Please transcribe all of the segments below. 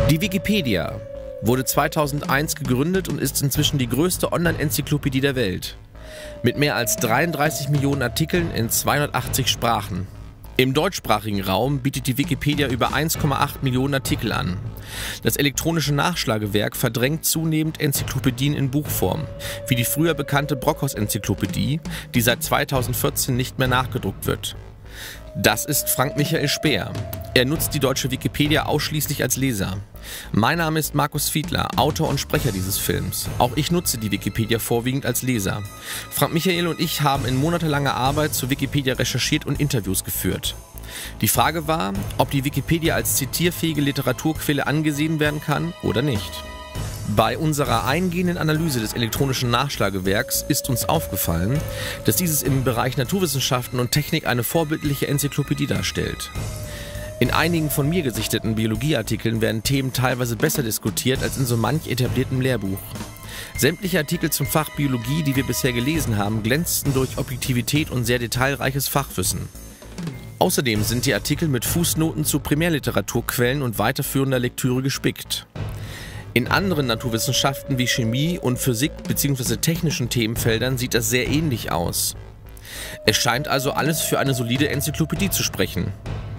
Die Wikipedia wurde 2001 gegründet und ist inzwischen die größte Online-Enzyklopädie der Welt. Mit mehr als 33 Millionen Artikeln in 280 Sprachen. Im deutschsprachigen Raum bietet die Wikipedia über 1,8 Millionen Artikel an. Das elektronische Nachschlagewerk verdrängt zunehmend Enzyklopädien in Buchform, wie die früher bekannte Brockhaus-Enzyklopädie, die seit 2014 nicht mehr nachgedruckt wird. Das ist Frank Michael Speer. Er nutzt die deutsche Wikipedia ausschließlich als Leser. Mein Name ist Markus Fiedler, Autor und Sprecher dieses Films. Auch ich nutze die Wikipedia vorwiegend als Leser. Frank Michael und ich haben in monatelanger Arbeit zur Wikipedia recherchiert und Interviews geführt. Die Frage war, ob die Wikipedia als zitierfähige Literaturquelle angesehen werden kann oder nicht. Bei unserer eingehenden Analyse des elektronischen Nachschlagewerks ist uns aufgefallen, dass dieses im Bereich Naturwissenschaften und Technik eine vorbildliche Enzyklopädie darstellt. In einigen von mir gesichteten Biologieartikeln werden Themen teilweise besser diskutiert als in so manch etabliertem Lehrbuch. Sämtliche Artikel zum Fach Biologie, die wir bisher gelesen haben, glänzten durch Objektivität und sehr detailreiches Fachwissen. Außerdem sind die Artikel mit Fußnoten zu Primärliteraturquellen und weiterführender Lektüre gespickt. In anderen Naturwissenschaften wie Chemie und Physik bzw. technischen Themenfeldern sieht das sehr ähnlich aus. Es scheint also alles für eine solide Enzyklopädie zu sprechen.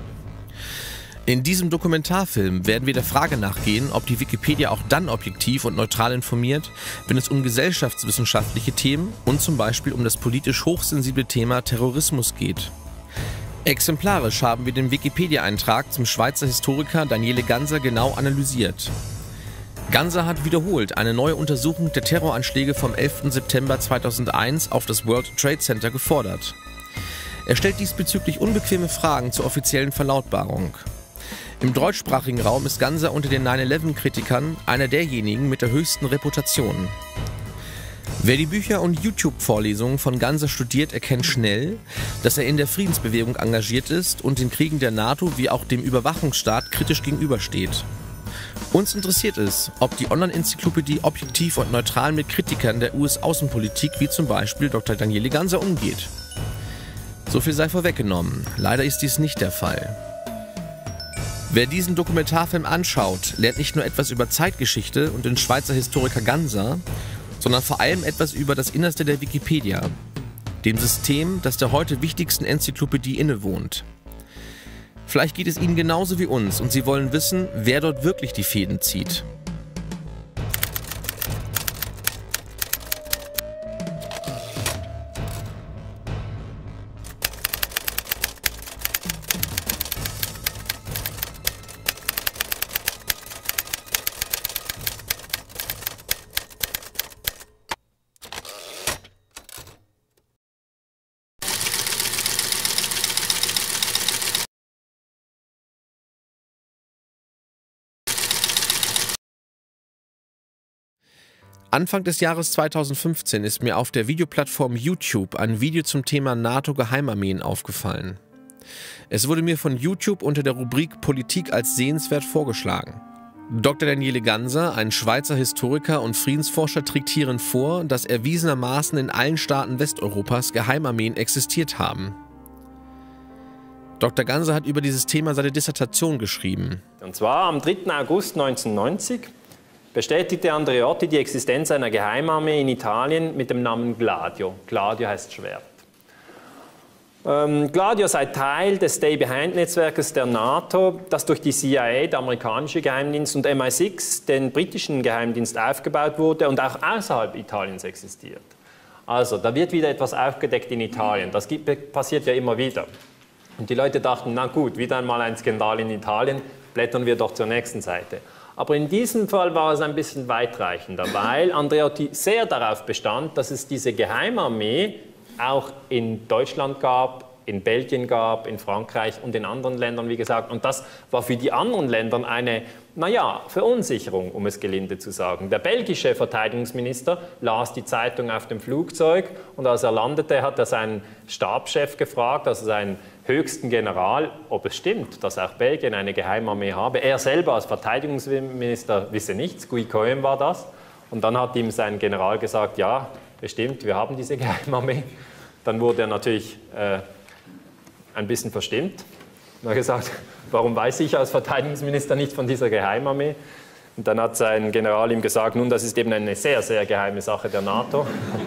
In diesem Dokumentarfilm werden wir der Frage nachgehen, ob die Wikipedia auch dann objektiv und neutral informiert, wenn es um gesellschaftswissenschaftliche Themen und zum Beispiel um das politisch hochsensible Thema Terrorismus geht. Exemplarisch haben wir den Wikipedia-Eintrag zum Schweizer Historiker Daniele Ganser genau analysiert. Ganser hat wiederholt eine neue Untersuchung der Terroranschläge vom 11. September 2001 auf das World Trade Center gefordert. Er stellt diesbezüglich unbequeme Fragen zur offiziellen Verlautbarung. Im deutschsprachigen Raum ist Ganser unter den 9/11-Kritikern einer derjenigen mit der höchsten Reputation. Wer die Bücher und YouTube-Vorlesungen von Ganser studiert, erkennt schnell, dass er in der Friedensbewegung engagiert ist und den Kriegen der NATO wie auch dem Überwachungsstaat kritisch gegenübersteht. Uns interessiert es, ob die Online-Enzyklopädie objektiv und neutral mit Kritikern der US-Außenpolitik wie zum Beispiel Dr. Daniele Ganser umgeht. So viel sei vorweggenommen, leider ist dies nicht der Fall. Wer diesen Dokumentarfilm anschaut, lernt nicht nur etwas über Zeitgeschichte und den Schweizer Historiker Ganser, sondern vor allem etwas über das Innerste der Wikipedia, dem System, das der heute wichtigsten Enzyklopädie innewohnt. Vielleicht geht es Ihnen genauso wie uns und Sie wollen wissen, wer dort wirklich die Fäden zieht. Anfang des Jahres 2015 ist mir auf der Videoplattform YouTube ein Video zum Thema NATO-Geheimarmeen aufgefallen. Es wurde mir von YouTube unter der Rubrik Politik als sehenswert vorgeschlagen. Dr. Daniele Ganser, ein Schweizer Historiker und Friedensforscher, trägt hierin vor, dass erwiesenermaßen in allen Staaten Westeuropas Geheimarmeen existiert haben. Dr. Ganser hat über dieses Thema seine Dissertation geschrieben. Und zwar am 3. August 1990 bestätigte Andreotti die Existenz einer Geheimarmee in Italien mit dem Namen Gladio. Gladio heißt Schwert. Gladio sei Teil des Stay-Behind-Netzwerkes der NATO, das durch die CIA, der amerikanische Geheimdienst, und MI6, den britischen Geheimdienst, aufgebaut wurde und auch außerhalb Italiens existiert. Also, da wird wieder etwas aufgedeckt in Italien. Das passiert ja immer wieder. Und die Leute dachten, na gut, wieder einmal ein Skandal in Italien, blättern wir doch zur nächsten Seite. Aber in diesem Fall war es ein bisschen weitreichender, weil Andreotti sehr darauf bestand, dass es diese Geheimarmee auch in Deutschland gab, in Belgien gab, in Frankreich und in anderen Ländern, wie gesagt. Und das war für die anderen Länder eine, naja, Verunsicherung, um es gelinde zu sagen. Der belgische Verteidigungsminister las die Zeitung auf dem Flugzeug und als er landete, hat er seinen Stabschef gefragt, also seinen höchsten General, ob es stimmt, dass auch Belgien eine Geheimarmee habe. Er selber als Verteidigungsminister wisse nichts, Guy Cohen war das. Und dann hat ihm sein General gesagt, ja, bestimmt, wir haben diese Geheimarmee. Dann wurde er natürlich ein bisschen verstimmt. Und er hat gesagt, warum weiß ich als Verteidigungsminister nicht von dieser Geheimarmee? Und dann hat sein General ihm gesagt, nun, das ist eben eine sehr, sehr geheime Sache der NATO.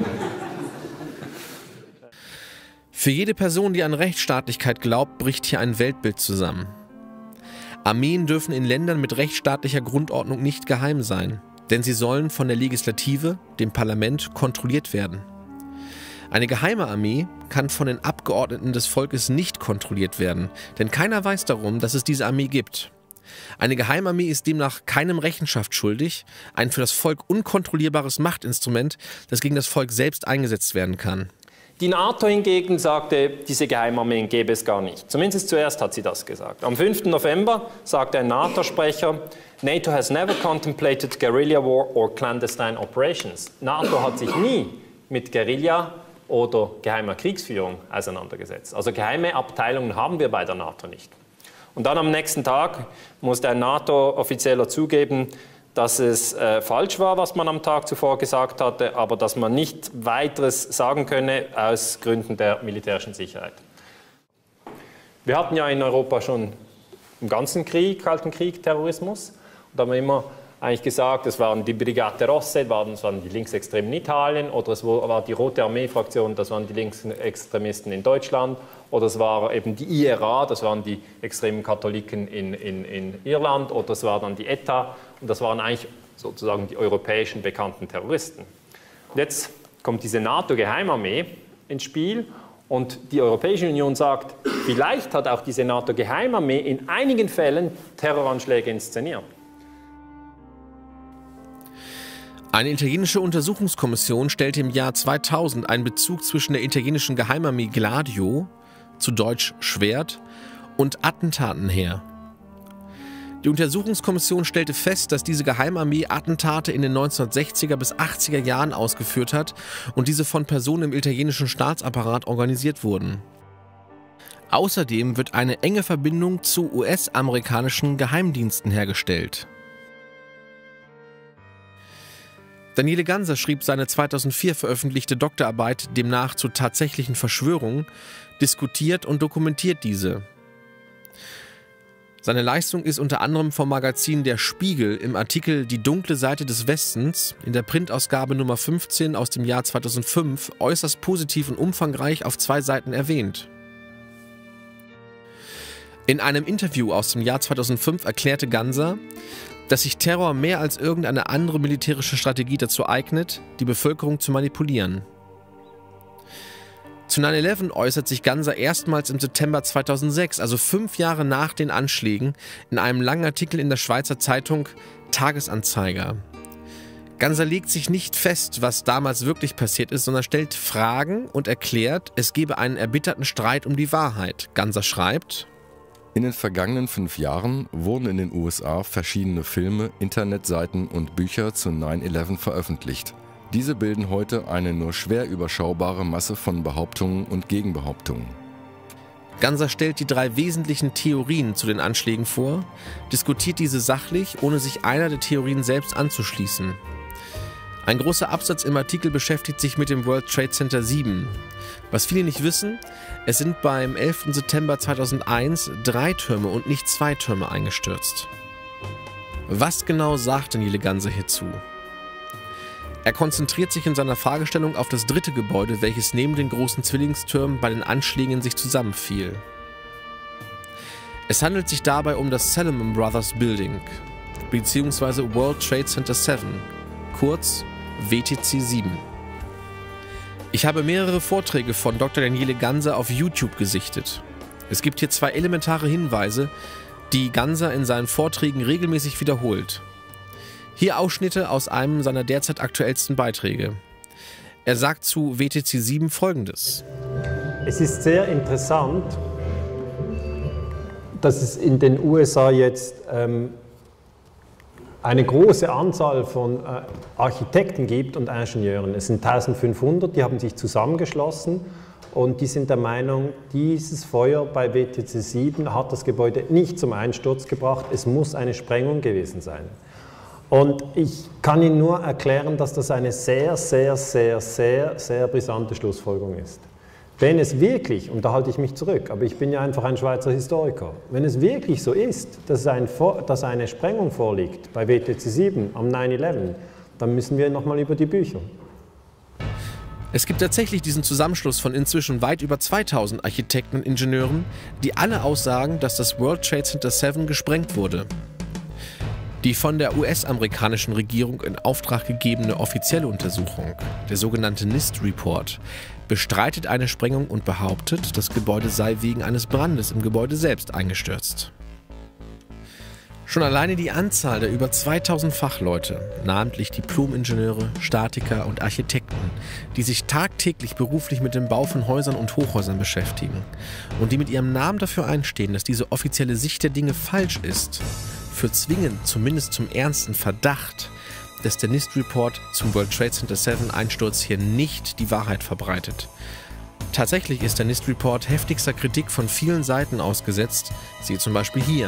Für jede Person, die an Rechtsstaatlichkeit glaubt, bricht hier ein Weltbild zusammen. Armeen dürfen in Ländern mit rechtsstaatlicher Grundordnung nicht geheim sein, denn sie sollen von der Legislative, dem Parlament, kontrolliert werden. Eine geheime Armee kann von den Abgeordneten des Volkes nicht kontrolliert werden, denn keiner weiß darum, dass es diese Armee gibt. Eine Geheimarmee ist demnach keinem Rechenschaft schuldig, ein für das Volk unkontrollierbares Machtinstrument, das gegen das Volk selbst eingesetzt werden kann. Die NATO hingegen sagte, diese Geheimarmeen gäbe es gar nicht. Zumindest zuerst hat sie das gesagt. Am 5. November sagte ein NATO-Sprecher, NATO has never contemplated guerrilla war or clandestine operations. NATO hat sich nie mit Guerilla oder geheimer Kriegsführung auseinandergesetzt. Also geheime Abteilungen haben wir bei der NATO nicht. Und dann am nächsten Tag musste ein NATO-Offizieller zugeben, dass es falsch war, was man am Tag zuvor gesagt hatte, aber dass man nicht weiteres sagen könne aus Gründen der militärischen Sicherheit. Wir hatten ja in Europa schon im ganzen Krieg, Kalten Krieg, Terrorismus. Und da haben wir immer eigentlich gesagt, es waren die Brigate Rosse, das waren die Linksextremen in Italien, oder es war die Rote Armee-Fraktion, das waren die Linksextremisten in Deutschland, oder es war eben die IRA, das waren die extremen Katholiken in Irland, oder es war dann die ETA, und das waren eigentlich sozusagen die europäischen bekannten Terroristen. Und jetzt kommt diese NATO-Geheimarmee ins Spiel, und die Europäische Union sagt, vielleicht hat auch diese NATO-Geheimarmee in einigen Fällen Terroranschläge inszeniert. Eine italienische Untersuchungskommission stellte im Jahr 2000 einen Bezug zwischen der italienischen Geheimarmee Gladio, zu Deutsch Schwert, und Attentaten her. Die Untersuchungskommission stellte fest, dass diese Geheimarmee Attentate in den 1960er bis 80er Jahren ausgeführt hat und diese von Personen im italienischen Staatsapparat organisiert wurden. Außerdem wird eine enge Verbindung zu US-amerikanischen Geheimdiensten hergestellt. Daniele Ganser schrieb seine 2004 veröffentlichte Doktorarbeit demnach zu tatsächlichen Verschwörungen, diskutiert und dokumentiert diese. Seine Leistung ist unter anderem vom Magazin Der Spiegel im Artikel Die dunkle Seite des Westens in der Printausgabe Nummer 15 aus dem Jahr 2005 äußerst positiv und umfangreich auf 2 Seiten erwähnt. In einem Interview aus dem Jahr 2005 erklärte Ganser, dass sich Terror mehr als irgendeine andere militärische Strategie dazu eignet, die Bevölkerung zu manipulieren. Zu 9/11 äußert sich Ganser erstmals im September 2006, also 5 Jahre nach den Anschlägen, in einem langen Artikel in der Schweizer Zeitung Tagesanzeiger. Ganser legt sich nicht fest, was damals wirklich passiert ist, sondern stellt Fragen und erklärt, es gebe einen erbitterten Streit um die Wahrheit. Ganser schreibt: In den vergangenen 5 Jahren wurden in den USA verschiedene Filme, Internetseiten und Bücher zu 9/11 veröffentlicht. Diese bilden heute eine nur schwer überschaubare Masse von Behauptungen und Gegenbehauptungen. Ganser stellt die 3 wesentlichen Theorien zu den Anschlägen vor, diskutiert diese sachlich, ohne sich einer der Theorien selbst anzuschließen. Ein großer Absatz im Artikel beschäftigt sich mit dem World Trade Center 7. Was viele nicht wissen, es sind beim 11. September 2001 3 Türme und nicht 2 Türme eingestürzt. Was genau sagt Daniele Ganser hierzu? Er konzentriert sich in seiner Fragestellung auf das 3. Gebäude, welches neben den großen Zwillingstürmen bei den Anschlägen in sich zusammenfiel. Es handelt sich dabei um das Salomon Brothers Building, beziehungsweise World Trade Center 7, kurz WTC 7. Ich habe mehrere Vorträge von Dr. Daniele Ganser auf YouTube gesichtet. Es gibt hier 2 elementare Hinweise, die Ganser in seinen Vorträgen regelmäßig wiederholt. Hier Ausschnitte aus einem seiner derzeit aktuellsten Beiträge. Er sagt zu WTC 7 Folgendes: Es ist sehr interessant, dass es in den USA jetzt eine große Anzahl von Architekten gibt und Ingenieuren. Es sind 1500, die haben sich zusammengeschlossen und die sind der Meinung, dieses Feuer bei WTC 7 hat das Gebäude nicht zum Einsturz gebracht, es muss eine Sprengung gewesen sein. Und ich kann Ihnen nur erklären, dass das eine sehr, sehr, sehr, sehr, sehr brisante Schlussfolgerung ist. Wenn es wirklich, und da halte ich mich zurück, aber ich bin ja einfach ein Schweizer Historiker, wenn es wirklich so ist, dass eine Sprengung vorliegt bei WTC 7 am 9/11, dann müssen wir nochmal über die Bücher. Es gibt tatsächlich diesen Zusammenschluss von inzwischen weit über 2000 Architekten und Ingenieuren, die alle aussagen, dass das World Trade Center 7 gesprengt wurde. Die von der US-amerikanischen Regierung in Auftrag gegebene offizielle Untersuchung, der sogenannte NIST-Report, bestreitet eine Sprengung und behauptet, das Gebäude sei wegen eines Brandes im Gebäude selbst eingestürzt. Schon alleine die Anzahl der über 2000 Fachleute, namentlich Diplom-Ingenieure, Statiker und Architekten, die sich tagtäglich beruflich mit dem Bau von Häusern und Hochhäusern beschäftigen und die mit ihrem Namen dafür einstehen, dass diese offizielle Sicht der Dinge falsch ist, führt zwingend zumindest zum ernsten Verdacht, dass der NIST-Report zum World Trade Center 7 Einsturz hier nicht die Wahrheit verbreitet. Tatsächlich ist der NIST-Report heftigster Kritik von vielen Seiten ausgesetzt, siehe zum Beispiel hier.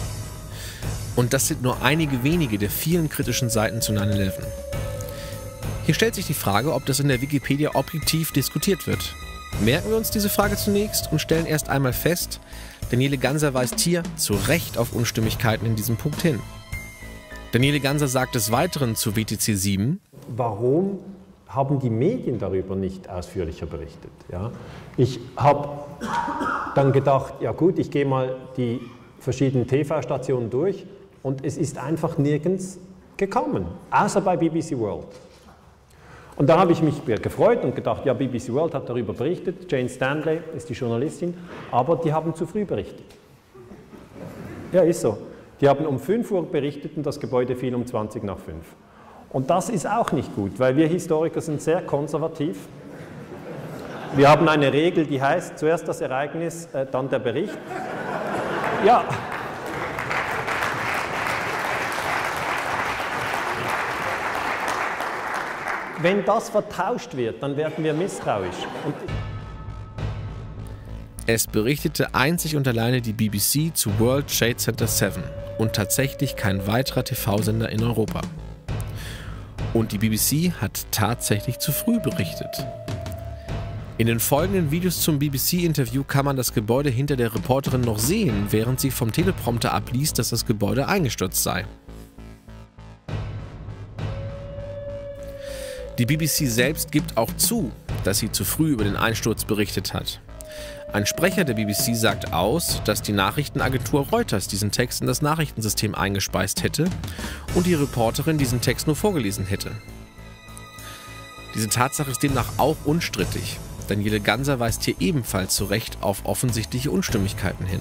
Und das sind nur einige wenige der vielen kritischen Seiten zu 9/11. Hier stellt sich die Frage, ob das in der Wikipedia objektiv diskutiert wird. Merken wir uns diese Frage zunächst und stellen erst einmal fest, Daniele Ganser weist hier zu Recht auf Unstimmigkeiten in diesem Punkt hin. Daniele Ganser sagt des Weiteren zu WTC 7: Warum haben die Medien darüber nicht ausführlicher berichtet? Ja? Ich habe dann gedacht, ja gut, ich gehe mal die verschiedenen TV-Stationen durch und es ist einfach nirgends gekommen, außer bei BBC World. Und da habe ich mich gefreut und gedacht, ja, BBC World hat darüber berichtet, Jane Stanley ist die Journalistin, aber die haben zu früh berichtet. Ja, ist so. Die haben um 5 Uhr berichtet und das Gebäude fiel um 20 nach 5. Und das ist auch nicht gut, weil wir Historiker sind sehr konservativ. Wir haben eine Regel, die heißt, zuerst das Ereignis, dann der Bericht. Ja. Wenn das vertauscht wird, dann werden wir misstrauisch. Es berichtete einzig und alleine die BBC zu World Trade Center 7 und tatsächlich kein weiterer TV-Sender in Europa. Und die BBC hat tatsächlich zu früh berichtet. In den folgenden Videos zum BBC-Interview kann man das Gebäude hinter der Reporterin noch sehen, während sie vom Teleprompter abliest, dass das Gebäude eingestürzt sei. Die BBC selbst gibt auch zu, dass sie zu früh über den Einsturz berichtet hat. Ein Sprecher der BBC sagt aus, dass die Nachrichtenagentur Reuters diesen Text in das Nachrichtensystem eingespeist hätte und die Reporterin diesen Text nur vorgelesen hätte. Diese Tatsache ist demnach auch unstrittig. Daniele Ganser weist hier ebenfalls zu Recht auf offensichtliche Unstimmigkeiten hin.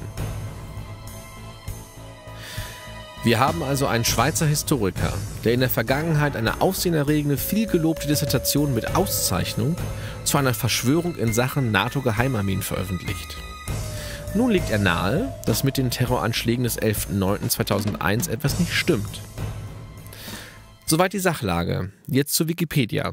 Wir haben also einen Schweizer Historiker, der in der Vergangenheit eine aufsehenerregende, viel gelobte Dissertation mit Auszeichnung zu einer Verschwörung in Sachen NATO-Geheimarmeen veröffentlicht. Nun legt er nahe, dass mit den Terroranschlägen des 11.09.2001 etwas nicht stimmt. Soweit die Sachlage. Jetzt zu Wikipedia.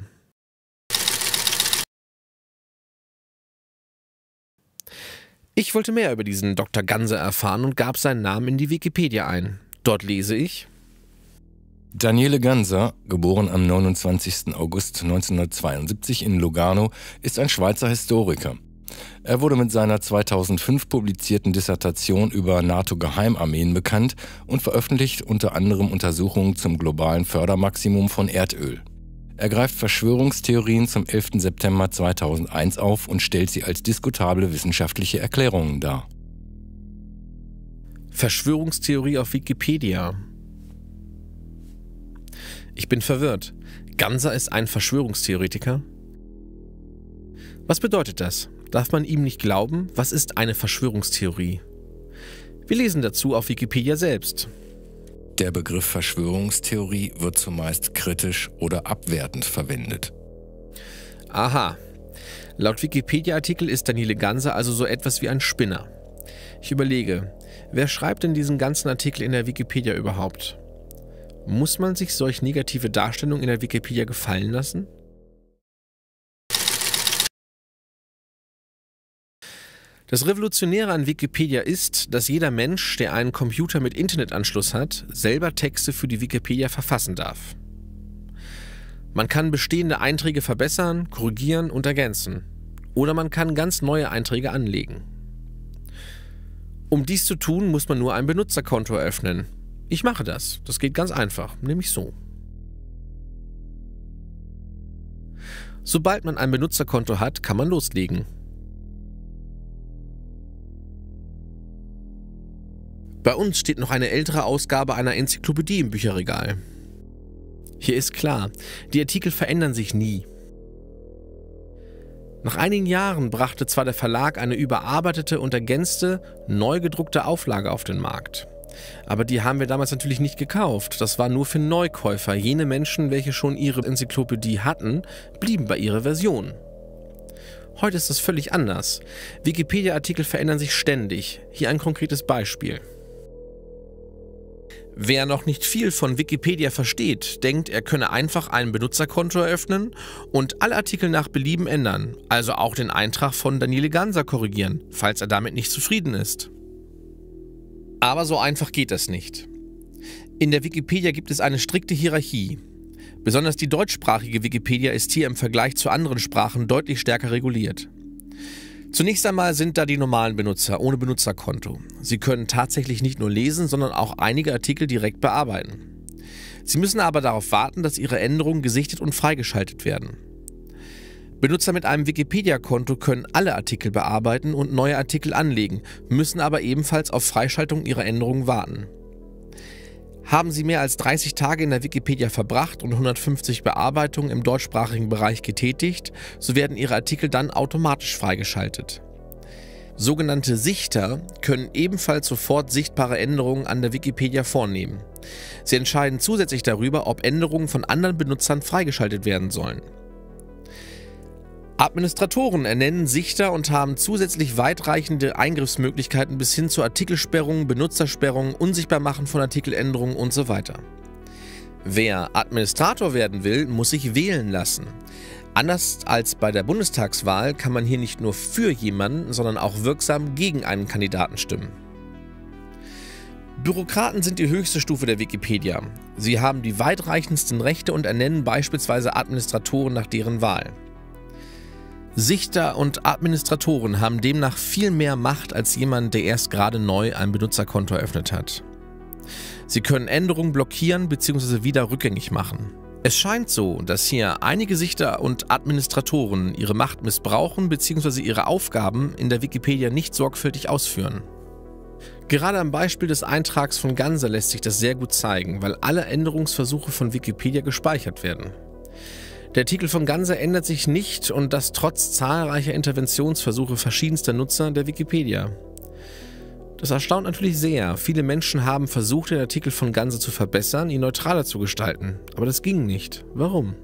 Ich wollte mehr über diesen Dr. Ganser erfahren und gab seinen Namen in die Wikipedia ein. Dort lese ich: Daniele Ganser, geboren am 29. August 1972 in Lugano, ist ein Schweizer Historiker. Er wurde mit seiner 2005 publizierten Dissertation über NATO-Geheimarmeen bekannt und veröffentlicht unter anderem Untersuchungen zum globalen Fördermaximum von Erdöl. Er greift Verschwörungstheorien zum 11. September 2001 auf und stellt sie als diskutable wissenschaftliche Erklärungen dar. Verschwörungstheorie auf Wikipedia. Ich bin verwirrt. Ganser ist ein Verschwörungstheoretiker? Was bedeutet das? Darf man ihm nicht glauben? Was ist eine Verschwörungstheorie? Wir lesen dazu auf Wikipedia selbst. Der Begriff Verschwörungstheorie wird zumeist kritisch oder abwertend verwendet. Aha. Laut Wikipedia-Artikel ist Daniele Ganser also so etwas wie ein Spinner. Ich überlege, wer schreibt denn diesen ganzen Artikel in der Wikipedia überhaupt? Muss man sich solch negative Darstellungen in der Wikipedia gefallen lassen? Das Revolutionäre an Wikipedia ist, dass jeder Mensch, der einen Computer mit Internetanschluss hat, selber Texte für die Wikipedia verfassen darf. Man kann bestehende Einträge verbessern, korrigieren und ergänzen. oder man kann ganz neue Einträge anlegen. Um dies zu tun, muss man nur ein Benutzerkonto eröffnen. Ich mache das. Das geht ganz einfach, nämlich so. Sobald man ein Benutzerkonto hat, kann man loslegen. Bei uns steht noch eine ältere Ausgabe einer Enzyklopädie im Bücherregal. Hier ist klar, die Artikel verändern sich nie. Nach einigen Jahren brachte zwar der Verlag eine überarbeitete und ergänzte, neu gedruckte Auflage auf den Markt. Aber die haben wir damals natürlich nicht gekauft. Das war nur für Neukäufer. Jene Menschen, welche schon ihre Enzyklopädie hatten, blieben bei ihrer Version. Heute ist das völlig anders. Wikipedia-Artikel verändern sich ständig. Hier ein konkretes Beispiel. Wer noch nicht viel von Wikipedia versteht, denkt, er könne einfach ein Benutzerkonto eröffnen und alle Artikel nach Belieben ändern, also auch den Eintrag von Daniele Ganser korrigieren, falls er damit nicht zufrieden ist. Aber so einfach geht das nicht. In der Wikipedia gibt es eine strikte Hierarchie. Besonders die deutschsprachige Wikipedia ist hier im Vergleich zu anderen Sprachen deutlich stärker reguliert. Zunächst einmal sind da die normalen Benutzer ohne Benutzerkonto. Sie können tatsächlich nicht nur lesen, sondern auch einige Artikel direkt bearbeiten. Sie müssen aber darauf warten, dass ihre Änderungen gesichtet und freigeschaltet werden. Benutzer mit einem Wikipedia-Konto können alle Artikel bearbeiten und neue Artikel anlegen, müssen aber ebenfalls auf Freischaltung ihrer Änderungen warten. Haben Sie mehr als 30 Tage in der Wikipedia verbracht und 150 Bearbeitungen im deutschsprachigen Bereich getätigt, so werden Ihre Artikel dann automatisch freigeschaltet. Sogenannte Sichter können ebenfalls sofort sichtbare Änderungen an der Wikipedia vornehmen. Sie entscheiden zusätzlich darüber, ob Änderungen von anderen Benutzern freigeschaltet werden sollen. Administratoren ernennen Sichter und haben zusätzlich weitreichende Eingriffsmöglichkeiten bis hin zu Artikelsperrungen, Benutzersperrungen, Unsichtbarmachen von Artikeländerungen und so weiter. Wer Administrator werden will, muss sich wählen lassen. Anders als bei der Bundestagswahl kann man hier nicht nur für jemanden, sondern auch wirksam gegen einen Kandidaten stimmen. Bürokraten sind die höchste Stufe der Wikipedia. Sie haben die weitreichendsten Rechte und ernennen beispielsweise Administratoren nach deren Wahl. Sichter und Administratoren haben demnach viel mehr Macht als jemand, der erst gerade neu ein Benutzerkonto eröffnet hat. Sie können Änderungen blockieren bzw. wieder rückgängig machen. Es scheint so, dass hier einige Sichter und Administratoren ihre Macht missbrauchen bzw. ihre Aufgaben in der Wikipedia nicht sorgfältig ausführen. Gerade am Beispiel des Eintrags von Ganser lässt sich das sehr gut zeigen, weil alle Änderungsversuche von Wikipedia gespeichert werden. Der Artikel von Ganser ändert sich nicht und das trotz zahlreicher Interventionsversuche verschiedenster Nutzer der Wikipedia. Das erstaunt natürlich sehr. Viele Menschen haben versucht, den Artikel von Ganser zu verbessern, ihn neutraler zu gestalten. Aber das ging nicht. Warum?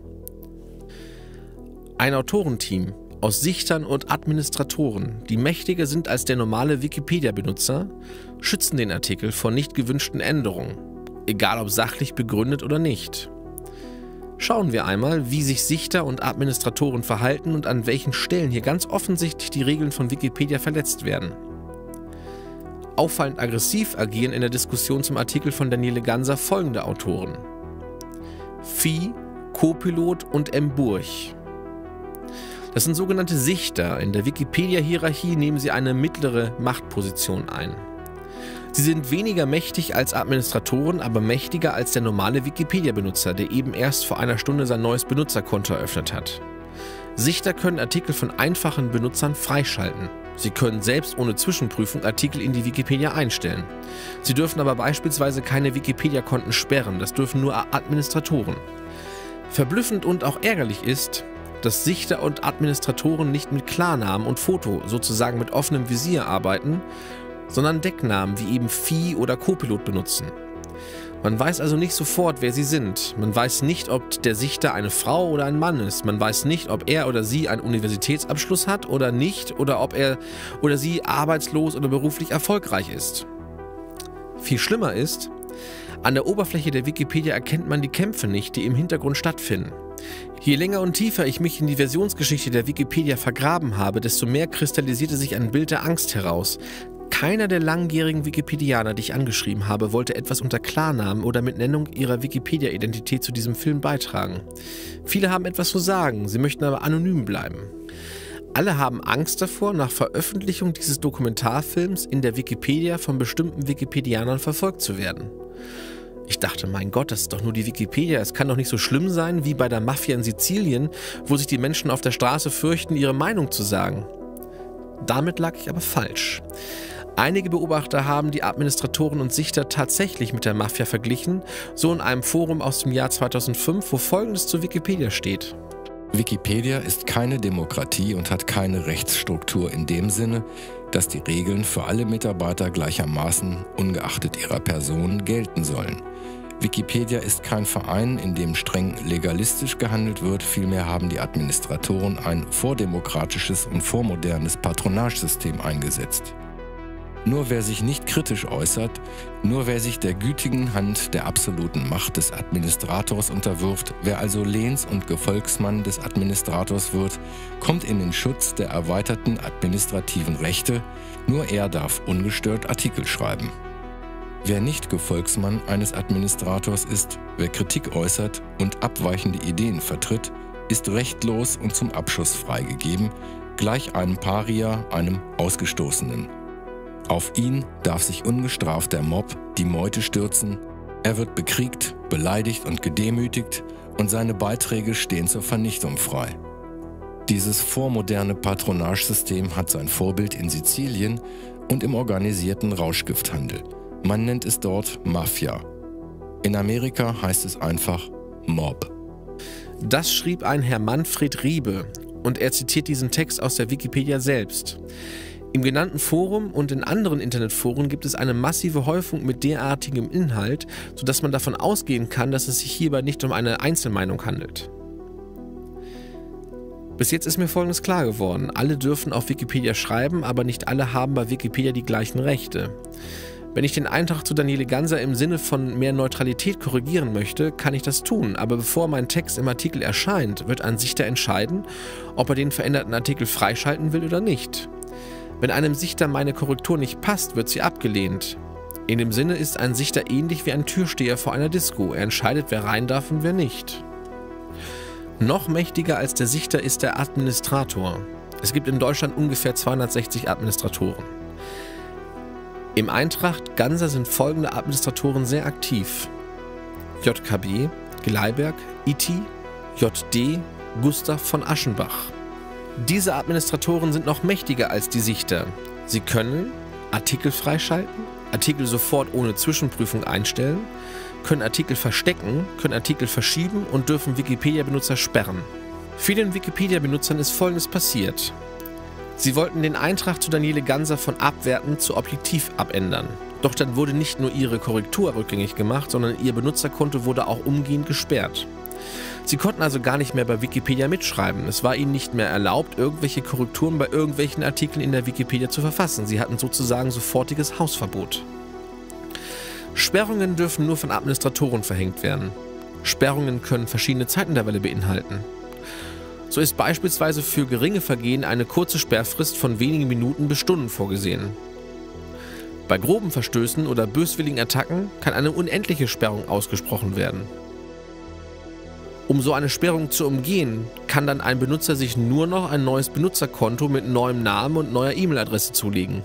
Ein Autorenteam aus Sichtern und Administratoren, die mächtiger sind als der normale Wikipedia-Benutzer, schützen den Artikel vor nicht gewünschten Änderungen, egal ob sachlich begründet oder nicht. Schauen wir einmal, wie sich Sichter und Administratoren verhalten und an welchen Stellen hier ganz offensichtlich die Regeln von Wikipedia verletzt werden. Auffallend aggressiv agieren in der Diskussion zum Artikel von Daniele Ganser folgende Autoren: Vieh, Copilot und M. Burch. Das sind sogenannte Sichter. In der Wikipedia-Hierarchie nehmen sie eine mittlere Machtposition ein. Sie sind weniger mächtig als Administratoren, aber mächtiger als der normale Wikipedia-Benutzer, der eben erst vor einer Stunde sein neues Benutzerkonto eröffnet hat. Sichter können Artikel von einfachen Benutzern freischalten. Sie können selbst ohne Zwischenprüfung Artikel in die Wikipedia einstellen. Sie dürfen aber beispielsweise keine Wikipedia-Konten sperren, das dürfen nur Administratoren. Verblüffend und auch ärgerlich ist, dass Sichter und Administratoren nicht mit Klarnamen und Foto, sozusagen mit offenem Visier arbeiten, sondern Decknamen wie eben Vieh oder Copilot benutzen. Man weiß also nicht sofort, wer sie sind. Man weiß nicht, ob der Sichter eine Frau oder ein Mann ist. Man weiß nicht, ob er oder sie einen Universitätsabschluss hat oder nicht, oder ob er oder sie arbeitslos oder beruflich erfolgreich ist. Viel schlimmer ist, an der Oberfläche der Wikipedia erkennt man die Kämpfe nicht, die im Hintergrund stattfinden. Je länger und tiefer ich mich in die Versionsgeschichte der Wikipedia vergraben habe, desto mehr kristallisierte sich ein Bild der Angst heraus. Keiner der langjährigen Wikipedianer, die ich angeschrieben habe, wollte etwas unter Klarnamen oder mit Nennung ihrer Wikipedia-Identität zu diesem Film beitragen. Viele haben etwas zu sagen, sie möchten aber anonym bleiben. Alle haben Angst davor, nach Veröffentlichung dieses Dokumentarfilms in der Wikipedia von bestimmten Wikipedianern verfolgt zu werden. Ich dachte, mein Gott, das ist doch nur die Wikipedia. Es kann doch nicht so schlimm sein wie bei der Mafia in Sizilien, wo sich die Menschen auf der Straße fürchten, ihre Meinung zu sagen. Damit lag ich aber falsch. Einige Beobachter haben die Administratoren und Sichter tatsächlich mit der Mafia verglichen, so in einem Forum aus dem Jahr 2005, wo Folgendes zu Wikipedia steht. Wikipedia ist keine Demokratie und hat keine Rechtsstruktur in dem Sinne, dass die Regeln für alle Mitarbeiter gleichermaßen, ungeachtet ihrer Person, gelten sollen. Wikipedia ist kein Verein, in dem streng legalistisch gehandelt wird, vielmehr haben die Administratoren ein vordemokratisches und vormodernes Patronagesystem eingesetzt. Nur wer sich nicht kritisch äußert, nur wer sich der gütigen Hand der absoluten Macht des Administrators unterwirft, wer also Lehns- und Gefolgsmann des Administrators wird, kommt in den Schutz der erweiterten administrativen Rechte, nur er darf ungestört Artikel schreiben. Wer nicht Gefolgsmann eines Administrators ist, wer Kritik äußert und abweichende Ideen vertritt, ist rechtlos und zum Abschuss freigegeben, gleich einem Paria, einem Ausgestoßenen. Auf ihn darf sich ungestraft der Mob die Meute stürzen, er wird bekriegt, beleidigt und gedemütigt und seine Beiträge stehen zur Vernichtung frei. Dieses vormoderne Patronagesystem hat sein Vorbild in Sizilien und im organisierten Rauschgifthandel. Man nennt es dort Mafia. In Amerika heißt es einfach Mob. Das schrieb ein Herr Manfred Riebe und er zitiert diesen Text aus der Wikipedia selbst. Im genannten Forum und in anderen Internetforen gibt es eine massive Häufung mit derartigem Inhalt, sodass man davon ausgehen kann, dass es sich hierbei nicht um eine Einzelmeinung handelt. Bis jetzt ist mir Folgendes klar geworden. Alle dürfen auf Wikipedia schreiben, aber nicht alle haben bei Wikipedia die gleichen Rechte. Wenn ich den Eintrag zu Daniele Ganser im Sinne von mehr Neutralität korrigieren möchte, kann ich das tun, aber bevor mein Text im Artikel erscheint, wird ein Sichter entscheiden, ob er den veränderten Artikel freischalten will oder nicht. Wenn einem Sichter meine Korrektur nicht passt, wird sie abgelehnt. In dem Sinne ist ein Sichter ähnlich wie ein Türsteher vor einer Disco. Er entscheidet, wer rein darf und wer nicht. Noch mächtiger als der Sichter ist der Administrator. Es gibt in Deutschland ungefähr 260 Administratoren. Im Eintracht Ganser sind folgende Administratoren sehr aktiv: JKB, Gleiberg, Itti, JD, Gustav von Aschenbach. Diese Administratoren sind noch mächtiger als die Sichter. Sie können Artikel freischalten, Artikel sofort ohne Zwischenprüfung einstellen, können Artikel verstecken, können Artikel verschieben und dürfen Wikipedia-Benutzer sperren. Vielen Wikipedia-Benutzern ist Folgendes passiert. Sie wollten den Eintrag zu Daniele Ganser von abwertend zu objektiv abändern. Doch dann wurde nicht nur ihre Korrektur rückgängig gemacht, sondern ihr Benutzerkonto wurde auch umgehend gesperrt. Sie konnten also gar nicht mehr bei Wikipedia mitschreiben. Es war ihnen nicht mehr erlaubt, irgendwelche Korrekturen bei irgendwelchen Artikeln in der Wikipedia zu verfassen. Sie hatten sozusagen sofortiges Hausverbot. Sperrungen dürfen nur von Administratoren verhängt werden. Sperrungen können verschiedene Zeitintervalle beinhalten. So ist beispielsweise für geringe Vergehen eine kurze Sperrfrist von wenigen Minuten bis Stunden vorgesehen. Bei groben Verstößen oder böswilligen Attacken kann eine unendliche Sperrung ausgesprochen werden. Um so eine Sperrung zu umgehen, kann dann ein Benutzer sich nur noch ein neues Benutzerkonto mit neuem Namen und neuer E-Mail-Adresse zulegen.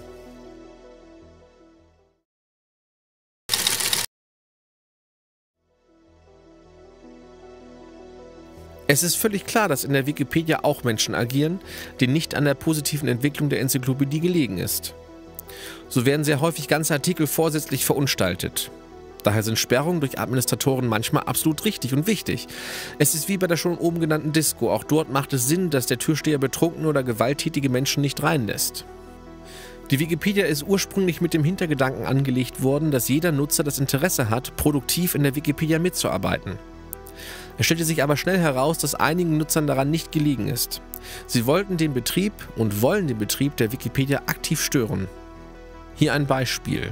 Es ist völlig klar, dass in der Wikipedia auch Menschen agieren, denen nicht an der positiven Entwicklung der Enzyklopädie gelegen ist. So werden sehr häufig ganze Artikel vorsätzlich verunstaltet. Daher sind Sperrungen durch Administratoren manchmal absolut richtig und wichtig. Es ist wie bei der schon oben genannten Disco. Auch dort macht es Sinn, dass der Türsteher betrunkene oder gewalttätige Menschen nicht reinlässt. Die Wikipedia ist ursprünglich mit dem Hintergedanken angelegt worden, dass jeder Nutzer das Interesse hat, produktiv in der Wikipedia mitzuarbeiten. Es stellte sich aber schnell heraus, dass einigen Nutzern daran nicht gelegen ist. Sie wollten den Betrieb und wollen den Betrieb der Wikipedia aktiv stören. Hier ein Beispiel.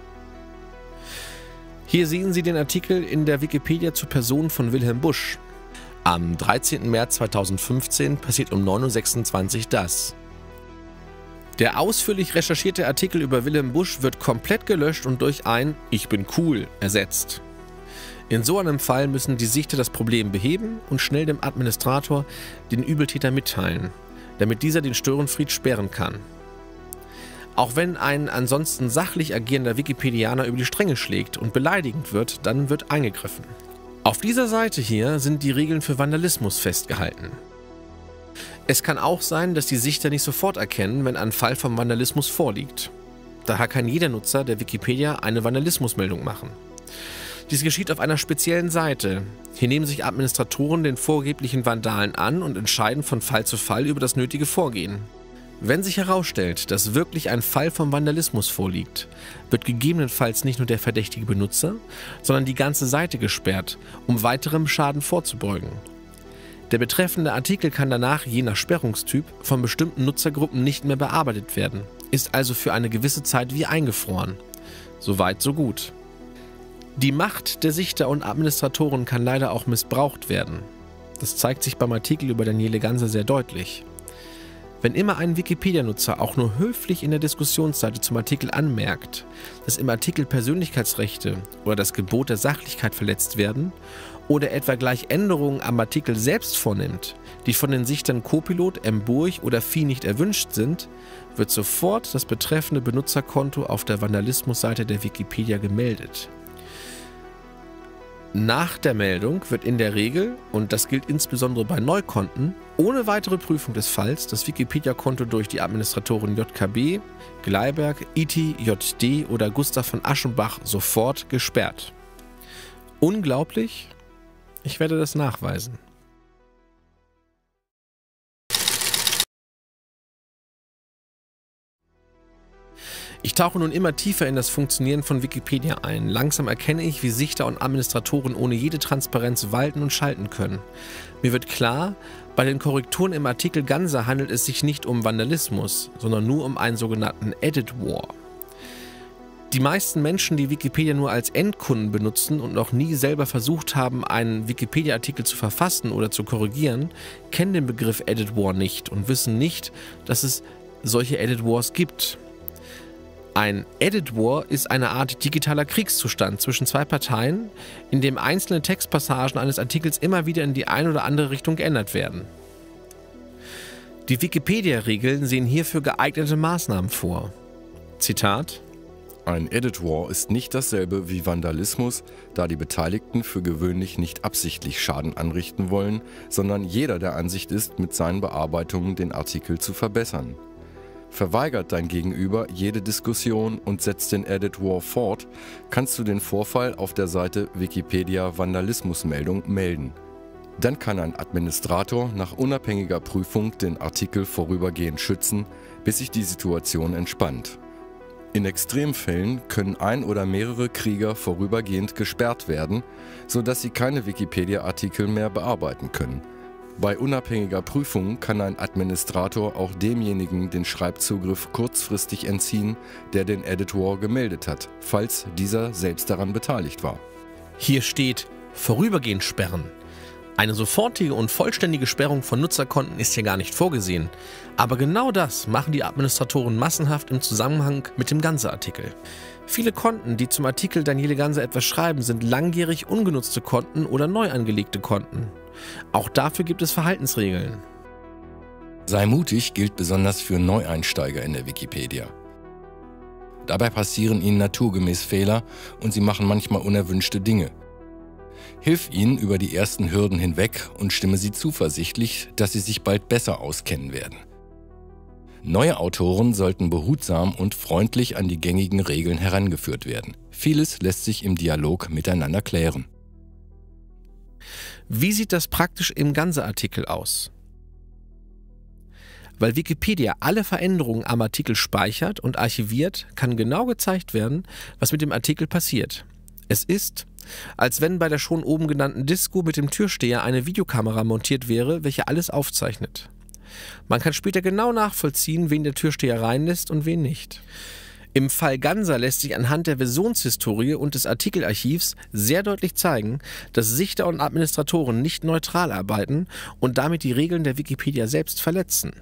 Hier sehen Sie den Artikel in der Wikipedia zur Person von Wilhelm Busch. Am 13. März 2015 passiert um 9:26 Uhr das. Der ausführlich recherchierte Artikel über Wilhelm Busch wird komplett gelöscht und durch ein „Ich bin cool" ersetzt. In so einem Fall müssen die Sichter das Problem beheben und schnell dem Administrator den Übeltäter mitteilen. damit dieser den Störenfried sperren kann. Auch wenn ein ansonsten sachlich agierender Wikipedianer über die Stränge schlägt und beleidigend wird, dann wird eingegriffen. Auf dieser Seite hier sind die Regeln für Vandalismus festgehalten. Es kann auch sein, dass die Sichter nicht sofort erkennen, wenn ein Fall vom Vandalismus vorliegt. Daher kann jeder Nutzer der Wikipedia eine Vandalismusmeldung machen. Dies geschieht auf einer speziellen Seite. Hier nehmen sich Administratoren den vorgeblichen Vandalen an und entscheiden von Fall zu Fall über das nötige Vorgehen. Wenn sich herausstellt, dass wirklich ein Fall vom Vandalismus vorliegt, wird gegebenenfalls nicht nur der verdächtige Benutzer, sondern die ganze Seite gesperrt, um weiterem Schaden vorzubeugen. Der betreffende Artikel kann danach, je nach Sperrungstyp, von bestimmten Nutzergruppen nicht mehr bearbeitet werden, ist also für eine gewisse Zeit wie eingefroren. Soweit, so gut. Die Macht der Sichter und Administratoren kann leider auch missbraucht werden. Das zeigt sich beim Artikel über Daniele Ganser sehr deutlich. Wenn immer ein Wikipedia-Nutzer auch nur höflich in der Diskussionsseite zum Artikel anmerkt, dass im Artikel Persönlichkeitsrechte oder das Gebot der Sachlichkeit verletzt werden oder etwa gleich Änderungen am Artikel selbst vornimmt, die von den Sichtern Copilot, Emburg oder Phi nicht erwünscht sind, wird sofort das betreffende Benutzerkonto auf der Vandalismusseite der Wikipedia gemeldet. Nach der Meldung wird in der Regel, und das gilt insbesondere bei Neukonten, ohne weitere Prüfung des Falls das Wikipedia-Konto durch die Administratoren JKB, Gleiberg, Iti, JD oder Gustav von Aschenbach sofort gesperrt. Unglaublich? Ich werde das nachweisen. Ich tauche nun immer tiefer in das Funktionieren von Wikipedia ein. Langsam erkenne ich, wie Sichter und Administratoren ohne jede Transparenz walten und schalten können. Mir wird klar, bei den Korrekturen im Artikel Ganser handelt es sich nicht um Vandalismus, sondern nur um einen sogenannten Edit War. Die meisten Menschen, die Wikipedia nur als Endkunden benutzen und noch nie selber versucht haben, einen Wikipedia-Artikel zu verfassen oder zu korrigieren, kennen den Begriff Edit War nicht und wissen nicht, dass es solche Edit Wars gibt. Ein Edit War ist eine Art digitaler Kriegszustand zwischen zwei Parteien, in dem einzelne Textpassagen eines Artikels immer wieder in die eine oder andere Richtung geändert werden. Die Wikipedia-Regeln sehen hierfür geeignete Maßnahmen vor. Zitat: Ein Edit War ist nicht dasselbe wie Vandalismus, da die Beteiligten für gewöhnlich nicht absichtlich Schaden anrichten wollen, sondern jeder der Ansicht ist, mit seinen Bearbeitungen den Artikel zu verbessern. Verweigert dein Gegenüber jede Diskussion und setzt den Edit War fort, kannst du den Vorfall auf der Seite Wikipedia Vandalismusmeldung melden. Dann kann ein Administrator nach unabhängiger Prüfung den Artikel vorübergehend schützen, bis sich die Situation entspannt. In Extremfällen können ein oder mehrere Krieger vorübergehend gesperrt werden, sodass sie keine Wikipedia-Artikel mehr bearbeiten können. Bei unabhängiger Prüfung kann ein Administrator auch demjenigen den Schreibzugriff kurzfristig entziehen, der den Edit War gemeldet hat, falls dieser selbst daran beteiligt war. Hier steht vorübergehend sperren. Eine sofortige und vollständige Sperrung von Nutzerkonten ist hier gar nicht vorgesehen. Aber genau das machen die Administratoren massenhaft im Zusammenhang mit dem Ganser-Artikel. Viele Konten, die zum Artikel Daniele Ganser etwas schreiben, sind langjährig ungenutzte Konten oder neu angelegte Konten. Auch dafür gibt es Verhaltensregeln. Sei mutig gilt besonders für Neueinsteiger in der Wikipedia. Dabei passieren ihnen naturgemäß Fehler und sie machen manchmal unerwünschte Dinge. Hilf ihnen über die ersten Hürden hinweg und stimme sie zuversichtlich, dass sie sich bald besser auskennen werden. Neue Autoren sollten behutsam und freundlich an die gängigen Regeln herangeführt werden. Vieles lässt sich im Dialog miteinander klären. Wie sieht das praktisch im Ganser-Artikel aus? Weil Wikipedia alle Veränderungen am Artikel speichert und archiviert, kann genau gezeigt werden, was mit dem Artikel passiert. Es ist, als wenn bei der schon oben genannten Disco mit dem Türsteher eine Videokamera montiert wäre, welche alles aufzeichnet. Man kann später genau nachvollziehen, wen der Türsteher reinlässt und wen nicht. Im Fall Ganser lässt sich anhand der Versionshistorie und des Artikelarchivs sehr deutlich zeigen, dass Sichter und Administratoren nicht neutral arbeiten und damit die Regeln der Wikipedia selbst verletzen.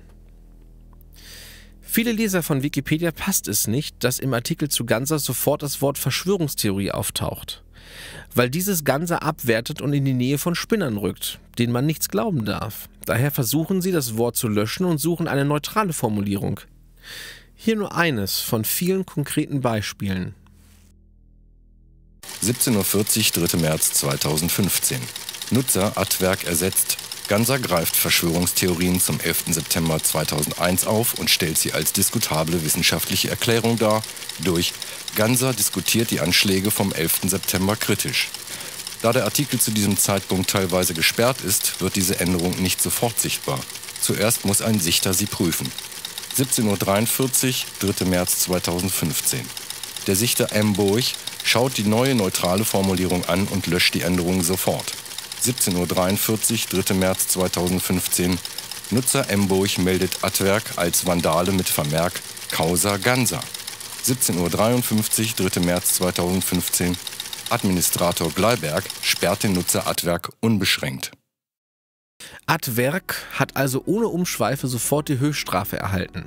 Viele Leser von Wikipedia passt es nicht, dass im Artikel zu Ganser sofort das Wort Verschwörungstheorie auftaucht. weil dieses Ganser abwertet und in die Nähe von Spinnern rückt, denen man nichts glauben darf. Daher versuchen sie, das Wort zu löschen und suchen eine neutrale Formulierung. Hier nur eines von vielen konkreten Beispielen. 17:40 Uhr, 3. März 2015. Nutzer Adwerk ersetzt. Ganser greift Verschwörungstheorien zum 11. September 2001 auf und stellt sie als diskutable wissenschaftliche Erklärung dar. Durch Ganser diskutiert die Anschläge vom 11. September kritisch. Da der Artikel zu diesem Zeitpunkt teilweise gesperrt ist, wird diese Änderung nicht sofort sichtbar. Zuerst muss ein Sichter sie prüfen. 17:43 Uhr, 3. März 2015. Der Sichter M. Burg schaut die neue neutrale Formulierung an und löscht die Änderung sofort. 17:43 Uhr, 3. März 2015. Nutzer M. Burg meldet Adwerk als Vandale mit Vermerk Causa Ganser. 17:53 Uhr, 3. März 2015. Administrator Gleiberg sperrt den Nutzer Adwerk unbeschränkt. Adwerk hat also ohne Umschweife sofort die Höchststrafe erhalten.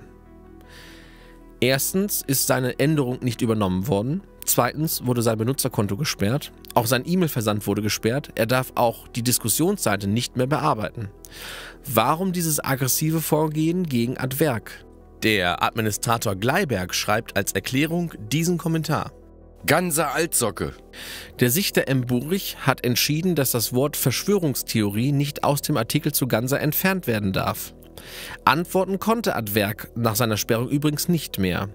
Erstens ist seine Änderung nicht übernommen worden. Zweitens wurde sein Benutzerkonto gesperrt. Auch sein E-Mail-Versand wurde gesperrt. Er darf auch die Diskussionsseite nicht mehr bearbeiten. Warum dieses aggressive Vorgehen gegen Adwerk? Der Administrator Gleiberg schreibt als Erklärung diesen Kommentar. Ganser Altsocke. Der Sichter M. Burg hat entschieden, dass das Wort Verschwörungstheorie nicht aus dem Artikel zu Ganser entfernt werden darf. Antworten konnte Adwerk nach seiner Sperrung übrigens nicht mehr.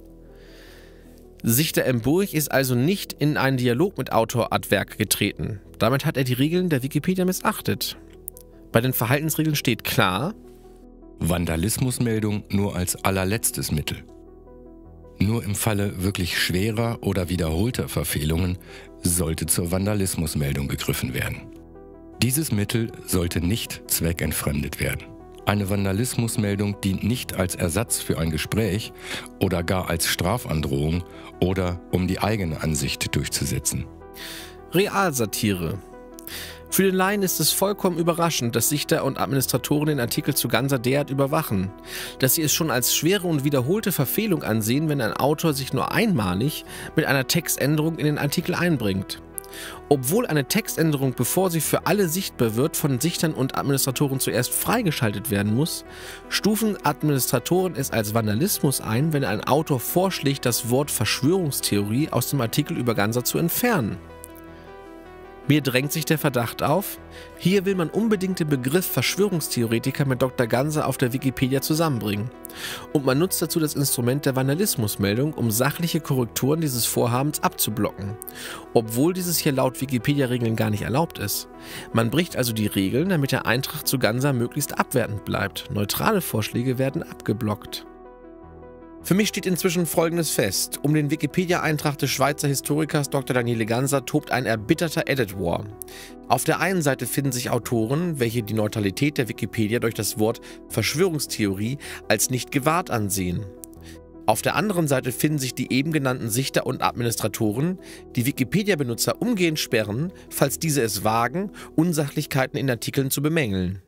Sichter M. Burg ist also nicht in einen Dialog mit Autor Adwerk getreten. Damit hat er die Regeln der Wikipedia missachtet. Bei den Verhaltensregeln steht klar: Vandalismusmeldung nur als allerletztes Mittel. Nur im Falle wirklich schwerer oder wiederholter Verfehlungen sollte zur Vandalismusmeldung gegriffen werden. Dieses Mittel sollte nicht zweckentfremdet werden. Eine Vandalismusmeldung dient nicht als Ersatz für ein Gespräch oder gar als Strafandrohung oder um die eigene Ansicht durchzusetzen. Realsatire. Für den Laien ist es vollkommen überraschend, dass Sichter und Administratoren den Artikel zu Ganser derart überwachen, dass sie es schon als schwere und wiederholte Verfehlung ansehen, wenn ein Autor sich nur einmalig mit einer Textänderung in den Artikel einbringt. Obwohl eine Textänderung, bevor sie für alle sichtbar wird, von Sichtern und Administratoren zuerst freigeschaltet werden muss, stufen Administratoren es als Vandalismus ein, wenn ein Autor vorschlägt, das Wort Verschwörungstheorie aus dem Artikel über Ganser zu entfernen. Mir drängt sich der Verdacht auf, hier will man unbedingt den Begriff Verschwörungstheoretiker mit Dr. Ganser auf der Wikipedia zusammenbringen. Und man nutzt dazu das Instrument der Vandalismusmeldung, um sachliche Korrekturen dieses Vorhabens abzublocken. Obwohl dieses hier laut Wikipedia-Regeln gar nicht erlaubt ist. Man bricht also die Regeln, damit der Eintrag zu Ganser möglichst abwertend bleibt. Neutrale Vorschläge werden abgeblockt. Für mich steht inzwischen Folgendes fest: Um den Wikipedia-Eintrag des Schweizer Historikers Dr. Daniele Ganser tobt ein erbitterter Edit-War. Auf der einen Seite finden sich Autoren, welche die Neutralität der Wikipedia durch das Wort Verschwörungstheorie als nicht gewahrt ansehen. Auf der anderen Seite finden sich die eben genannten Sichter und Administratoren, die Wikipedia-Benutzer umgehend sperren, falls diese es wagen, Unsachlichkeiten in Artikeln zu bemängeln.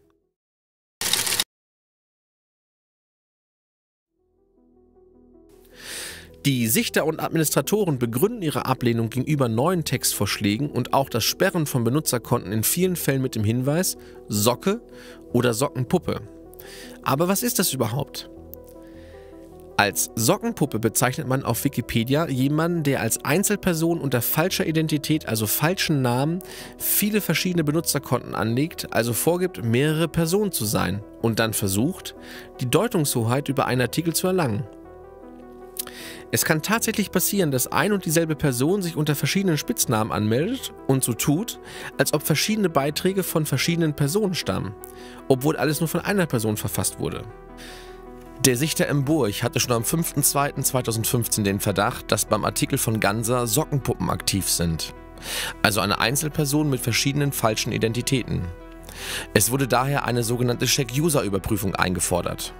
Die Sichter und Administratoren begründen ihre Ablehnung gegenüber neuen Textvorschlägen und auch das Sperren von Benutzerkonten in vielen Fällen mit dem Hinweis Socke oder Sockenpuppe. Aber was ist das überhaupt? Als Sockenpuppe bezeichnet man auf Wikipedia jemanden, der als Einzelperson unter falscher Identität, also falschen Namen, viele verschiedene Benutzerkonten anlegt, also vorgibt, mehrere Personen zu sein und dann versucht, die Deutungshoheit über einen Artikel zu erlangen. Es kann tatsächlich passieren, dass ein und dieselbe Person sich unter verschiedenen Spitznamen anmeldet und so tut, als ob verschiedene Beiträge von verschiedenen Personen stammen, obwohl alles nur von einer Person verfasst wurde. Der Sichter M. Burg hatte schon am 5.2.2015 den Verdacht, dass beim Artikel von Ganser Sockenpuppen aktiv sind, also eine Einzelperson mit verschiedenen falschen Identitäten. Es wurde daher eine sogenannte Check-User-Überprüfung eingefordert.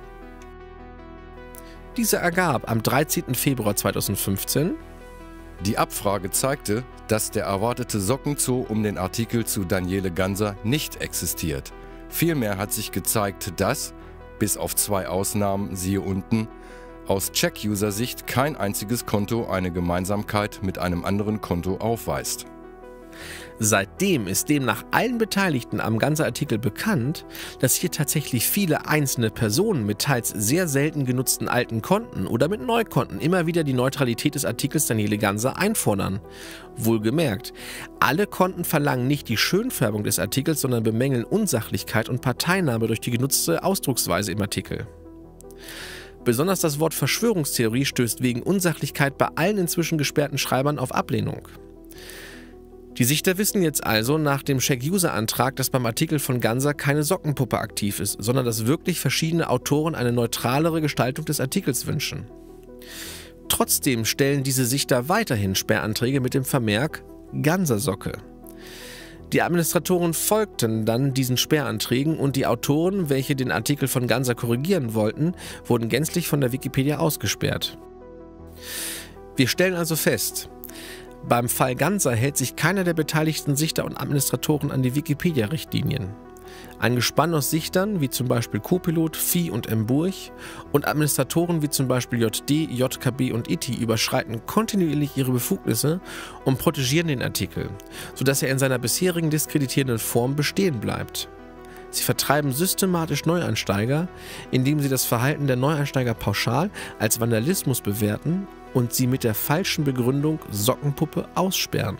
Diese ergab am 13. Februar 2015: Die Abfrage zeigte, dass der erwartete Sockenzoo um den Artikel zu Daniele Ganser nicht existiert. Vielmehr hat sich gezeigt, dass, bis auf 2 Ausnahmen, siehe unten, aus Check-User-Sicht kein einziges Konto eine Gemeinsamkeit mit einem anderen Konto aufweist. Seitdem ist demnach allen Beteiligten am Ganser-Artikel bekannt, dass hier tatsächlich viele einzelne Personen mit teils sehr selten genutzten alten Konten oder mit Neukonten immer wieder die Neutralität des Artikels Daniele Ganser einfordern. Wohlgemerkt, alle Konten verlangen nicht die Schönfärbung des Artikels, sondern bemängeln Unsachlichkeit und Parteinahme durch die genutzte Ausdrucksweise im Artikel. Besonders das Wort Verschwörungstheorie stößt wegen Unsachlichkeit bei allen inzwischen gesperrten Schreibern auf Ablehnung. Die Sichter wissen jetzt also nach dem Check-User-Antrag, dass beim Artikel von Ganser keine Sockenpuppe aktiv ist, sondern dass wirklich verschiedene Autoren eine neutralere Gestaltung des Artikels wünschen. Trotzdem stellen diese Sichter weiterhin Sperranträge mit dem Vermerk Ganser-Socke. Die Administratoren folgten dann diesen Sperranträgen und die Autoren, welche den Artikel von Ganser korrigieren wollten, wurden gänzlich von der Wikipedia ausgesperrt. Wir stellen also fest: Beim Fall Ganser hält sich keiner der beteiligten Sichter und Administratoren an die Wikipedia-Richtlinien. Ein Gespann aus Sichtern, wie zum Beispiel Copilot, Phi und Emburg, und Administratoren wie zum Beispiel JD, JKB und ITI überschreiten kontinuierlich ihre Befugnisse und protegieren den Artikel, sodass er in seiner bisherigen diskreditierenden Form bestehen bleibt. Sie vertreiben systematisch Neueinsteiger, indem sie das Verhalten der Neueinsteiger pauschal als Vandalismus bewerten und sie mit der falschen Begründung Sockenpuppe aussperren.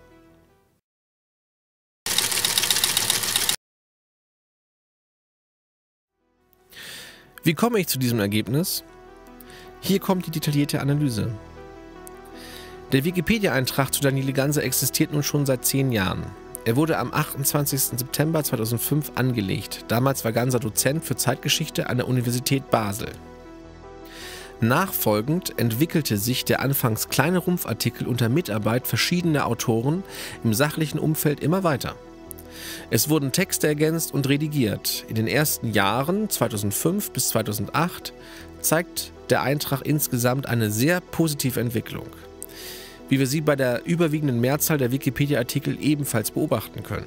Wie komme ich zu diesem Ergebnis? Hier kommt die detaillierte Analyse. Der Wikipedia-Eintrag zu Daniele Ganser existiert nun schon seit 10 Jahren. Er wurde am 28. September 2005 angelegt. Damals war Ganser Dozent für Zeitgeschichte an der Universität Basel. Nachfolgend entwickelte sich der anfangs kleine Rumpfartikel unter Mitarbeit verschiedener Autoren im sachlichen Umfeld immer weiter. Es wurden Texte ergänzt und redigiert. In den ersten Jahren, 2005 bis 2008, zeigt der Eintrag insgesamt eine sehr positive Entwicklung, wie wir sie bei der überwiegenden Mehrzahl der Wikipedia-Artikel ebenfalls beobachten können.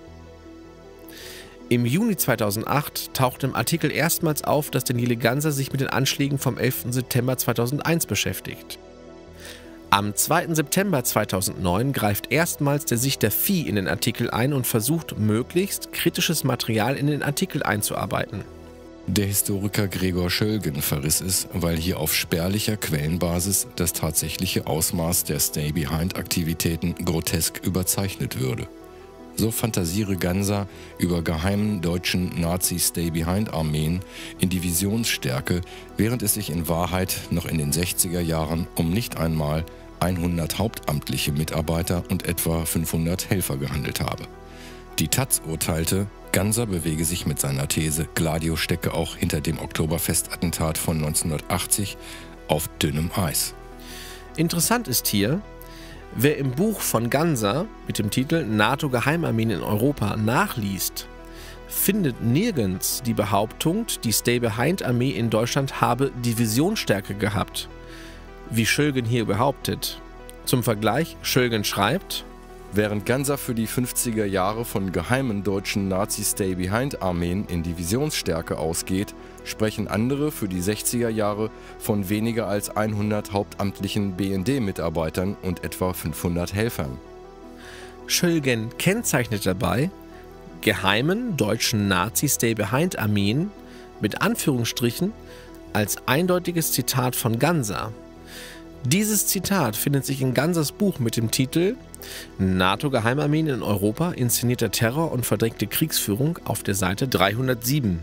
Im Juni 2008 tauchte im Artikel erstmals auf, dass Daniele Ganser sich mit den Anschlägen vom 11. September 2001 beschäftigt. Am 2. September 2009 greift erstmals der Sichter Phi in den Artikel ein und versucht, möglichst kritisches Material in den Artikel einzuarbeiten. Der Historiker Gregor Schölgen verriss es, weil hier auf spärlicher Quellenbasis das tatsächliche Ausmaß der Stay-Behind-Aktivitäten grotesk überzeichnet würde. So fantasiere Ganser über geheimen deutschen Nazi-Stay-Behind-Armeen in Divisionsstärke, während es sich in Wahrheit noch in den 60er Jahren um nicht einmal 100 hauptamtliche Mitarbeiter und etwa 500 Helfer gehandelt habe. Die taz urteilte, Ganser bewege sich mit seiner These, Gladio stecke auch hinter dem Oktoberfestattentat von 1980 auf dünnem Eis. Interessant ist hier, wer im Buch von Ganser mit dem Titel NATO-Geheimarmeen in Europa nachliest, findet nirgends die Behauptung, die Stay-Behind-Armee in Deutschland habe Divisionsstärke gehabt, wie Schölgen hier behauptet. Zum Vergleich, Schölgen schreibt: Während Ganser für die 50er Jahre von geheimen deutschen Nazi-Stay-Behind-Armeen in Divisionsstärke ausgeht, sprechen andere für die 60er Jahre von weniger als 100 hauptamtlichen BND-Mitarbeitern und etwa 500 Helfern. Schölgen kennzeichnet dabei geheimen deutschen Nazi-Stay-Behind-Armeen mit Anführungsstrichen als eindeutiges Zitat von Ganser. Dieses Zitat findet sich in Gansers Buch mit dem Titel NATO-Geheimarmeen in Europa, inszenierter Terror und verdreckte Kriegsführung auf der Seite 307.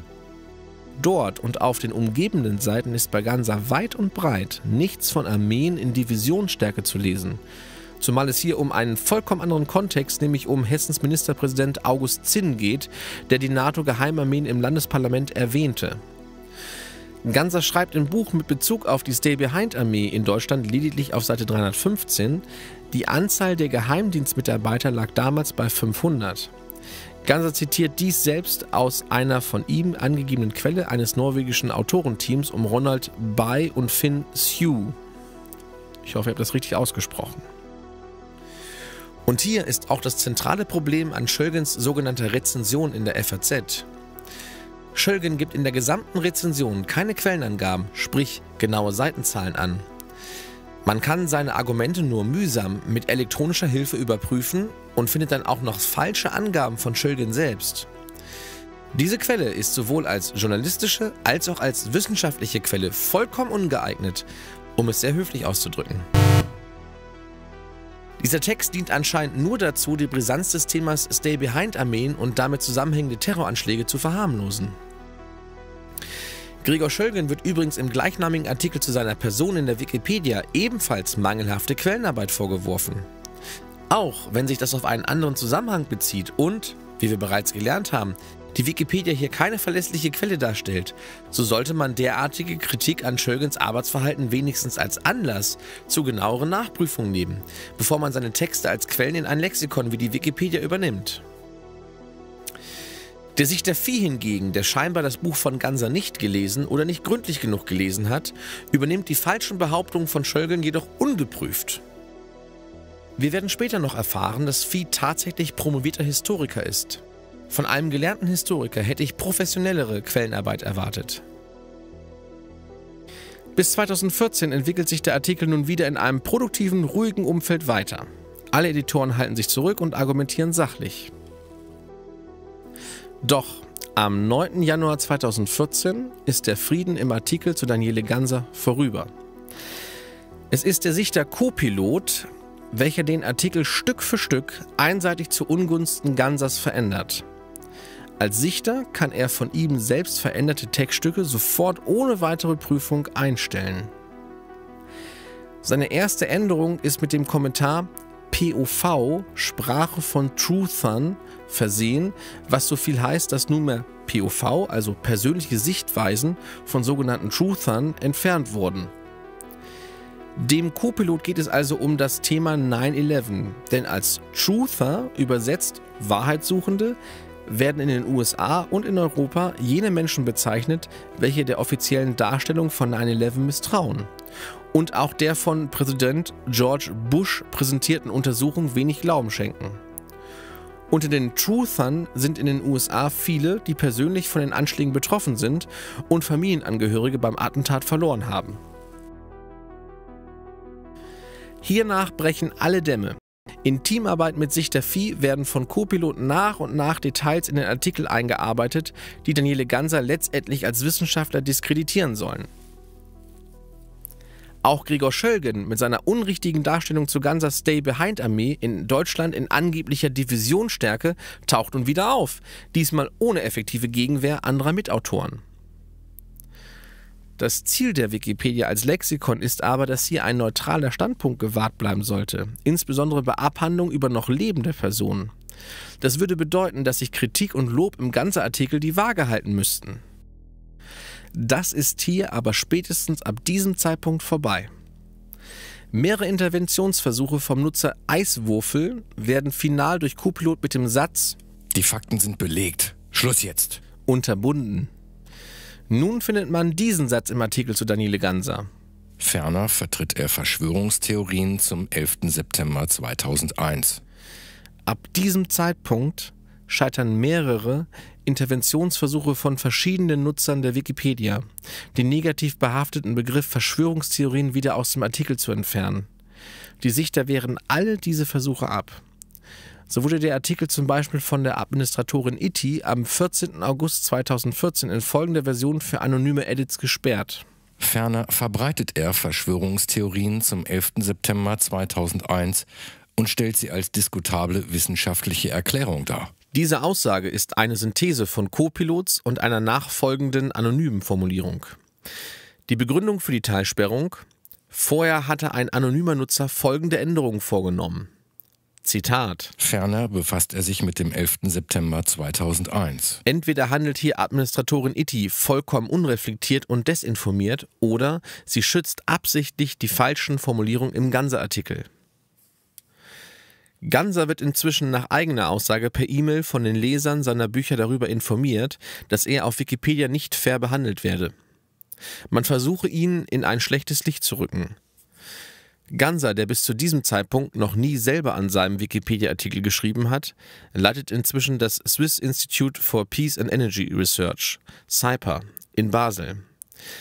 Dort und auf den umgebenden Seiten ist bei Ganser weit und breit nichts von Armeen in Divisionsstärke zu lesen, zumal es hier um einen vollkommen anderen Kontext, nämlich um Hessens Ministerpräsident August Zinn geht, der die NATO-Geheimarmeen im Landesparlament erwähnte. Ganser schreibt im Buch mit Bezug auf die Stay-Behind-Armee in Deutschland lediglich auf Seite 315, die Anzahl der Geheimdienstmitarbeiter lag damals bei 500. Ganser zitiert dies selbst aus einer von ihm angegebenen Quelle eines norwegischen Autorenteams um Ronald Bay und Finn Sue. Ich hoffe, ich habe das richtig ausgesprochen. Und hier ist auch das zentrale Problem an Schölgens sogenannter Rezension in der FAZ. Schölgen gibt in der gesamten Rezension keine Quellenangaben, sprich genaue Seitenzahlen an. Man kann seine Argumente nur mühsam mit elektronischer Hilfe überprüfen und findet dann auch noch falsche Angaben von Shulgin selbst. Diese Quelle ist sowohl als journalistische als auch als wissenschaftliche Quelle vollkommen ungeeignet, um es sehr höflich auszudrücken. Dieser Text dient anscheinend nur dazu, die Brisanz des Themas Stay-Behind-Armeen und damit zusammenhängende Terroranschläge zu verharmlosen. Gregor Shulgin wird übrigens im gleichnamigen Artikel zu seiner Person in der Wikipedia ebenfalls mangelhafte Quellenarbeit vorgeworfen. Auch wenn sich das auf einen anderen Zusammenhang bezieht und, wie wir bereits gelernt haben, die Wikipedia hier keine verlässliche Quelle darstellt, so sollte man derartige Kritik an Shulgins Arbeitsverhalten wenigstens als Anlass zu genaueren Nachprüfungen nehmen, bevor man seine Texte als Quellen in ein Lexikon wie die Wikipedia übernimmt. Der Sichter Vieh hingegen, der scheinbar das Buch von Ganser nicht gelesen oder nicht gründlich genug gelesen hat, übernimmt die falschen Behauptungen von Shulgin jedoch ungeprüft. Wir werden später noch erfahren, dass Vieh tatsächlich promovierter Historiker ist. Von einem gelernten Historiker hätte ich professionellere Quellenarbeit erwartet. Bis 2014 entwickelt sich der Artikel nun wieder in einem produktiven, ruhigen Umfeld weiter. Alle Editoren halten sich zurück und argumentieren sachlich. Doch am 9. Januar 2014 ist der Frieden im Artikel zu Daniele Ganser vorüber. Es ist der Sichter Co-Pilot, welcher den Artikel Stück für Stück einseitig zu Ungunsten Gansers verändert. Als Sichter kann er von ihm selbst veränderte Textstücke sofort ohne weitere Prüfung einstellen. Seine erste Änderung ist mit dem Kommentar POV, Sprache von Truthern, versehen, was so viel heißt, dass nunmehr POV, also persönliche Sichtweisen von sogenannten Truthern, entfernt wurden. Dem Co-Pilot geht es also um das Thema 9/11, denn als Truther, übersetzt Wahrheitssuchende, werden in den USA und in Europa jene Menschen bezeichnet, welche der offiziellen Darstellung von 9/11 misstrauen und auch der von Präsident George Bush präsentierten Untersuchung wenig Glauben schenken. Unter den Truthern sind in den USA viele, die persönlich von den Anschlägen betroffen sind und Familienangehörige beim Attentat verloren haben. Hiernach brechen alle Dämme. In Teamarbeit mit Sichter Vieh werden von Co-Piloten nach und nach Details in den Artikel eingearbeitet, die Daniele Ganser letztendlich als Wissenschaftler diskreditieren sollen. Auch Gregor Shulgin mit seiner unrichtigen Darstellung zu Gansers Stay-Behind-Armee in Deutschland in angeblicher Divisionsstärke taucht nun wieder auf, diesmal ohne effektive Gegenwehr anderer Mitautoren. Das Ziel der Wikipedia als Lexikon ist aber, dass hier ein neutraler Standpunkt gewahrt bleiben sollte, insbesondere bei Abhandlungen über noch lebende Personen. Das würde bedeuten, dass sich Kritik und Lob im Ganser-Artikel die Waage halten müssten. Das ist hier aber spätestens ab diesem Zeitpunkt vorbei. Mehrere Interventionsversuche vom Nutzer Eiswürfel werden final durch Co-Pilot mit dem Satz „Die Fakten sind belegt. Schluss jetzt!" unterbunden. Nun findet man diesen Satz im Artikel zu Daniele Ganser. Ferner vertritt er Verschwörungstheorien zum 11. September 2001. Ab diesem Zeitpunkt scheitern mehrere Interventionsversuche von verschiedenen Nutzern der Wikipedia, den negativ behafteten Begriff Verschwörungstheorien wieder aus dem Artikel zu entfernen. Die Sichter wehren alle diese Versuche ab. So wurde der Artikel zum Beispiel von der Administratorin Itti am 14. August 2014 in folgender Version für anonyme Edits gesperrt. Ferner verbreitet er Verschwörungstheorien zum 11. September 2001 und stellt sie als diskutable wissenschaftliche Erklärung dar. Diese Aussage ist eine Synthese von Co-Pilots und einer nachfolgenden anonymen Formulierung. Die Begründung für die Teilsperrung: Vorher hatte ein anonymer Nutzer folgende Änderungen vorgenommen. Zitat. Ferner befasst er sich mit dem 11. September 2001. Entweder handelt hier Administratorin Itti vollkommen unreflektiert und desinformiert, oder sie schützt absichtlich die falschen Formulierungen im Ganser-Artikel. Ganser wird inzwischen nach eigener Aussage per E-Mail von den Lesern seiner Bücher darüber informiert, dass er auf Wikipedia nicht fair behandelt werde. Man versuche, ihn in ein schlechtes Licht zu rücken. Ganser, der bis zu diesem Zeitpunkt noch nie selber an seinem Wikipedia-Artikel geschrieben hat, leitet inzwischen das Swiss Institute for Peace and Energy Research, SIPER, in Basel.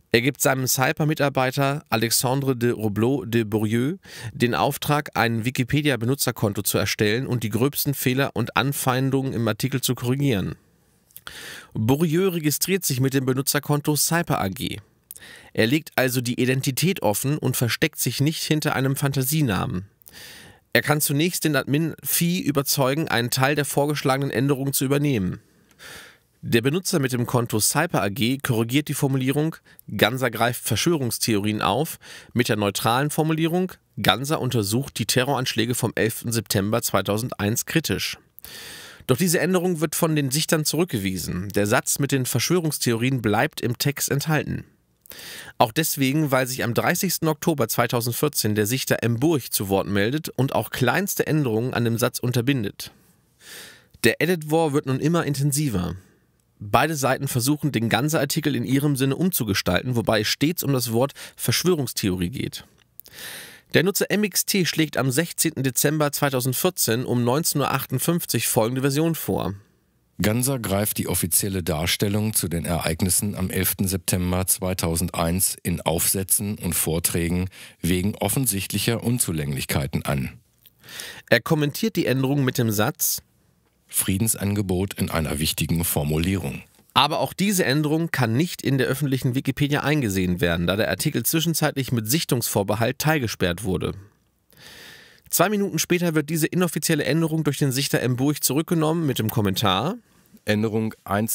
Er gibt seinem Cyper-Mitarbeiter Alexandre de Roblot de Bourrieu den Auftrag, ein Wikipedia-Benutzerkonto zu erstellen und die gröbsten Fehler und Anfeindungen im Artikel zu korrigieren. Bourrieu registriert sich mit dem Benutzerkonto Cyper AG. Er legt also die Identität offen und versteckt sich nicht hinter einem Fantasienamen. Er kann zunächst den Admin Phi überzeugen, einen Teil der vorgeschlagenen Änderungen zu übernehmen. Der Benutzer mit dem Konto Cyper AG korrigiert die Formulierung „Ganser greift Verschwörungstheorien auf" mit der neutralen Formulierung „Ganser untersucht die Terroranschläge vom 11. September 2001 kritisch". Doch diese Änderung wird von den Sichtern zurückgewiesen. Der Satz mit den Verschwörungstheorien bleibt im Text enthalten. Auch deswegen, weil sich am 30. Oktober 2014 der Sichter M. Burch zu Wort meldet und auch kleinste Änderungen an dem Satz unterbindet. Der Edit War wird nun immer intensiver. Beide Seiten versuchen, den Ganser-Artikel in ihrem Sinne umzugestalten, wobei es stets um das Wort Verschwörungstheorie geht. Der Nutzer MXT schlägt am 16. Dezember 2014 um 19:58 Uhr folgende Version vor. Ganser greift die offizielle Darstellung zu den Ereignissen am 11. September 2001 in Aufsätzen und Vorträgen wegen offensichtlicher Unzulänglichkeiten an. Er kommentiert die Änderung mit dem Satz Friedensangebot in einer wichtigen Formulierung. Aber auch diese Änderung kann nicht in der öffentlichen Wikipedia eingesehen werden, da der Artikel zwischenzeitlich mit Sichtungsvorbehalt teilgesperrt wurde. 2 Minuten später wird diese inoffizielle Änderung durch den Sichter M. Burch zurückgenommen mit dem Kommentar Änderung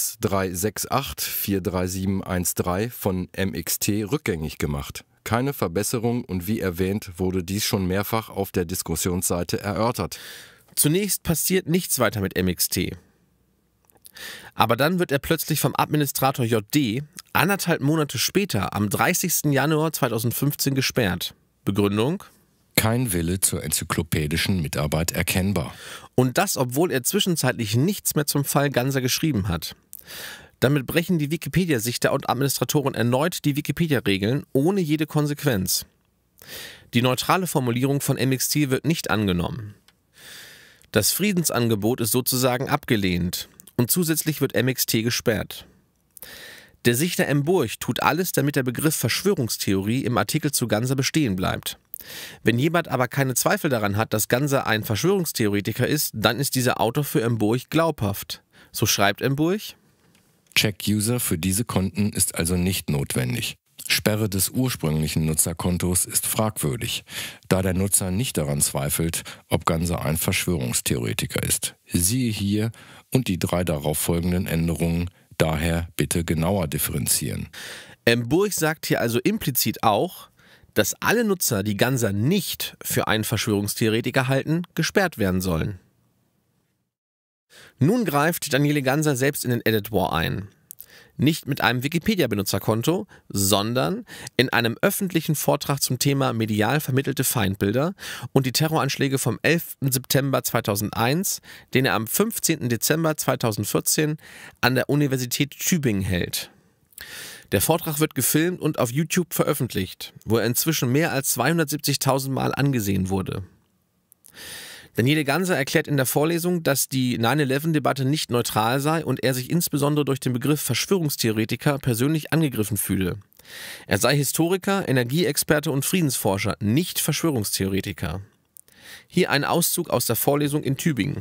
1368-43713 von MXT rückgängig gemacht. Keine Verbesserung und wie erwähnt wurde dies schon mehrfach auf der Diskussionsseite erörtert. Zunächst passiert nichts weiter mit MXT. Aber dann wird er plötzlich vom Administrator JD 1,5 Monate später, am 30. Januar 2015, gesperrt. Begründung? Kein Wille zur enzyklopädischen Mitarbeit erkennbar. Und das, obwohl er zwischenzeitlich nichts mehr zum Fall Ganser geschrieben hat. Damit brechen die Wikipedia-Sichter und Administratoren erneut die Wikipedia-Regeln ohne jede Konsequenz. Die neutrale Formulierung von MXT wird nicht angenommen. Das Friedensangebot ist sozusagen abgelehnt und zusätzlich wird MXT gesperrt. Der Sichter M. Burch tut alles, damit der Begriff Verschwörungstheorie im Artikel zu Ganser bestehen bleibt. Wenn jemand aber keine Zweifel daran hat, dass Ganser ein Verschwörungstheoretiker ist, dann ist dieser Autor für M. Burch glaubhaft. So schreibt M. Burch: Check-User für diese Konten ist also nicht notwendig. Sperre des ursprünglichen Nutzerkontos ist fragwürdig, da der Nutzer nicht daran zweifelt, ob Ganser ein Verschwörungstheoretiker ist. Siehe hier und die 3 darauffolgenden Änderungen, daher bitte genauer differenzieren. M. Burch sagt hier also implizit auch, dass alle Nutzer, die Ganser nicht für einen Verschwörungstheoretiker halten, gesperrt werden sollen. Nun greift Daniele Ganser selbst in den Edit War ein. Nicht mit einem Wikipedia-Benutzerkonto, sondern in einem öffentlichen Vortrag zum Thema medial vermittelte Feindbilder und die Terroranschläge vom 11. September 2001, den er am 15. Dezember 2014 an der Universität Tübingen hält. Der Vortrag wird gefilmt und auf YouTube veröffentlicht, wo er inzwischen mehr als 270.000 Mal angesehen wurde. Daniele Ganser erklärt in der Vorlesung, dass die 9/11-Debatte nicht neutral sei und er sich insbesondere durch den Begriff Verschwörungstheoretiker persönlich angegriffen fühle. Er sei Historiker, Energieexperte und Friedensforscher, nicht Verschwörungstheoretiker. Hier ein Auszug aus der Vorlesung in Tübingen.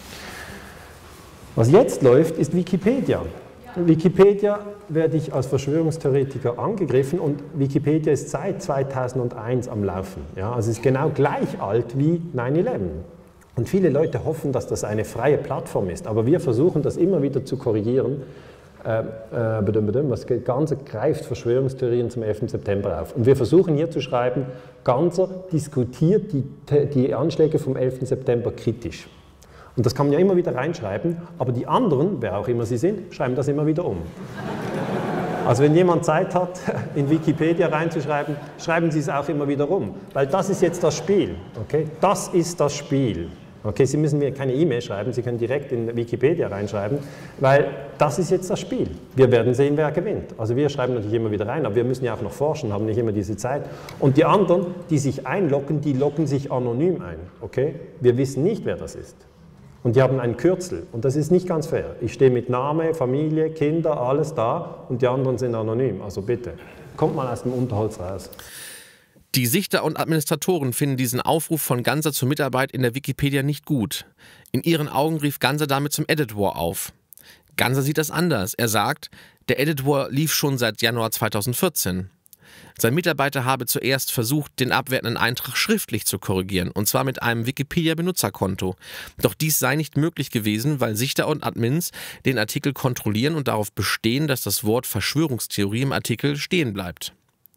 Was jetzt läuft, ist Wikipedia. Wikipedia werde ich als Verschwörungstheoretiker angegriffen und Wikipedia ist seit 2001 am Laufen. Ja, also es ist genau gleich alt wie 9/11. Und viele Leute hoffen, dass das eine freie Plattform ist, aber wir versuchen das immer wieder zu korrigieren. Was Ganser greift Verschwörungstheorien zum 11. September auf. Und wir versuchen hier zu schreiben, Ganser diskutiert die Anschläge vom 11. September kritisch. Und das kann man ja immer wieder reinschreiben, aber die anderen, wer auch immer sie sind, schreiben das immer wieder um. Also wenn jemand Zeit hat, in Wikipedia reinzuschreiben, schreiben Sie es auch immer wieder um. Weil das ist jetzt das Spiel. Okay? Das ist das Spiel. Okay? Sie müssen mir keine E-Mail schreiben, Sie können direkt in Wikipedia reinschreiben, weil das ist jetzt das Spiel. Wir werden sehen, wer gewinnt. Also wir schreiben natürlich immer wieder rein, aber wir müssen ja auch noch forschen, haben nicht immer diese Zeit. Und die anderen, die sich einloggen, die loggen sich anonym ein. Okay? Wir wissen nicht, wer das ist. Und die haben ein Kürzel und das ist nicht ganz fair. Ich stehe mit Name, Familie, Kinder, alles da und die anderen sind anonym, also bitte. kommt mal aus dem Unterholz raus. Die Sichter und Administratoren finden diesen Aufruf von Ganser zur Mitarbeit in der Wikipedia nicht gut. In ihren Augen rief Ganser damit zum Edit War auf. Ganser sieht das anders. Er sagt, der Edit War lief schon seit Januar 2014. Sein Mitarbeiter habe zuerst versucht, den abwertenden Eintrag schriftlich zu korrigieren, und zwar mit einem Wikipedia-Benutzerkonto. Doch dies sei nicht möglich gewesen, weil Sichter und Admins den Artikel kontrollieren und darauf bestehen, dass das Wort Verschwörungstheorie im Artikel stehen bleibt.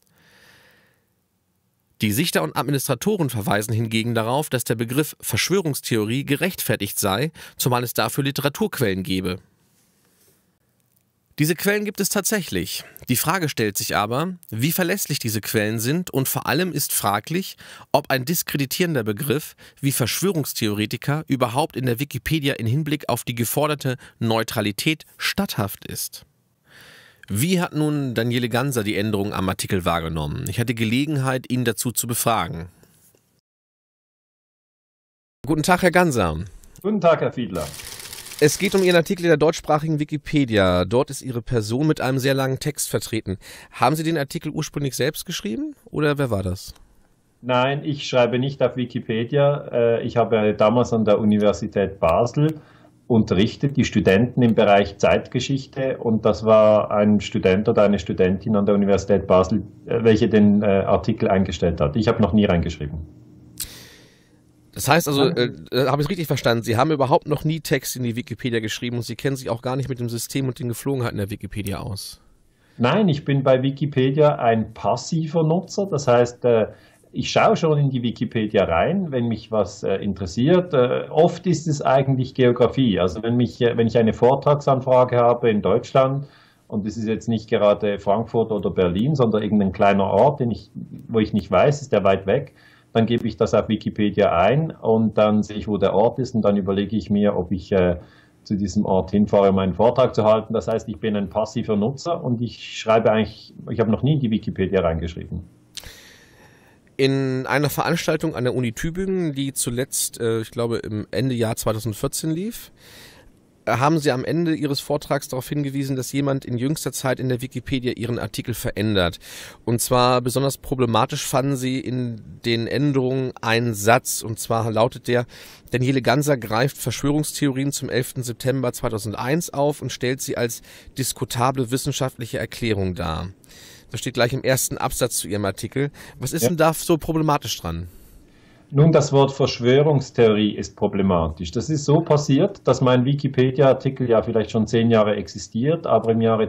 Die Sichter und Administratoren verweisen hingegen darauf, dass der Begriff Verschwörungstheorie gerechtfertigt sei, zumal es dafür Literaturquellen gebe. Diese Quellen gibt es tatsächlich. Die Frage stellt sich aber, wie verlässlich diese Quellen sind, und vor allem ist fraglich, ob ein diskreditierender Begriff wie Verschwörungstheoretiker überhaupt in der Wikipedia in Hinblick auf die geforderte Neutralität statthaft ist. Wie hat nun Daniele Ganser die Änderungen am Artikel wahrgenommen? Ich hatte Gelegenheit, ihn dazu zu befragen. Guten Tag, Herr Ganser. Guten Tag, Herr Fiedler. Es geht um Ihren Artikel in der deutschsprachigen Wikipedia. Dort ist Ihre Person mit einem sehr langen Text vertreten. Haben Sie den Artikel ursprünglich selbst geschrieben oder wer war das? Nein, ich schreibe nicht auf Wikipedia. Ich habe damals an der Universität Basel unterrichtet, die Studenten im Bereich Zeitgeschichte, und das war ein Student oder eine Studentin an der Universität Basel, welche den Artikel eingestellt hat. Ich habe noch nie reingeschrieben. Das heißt also, habe ich es richtig verstanden, Sie haben überhaupt noch nie Text in die Wikipedia geschrieben und Sie kennen sich auch gar nicht mit dem System und den Geflogenheiten der Wikipedia aus? Nein, ich bin bei Wikipedia ein passiver Nutzer. Das heißt, ich schaue schon in die Wikipedia rein, wenn mich was interessiert. Oft ist es eigentlich Geografie. Also wenn ich eine Vortragsanfrage habe in Deutschland, und es ist jetzt nicht gerade Frankfurt oder Berlin, sondern irgendein kleiner Ort, wo ich nicht weiß, ist der weit weg, dann gebe ich das auf Wikipedia ein und dann sehe ich, wo der Ort ist, und dann überlege ich mir, ob ich zu diesem Ort hinfahre, um einen Vortrag zu halten. Das heißt, ich bin ein passiver Nutzer und ich habe noch nie in die Wikipedia reingeschrieben. In einer Veranstaltung an der Uni Tübingen, die zuletzt, ich glaube, im Ende Jahr 2014 lief, haben Sie am Ende Ihres Vortrags darauf hingewiesen, dass jemand in jüngster Zeit in der Wikipedia Ihren Artikel verändert. Und zwar besonders problematisch fanden Sie in den Änderungen einen Satz, und zwar lautet der: Daniele Ganser greift Verschwörungstheorien zum 11. September 2001 auf und stellt sie als diskutable wissenschaftliche Erklärung dar. Das steht gleich im ersten Absatz zu Ihrem Artikel. Was ist denn da so problematisch dran? Nun, das Wort Verschwörungstheorie ist problematisch. Das ist so passiert, dass mein Wikipedia-Artikel ja vielleicht schon 10 Jahre existiert, aber im Jahre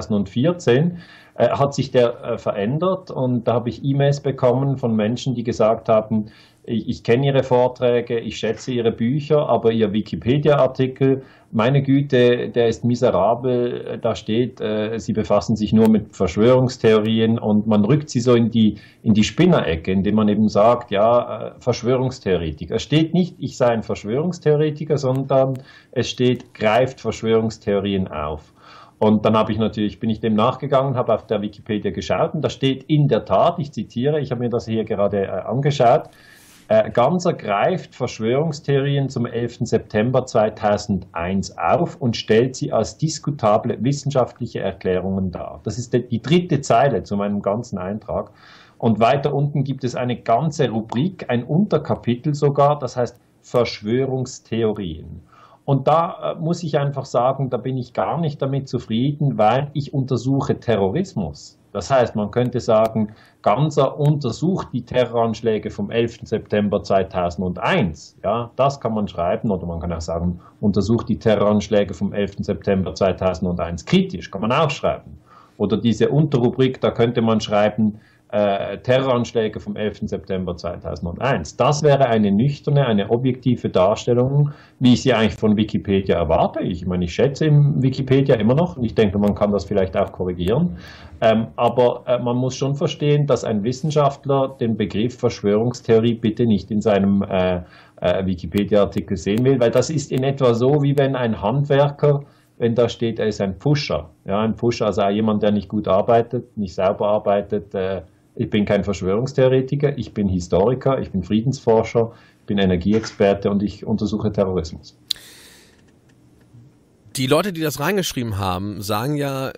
2014 hat sich der verändert, und da habe ich E-Mails bekommen von Menschen, die gesagt haben, ich kenne Ihre Vorträge, ich schätze Ihre Bücher, aber Ihr Wikipedia-Artikel, meine Güte, der ist miserabel. Da steht, Sie befassen sich nur mit Verschwörungstheorien, und man rückt sie so in die Spinnerecke, indem man eben sagt, ja, Verschwörungstheoretiker. Es steht nicht, ich sei ein Verschwörungstheoretiker, sondern es steht, greift Verschwörungstheorien auf. Und dann bin ich dem nachgegangen, habe auf der Wikipedia geschaut, und da steht in der Tat, ich zitiere, ich habe mir das hier gerade angeschaut, Ganser greift Verschwörungstheorien zum 11. September 2001 auf und stellt sie als diskutable wissenschaftliche Erklärungen dar. Das ist die 3. Zeile zu meinem ganzen Eintrag. Und weiter unten gibt es eine ganze Rubrik, ein Unterkapitel sogar, das heißt Verschwörungstheorien. Und da muss ich einfach sagen, da bin ich gar nicht damit zufrieden, weil ich untersuche Terrorismus. Das heißt, man könnte sagen, Ganser untersucht die Terroranschläge vom 11. September 2001. Ja, das kann man schreiben, oder man kann auch sagen, untersucht die Terroranschläge vom 11. September 2001 kritisch, kann man auch schreiben. Oder diese Unterrubrik, da könnte man schreiben, Terroranschläge vom 11. September 2001. Das wäre eine nüchterne, eine objektive Darstellung, wie ich sie eigentlich von Wikipedia erwarte. Ich meine, ich schätze im Wikipedia immer noch, und ich denke, man kann das vielleicht auch korrigieren. Aber man muss schon verstehen, dass ein Wissenschaftler den Begriff Verschwörungstheorie bitte nicht in seinem Wikipedia-Artikel sehen will, weil das ist in etwa so, wie wenn ein Handwerker, wenn da steht, er ist ein Pfuscher. Ja, ein Pfuscher, also jemand, der nicht gut arbeitet, nicht sauber arbeitet. Ich bin kein Verschwörungstheoretiker, ich bin Historiker, ich bin Friedensforscher, ich bin Energieexperte und ich untersuche Terrorismus. Die Leute, die das reingeschrieben haben, sagen ja,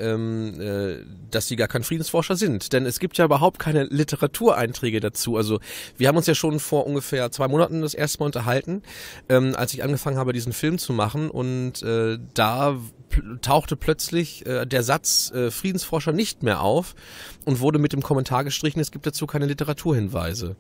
dass sie gar kein Friedensforscher sind. Denn es gibt ja überhaupt keine Literatureinträge dazu. Also wir haben uns ja schon vor ungefähr 2 Monaten das erste Mal unterhalten, als ich angefangen habe, diesen Film zu machen. Und da tauchte plötzlich der Satz Friedensforscher nicht mehr auf und wurde mit dem Kommentar gestrichen, es gibt dazu keine Literaturhinweise.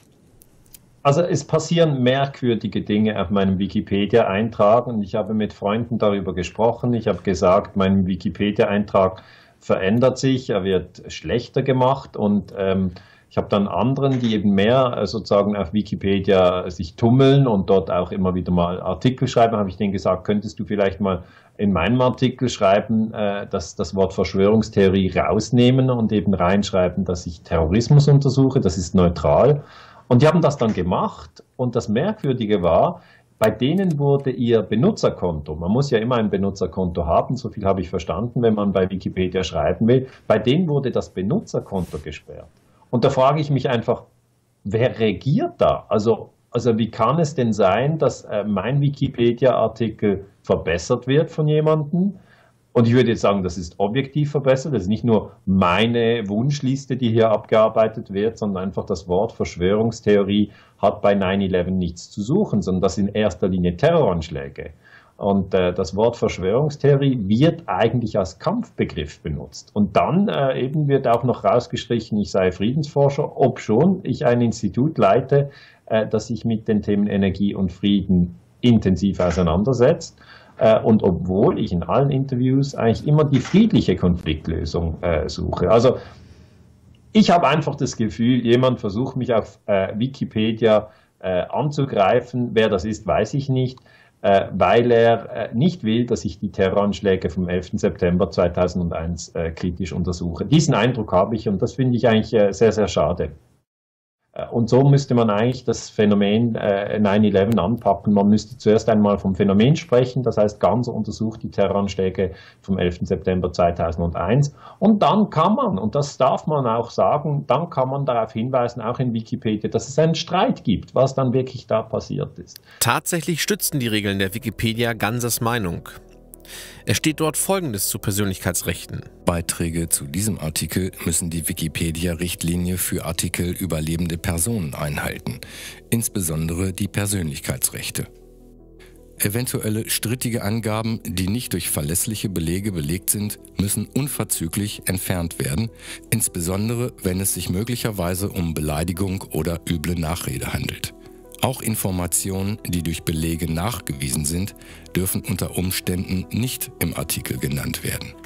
Also es passieren merkwürdige Dinge auf meinem Wikipedia-Eintrag und ich habe mit Freunden darüber gesprochen. Ich habe gesagt, mein Wikipedia-Eintrag verändert sich, er wird schlechter gemacht und ich habe dann anderen, die eben mehr sozusagen auf Wikipedia sich tummeln und dort auch immer wieder mal Artikel schreiben, habe ich denen gesagt, könntest du vielleicht mal in meinem Artikel schreiben, dass das Wort Verschwörungstheorie rausnehmen und eben reinschreiben, dass ich Terrorismus untersuche, das ist neutral. Und die haben das dann gemacht und das Merkwürdige war, bei denen wurde ihr Benutzerkonto, man muss ja immer ein Benutzerkonto haben, so viel habe ich verstanden, wenn man bei Wikipedia schreiben will, bei denen wurde das Benutzerkonto gesperrt. Und da frage ich mich einfach, wer regiert da? Also wie kann es denn sein, dass mein Wikipedia-Artikel verbessert wird von jemandem? Und ich würde jetzt sagen, das ist objektiv verbessert. Das ist nicht nur meine Wunschliste, die hier abgearbeitet wird, sondern einfach das Wort Verschwörungstheorie hat bei 9/11 nichts zu suchen, sondern das sind in erster Linie Terroranschläge. Und das Wort Verschwörungstheorie wird eigentlich als Kampfbegriff benutzt. Und dann eben wird auch noch rausgestrichen, ich sei Friedensforscher, obschon ich ein Institut leite, das sich mit den Themen Energie und Frieden intensiv auseinandersetzt. Und obwohl ich in allen Interviews eigentlich immer die friedliche Konfliktlösung suche. Also ich habe einfach das Gefühl, jemand versucht mich auf Wikipedia anzugreifen. Wer das ist, weiß ich nicht, weil er nicht will, dass ich die Terroranschläge vom 11. September 2001 kritisch untersuche. Diesen Eindruck habe ich und das finde ich eigentlich sehr, sehr schade. Und so müsste man eigentlich das Phänomen 9/11 anpacken. Man müsste zuerst einmal vom Phänomen sprechen, das heißt, Ganser untersucht die Terroranschläge vom 11. September 2001. Und dann kann man, und das darf man auch sagen, dann kann man darauf hinweisen, auch in Wikipedia, dass es einen Streit gibt, was dann wirklich da passiert ist. Tatsächlich stützen die Regeln der Wikipedia Gansers Meinung. Es steht dort Folgendes zu Persönlichkeitsrechten. Beiträge zu diesem Artikel müssen die Wikipedia-Richtlinie für Artikel über lebende Personen einhalten, insbesondere die Persönlichkeitsrechte. Eventuelle strittige Angaben, die nicht durch verlässliche Belege belegt sind, müssen unverzüglich entfernt werden, insbesondere wenn es sich möglicherweise um Beleidigung oder üble Nachrede handelt. Auch Informationen, die durch Belege nachgewiesen sind, dürfen unter Umständen nicht im Artikel genannt werden.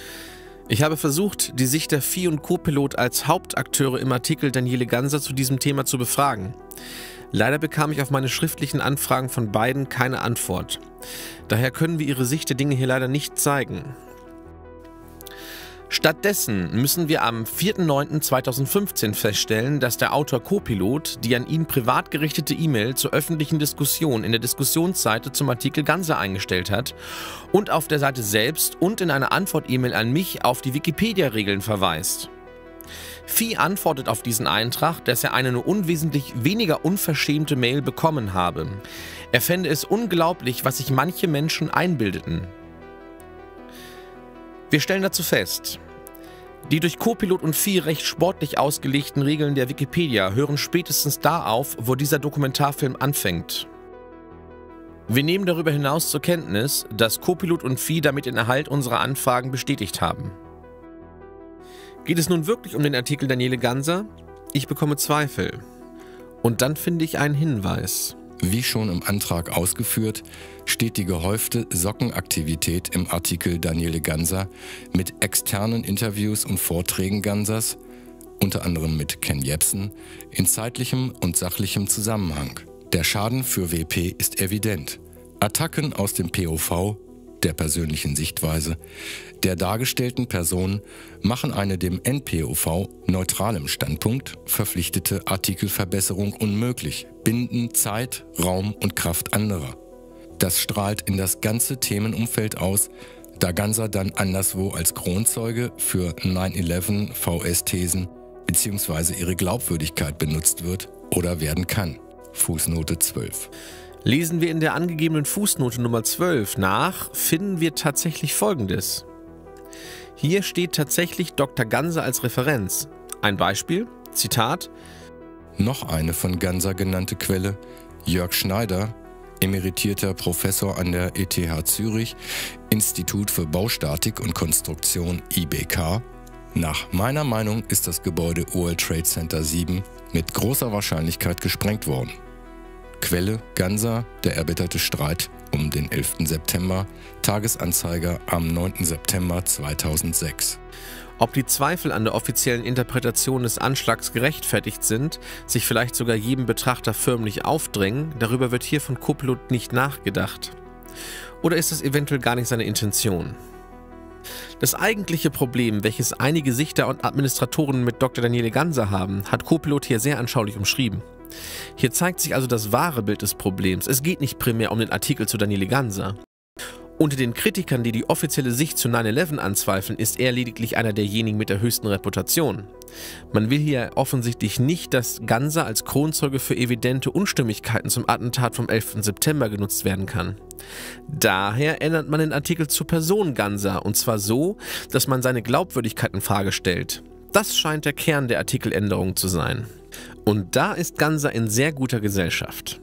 Ich habe versucht, die Sicht der Vieh- und Co-Pilot als Hauptakteure im Artikel Daniele Ganser zu diesem Thema zu befragen. Leider bekam ich auf meine schriftlichen Anfragen von beiden keine Antwort. Daher können wir ihre Sicht der Dinge hier leider nicht zeigen. Stattdessen müssen wir am 4.9.2015 feststellen, dass der Autor Co-Pilot die an ihn privat gerichtete E-Mail zur öffentlichen Diskussion in der Diskussionsseite zum Artikel Ganser eingestellt hat und auf der Seite selbst und in einer Antwort-E-Mail an mich auf die Wikipedia-Regeln verweist. Vieh antwortet auf diesen Eintrag, dass er eine nur unwesentlich weniger unverschämte Mail bekommen habe. Er fände es unglaublich, was sich manche Menschen einbildeten. Wir stellen dazu fest, die durch Co-Pilot und Vieh recht sportlich ausgelegten Regeln der Wikipedia hören spätestens da auf, wo dieser Dokumentarfilm anfängt. Wir nehmen darüber hinaus zur Kenntnis, dass Co-Pilot und Vieh damit den Erhalt unserer Anfragen bestätigt haben. Geht es nun wirklich um den Artikel Daniele Ganser? Ich bekomme Zweifel. Und dann finde ich einen Hinweis. Wie schon im Antrag ausgeführt, steht die gehäufte Sockenaktivität im Artikel Daniele Ganser mit externen Interviews und Vorträgen Gansers, unter anderem mit Ken Jebsen, in zeitlichem und sachlichem Zusammenhang. Der Schaden für WP ist evident. Attacken aus dem POV, der persönlichen Sichtweise, der dargestellten Person machen eine dem NPOV neutralem Standpunkt verpflichtete Artikelverbesserung unmöglich, binden Zeit, Raum und Kraft anderer. Das strahlt in das ganze Themenumfeld aus, da Ganser dann anderswo als Kronzeuge für 9/11 VS-Thesen bzw. ihre Glaubwürdigkeit benutzt wird oder werden kann. Fußnote 12. Lesen wir in der angegebenen Fußnote Nummer 12 nach, finden wir tatsächlich Folgendes. Hier steht tatsächlich Dr. Ganser als Referenz. Ein Beispiel, Zitat: Noch eine von Ganser genannte Quelle, Jörg Schneider, emeritierter Professor an der ETH Zürich, Institut für Baustatik und Konstruktion IBK. Nach meiner Meinung ist das Gebäude World Trade Center 7 mit großer Wahrscheinlichkeit gesprengt worden. Quelle Ganser, der erbitterte Streit um den 11. September, Tagesanzeiger am 9. September 2006. Ob die Zweifel an der offiziellen Interpretation des Anschlags gerechtfertigt sind, sich vielleicht sogar jedem Betrachter förmlich aufdrängen, darüber wird hier von Co-Pilot nicht nachgedacht. Oder ist das eventuell gar nicht seine Intention? Das eigentliche Problem, welches einige Sichter und Administratoren mit Dr. Daniele Ganser haben, hat Co-Pilot hier sehr anschaulich umschrieben. Hier zeigt sich also das wahre Bild des Problems. Es geht nicht primär um den Artikel zu Daniele Ganser. Unter den Kritikern, die die offizielle Sicht zu 9/11 anzweifeln, ist er lediglich einer derjenigen mit der höchsten Reputation. Man will hier offensichtlich nicht, dass Ganser als Kronzeuge für evidente Unstimmigkeiten zum Attentat vom 11. September genutzt werden kann. Daher ändert man den Artikel zur Person Ganser, und zwar so, dass man seine Glaubwürdigkeit in Frage stellt. Das scheint der Kern der Artikeländerung zu sein. Und da ist Ganser in sehr guter Gesellschaft.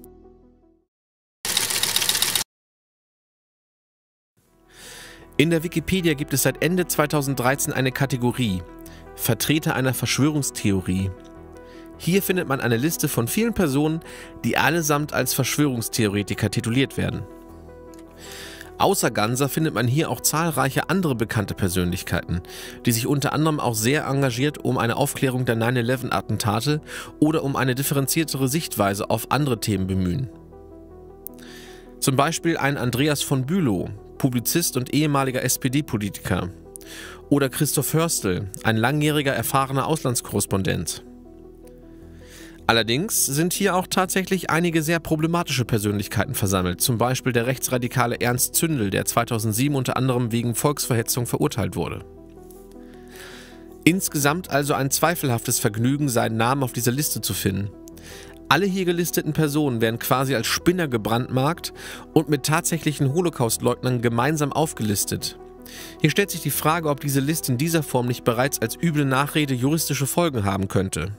In der Wikipedia gibt es seit Ende 2013 eine Kategorie Vertreter einer Verschwörungstheorie. Hier findet man eine Liste von vielen Personen, die allesamt als Verschwörungstheoretiker tituliert werden. Außer Ganser findet man hier auch zahlreiche andere bekannte Persönlichkeiten, die sich unter anderem auch sehr engagiert um eine Aufklärung der 9/11-Attentate oder um eine differenziertere Sichtweise auf andere Themen bemühen. Zum Beispiel ein Andreas von Bülow, Publizist und ehemaliger SPD-Politiker. Oder Christoph Hörstel, ein langjähriger erfahrener Auslandskorrespondent. Allerdings sind hier auch tatsächlich einige sehr problematische Persönlichkeiten versammelt, zum Beispiel der rechtsradikale Ernst Zündel, der 2007 unter anderem wegen Volksverhetzung verurteilt wurde. Insgesamt also ein zweifelhaftes Vergnügen, seinen Namen auf dieser Liste zu finden. Alle hier gelisteten Personen werden quasi als Spinner gebrandmarkt und mit tatsächlichen Holocaustleugnern gemeinsam aufgelistet. Hier stellt sich die Frage, ob diese Liste in dieser Form nicht bereits als üble Nachrede juristische Folgen haben könnte.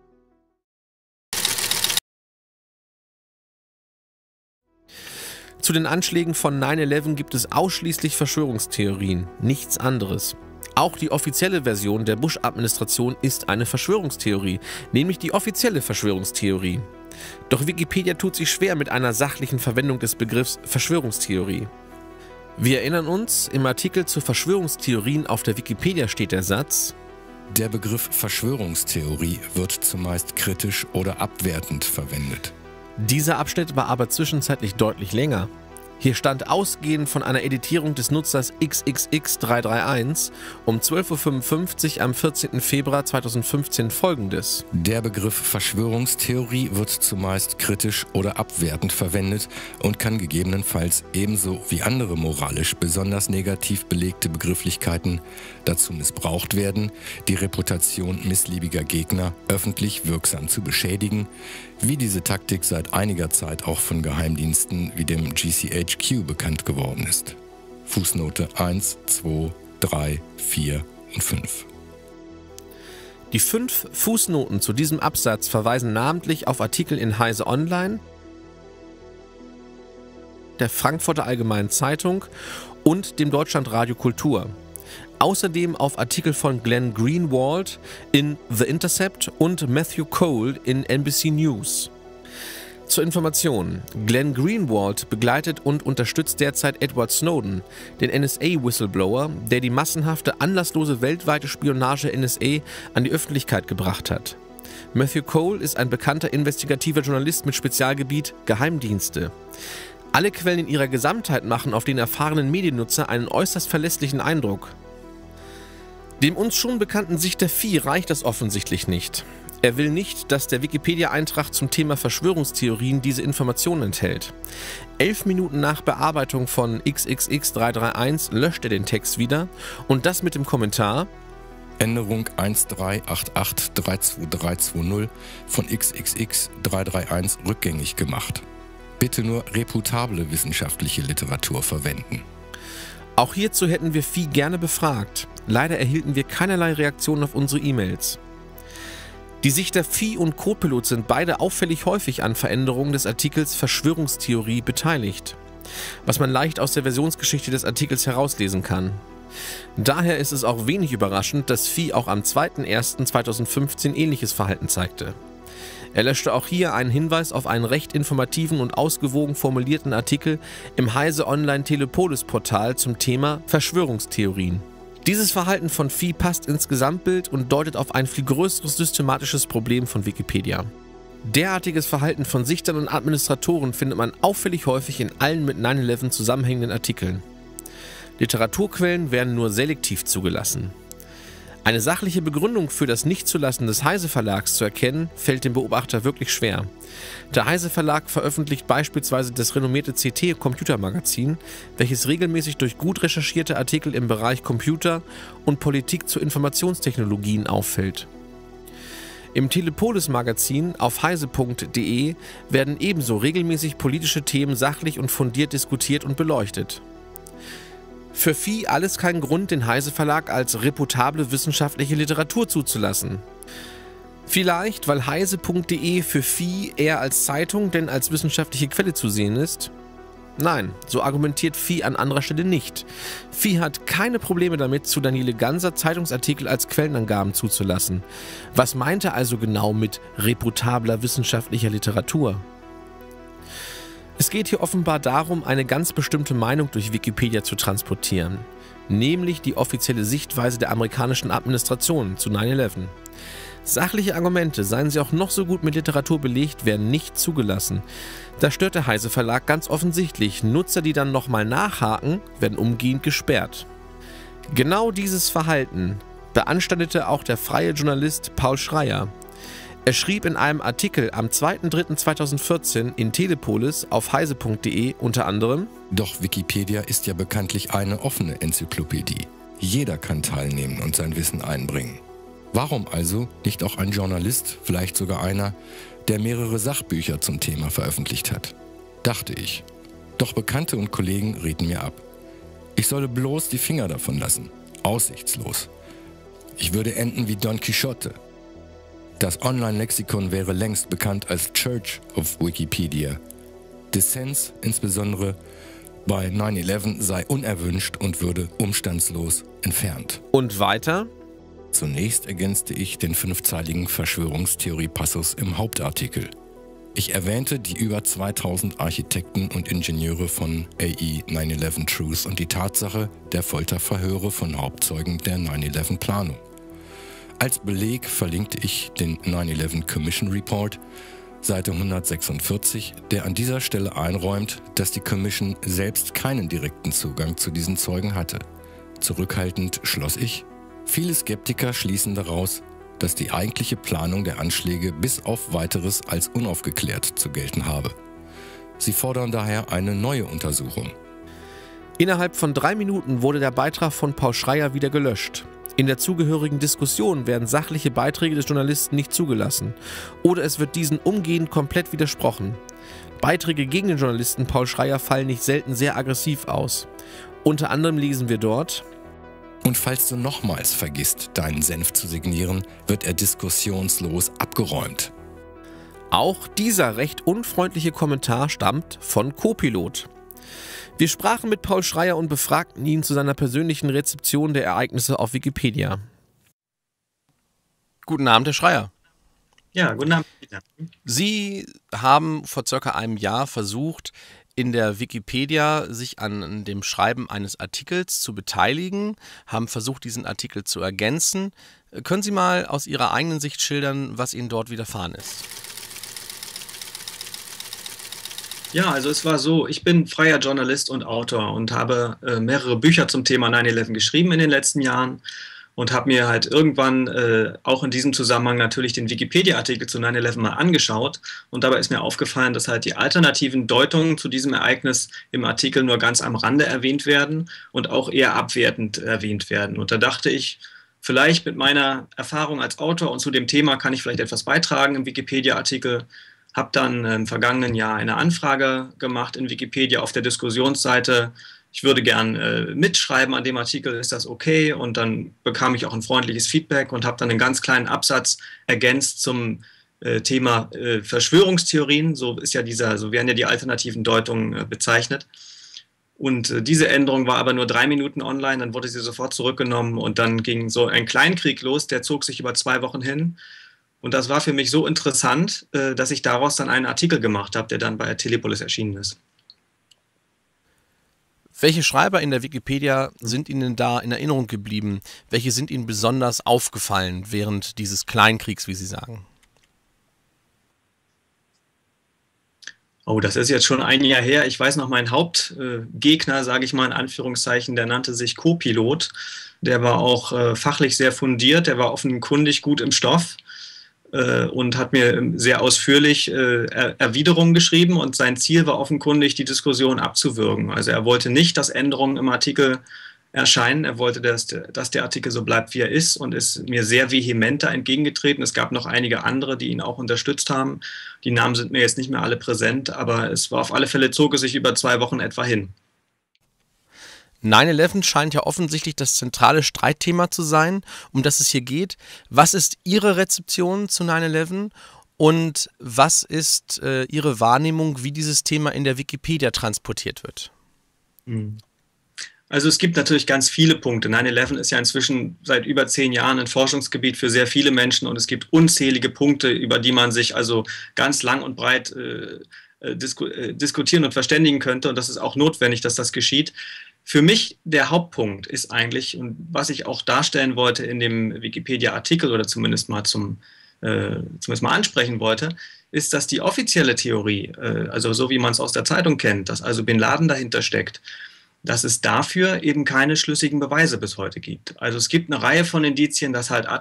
Zu den Anschlägen von 9/11 gibt es ausschließlich Verschwörungstheorien, nichts anderes. Auch die offizielle Version der Bush-Administration ist eine Verschwörungstheorie, nämlich die offizielle Verschwörungstheorie. Doch Wikipedia tut sich schwer mit einer sachlichen Verwendung des Begriffs Verschwörungstheorie. Wir erinnern uns, im Artikel zu Verschwörungstheorien auf der Wikipedia steht der Satz: Der Begriff Verschwörungstheorie wird zumeist kritisch oder abwertend verwendet. Dieser Abschnitt war aber zwischenzeitlich deutlich länger. Hier stand ausgehend von einer Editierung des Nutzers XXX331 um 12:55 Uhr am 14. Februar 2015 folgendes. Der Begriff Verschwörungstheorie wird zumeist kritisch oder abwertend verwendet und kann gegebenenfalls ebenso wie andere moralisch besonders negativ belegte Begrifflichkeiten dazu missbraucht werden, die Reputation missliebiger Gegner öffentlich wirksam zu beschädigen, wie diese Taktik seit einiger Zeit auch von Geheimdiensten wie dem GCHQ bekannt geworden ist. Fußnote 1, 2, 3, 4 und 5. Die 5 Fußnoten zu diesem Absatz verweisen namentlich auf Artikel in Heise Online, der Frankfurter Allgemeinen Zeitung und dem Deutschlandradio Kultur. Außerdem auf Artikel von Glenn Greenwald in The Intercept und Matthew Cole in NBC News. Zur Information: Glenn Greenwald begleitet und unterstützt derzeit Edward Snowden, den NSA-Whistleblower, der die massenhafte, anlasslose weltweite Spionage der NSA an die Öffentlichkeit gebracht hat. Matthew Cole ist ein bekannter investigativer Journalist mit Spezialgebiet Geheimdienste. Alle Quellen in ihrer Gesamtheit machen auf den erfahrenen Mediennutzer einen äußerst verlässlichen Eindruck. Dem uns schon bekannten Sichter Vieh reicht das offensichtlich nicht. Er will nicht, dass der Wikipedia-Eintrag zum Thema Verschwörungstheorien diese Informationen enthält. 11 Minuten nach Bearbeitung von XXX331 löscht er den Text wieder und das mit dem Kommentar: Änderung 138832320 von XXX331 rückgängig gemacht. Bitte nur reputable wissenschaftliche Literatur verwenden. Auch hierzu hätten wir Phi gerne befragt. Leider erhielten wir keinerlei Reaktionen auf unsere E-Mails. Die Sichter Phi und Copilot sind beide auffällig häufig an Veränderungen des Artikels Verschwörungstheorie beteiligt, was man leicht aus der Versionsgeschichte des Artikels herauslesen kann. Daher ist es auch wenig überraschend, dass Phi auch am 2.1.2015 ähnliches Verhalten zeigte. Er löschte auch hier einen Hinweis auf einen recht informativen und ausgewogen formulierten Artikel im Heise Online Telepolis Portal zum Thema Verschwörungstheorien. Dieses Verhalten von Phi passt ins Gesamtbild und deutet auf ein viel größeres systematisches Problem von Wikipedia. Derartiges Verhalten von Sichtern und Administratoren findet man auffällig häufig in allen mit 9/11 zusammenhängenden Artikeln. Literaturquellen werden nur selektiv zugelassen. Eine sachliche Begründung für das Nichtzulassen des Heise Verlags zu erkennen, fällt dem Beobachter wirklich schwer. Der Heise Verlag veröffentlicht beispielsweise das renommierte CT Computermagazin, welches regelmäßig durch gut recherchierte Artikel im Bereich Computer und Politik zu Informationstechnologien auffällt. Im Telepolis Magazin auf heise.de werden ebenso regelmäßig politische Themen sachlich und fundiert diskutiert und beleuchtet. Für Phi alles kein Grund, den Heise Verlag als reputable wissenschaftliche Literatur zuzulassen. Vielleicht, weil heise.de für Phi eher als Zeitung denn als wissenschaftliche Quelle zu sehen ist? Nein, so argumentiert Phi an anderer Stelle nicht. Phi hat keine Probleme damit, zu Daniele Ganser Zeitungsartikel als Quellenangaben zuzulassen. Was meint er also genau mit reputabler wissenschaftlicher Literatur? Es geht hier offenbar darum, eine ganz bestimmte Meinung durch Wikipedia zu transportieren, nämlich die offizielle Sichtweise der amerikanischen Administration zu 9/11. Sachliche Argumente, seien sie auch noch so gut mit Literatur belegt, werden nicht zugelassen. Da stört der Heise Verlag ganz offensichtlich. Nutzer, die dann nochmal nachhaken, werden umgehend gesperrt. Genau dieses Verhalten beanstandete auch der freie Journalist Paul Schreier. Er schrieb in einem Artikel am 2.3.2014 in Telepolis auf heise.de unter anderem: Doch Wikipedia ist ja bekanntlich eine offene Enzyklopädie. Jeder kann teilnehmen und sein Wissen einbringen. Warum also nicht auch ein Journalist, vielleicht sogar einer, der mehrere Sachbücher zum Thema veröffentlicht hat? Dachte ich. Doch Bekannte und Kollegen rieten mir ab. Ich solle bloß die Finger davon lassen. Aussichtslos. Ich würde enden wie Don Quixote. Das Online-Lexikon wäre längst bekannt als Church of Wikipedia. Dissens, insbesondere bei 9/11, sei unerwünscht und würde umstandslos entfernt. Und weiter? Zunächst ergänzte ich den 5-zeiligen Verschwörungstheorie-Passus im Hauptartikel. Ich erwähnte die über 2000 Architekten und Ingenieure von AE 9/11 Truth und die Tatsache der Folterverhöre von Hauptzeugen der 9/11-Planung. Als Beleg verlinkte ich den 9/11 Commission Report, Seite 146, der an dieser Stelle einräumt, dass die Commission selbst keinen direkten Zugang zu diesen Zeugen hatte. Zurückhaltend schloss ich: Viele Skeptiker schließen daraus, dass die eigentliche Planung der Anschläge bis auf Weiteres als unaufgeklärt zu gelten habe. Sie fordern daher eine neue Untersuchung. Innerhalb von 3 Minuten wurde der Beitrag von Paul Schreier wieder gelöscht. In der zugehörigen Diskussion werden sachliche Beiträge des Journalisten nicht zugelassen oder es wird diesen umgehend komplett widersprochen. Beiträge gegen den Journalisten Paul Schreier fallen nicht selten sehr aggressiv aus. Unter anderem lesen wir dort: Und falls du nochmals vergisst, deinen Senf zu signieren, wird er diskussionslos abgeräumt. Auch dieser recht unfreundliche Kommentar stammt von Copilot. Wir sprachen mit Paul Schreier und befragten ihn zu seiner persönlichen Rezeption der Ereignisse auf Wikipedia. Guten Abend, Herr Schreier. Ja, guten Abend. Sie haben vor circa einem Jahr versucht, in der Wikipedia sich an dem Schreiben eines Artikels zu beteiligen, haben versucht, diesen Artikel zu ergänzen. Können Sie mal aus Ihrer eigenen Sicht schildern, was Ihnen dort widerfahren ist? Ja, also es war so, ich bin freier Journalist und Autor und habe mehrere Bücher zum Thema 9/11 geschrieben in den letzten Jahren und habe mir halt irgendwann auch in diesem Zusammenhang natürlich den Wikipedia-Artikel zu 9/11 mal angeschaut und dabei ist mir aufgefallen, dass halt die alternativen Deutungen zu diesem Ereignis im Artikel nur ganz am Rande erwähnt werden und auch eher abwertend erwähnt werden. Und da dachte ich, vielleicht mit meiner Erfahrung als Autor und zu dem Thema kann ich vielleicht etwas beitragen im Wikipedia-Artikel. habe dann im vergangenen Jahr eine Anfrage gemacht in Wikipedia auf der Diskussionsseite. Ich würde gern mitschreiben an dem Artikel, ist das okay? Und dann bekam ich auch ein freundliches Feedback und habe dann einen ganz kleinen Absatz ergänzt zum Thema Verschwörungstheorien. So werden ja die alternativen Deutungen bezeichnet. Und diese Änderung war aber nur 3 Minuten online, dann wurde sie sofort zurückgenommen und dann ging so ein Kleinkrieg los, der zog sich über 2 Wochen hin. Und das war für mich so interessant, dass ich daraus dann einen Artikel gemacht habe, der dann bei Telepolis erschienen ist. Welche Schreiber in der Wikipedia sind Ihnen da in Erinnerung geblieben? Welche sind Ihnen besonders aufgefallen während dieses Kleinkriegs, wie Sie sagen? Oh, das ist jetzt schon ein Jahr her. Ich weiß noch, mein Hauptgegner, sage ich mal in Anführungszeichen, der nannte sich Copilot. Der war auch fachlich sehr fundiert, der war offenkundig gut im Stoff und hat mir sehr ausführlich Erwiderungen geschrieben und sein Ziel war offenkundig, die Diskussion abzuwürgen. Also er wollte nicht, dass Änderungen im Artikel erscheinen. Er wollte, dass der Artikel so bleibt, wie er ist und ist mir sehr vehement da entgegengetreten. Es gab noch einige andere, die ihn auch unterstützt haben. Die Namen sind mir jetzt nicht mehr alle präsent, aber es war auf alle Fälle, zog es sich über 2 Wochen etwa hin. 9/11 scheint ja offensichtlich das zentrale Streitthema zu sein, um das es hier geht. Was ist Ihre Rezeption zu 9/11 und was ist Ihre Wahrnehmung, wie dieses Thema in der Wikipedia transportiert wird? Also es gibt natürlich ganz viele Punkte. 9/11 ist ja inzwischen seit über 10 Jahren ein Forschungsgebiet für sehr viele Menschen und es gibt unzählige Punkte, über die man sich also ganz lang und breit diskutieren und verständigen könnte und das ist auch notwendig, dass das geschieht. Für mich der Hauptpunkt ist eigentlich, und was ich auch darstellen wollte in dem Wikipedia-Artikel oder zumindest mal ansprechen wollte, ist, dass die offizielle Theorie, also so wie man es aus der Zeitung kennt, dass also Bin Laden dahinter steckt, dass es dafür eben keine schlüssigen Beweise bis heute gibt. Also es gibt eine Reihe von Indizien, dass halt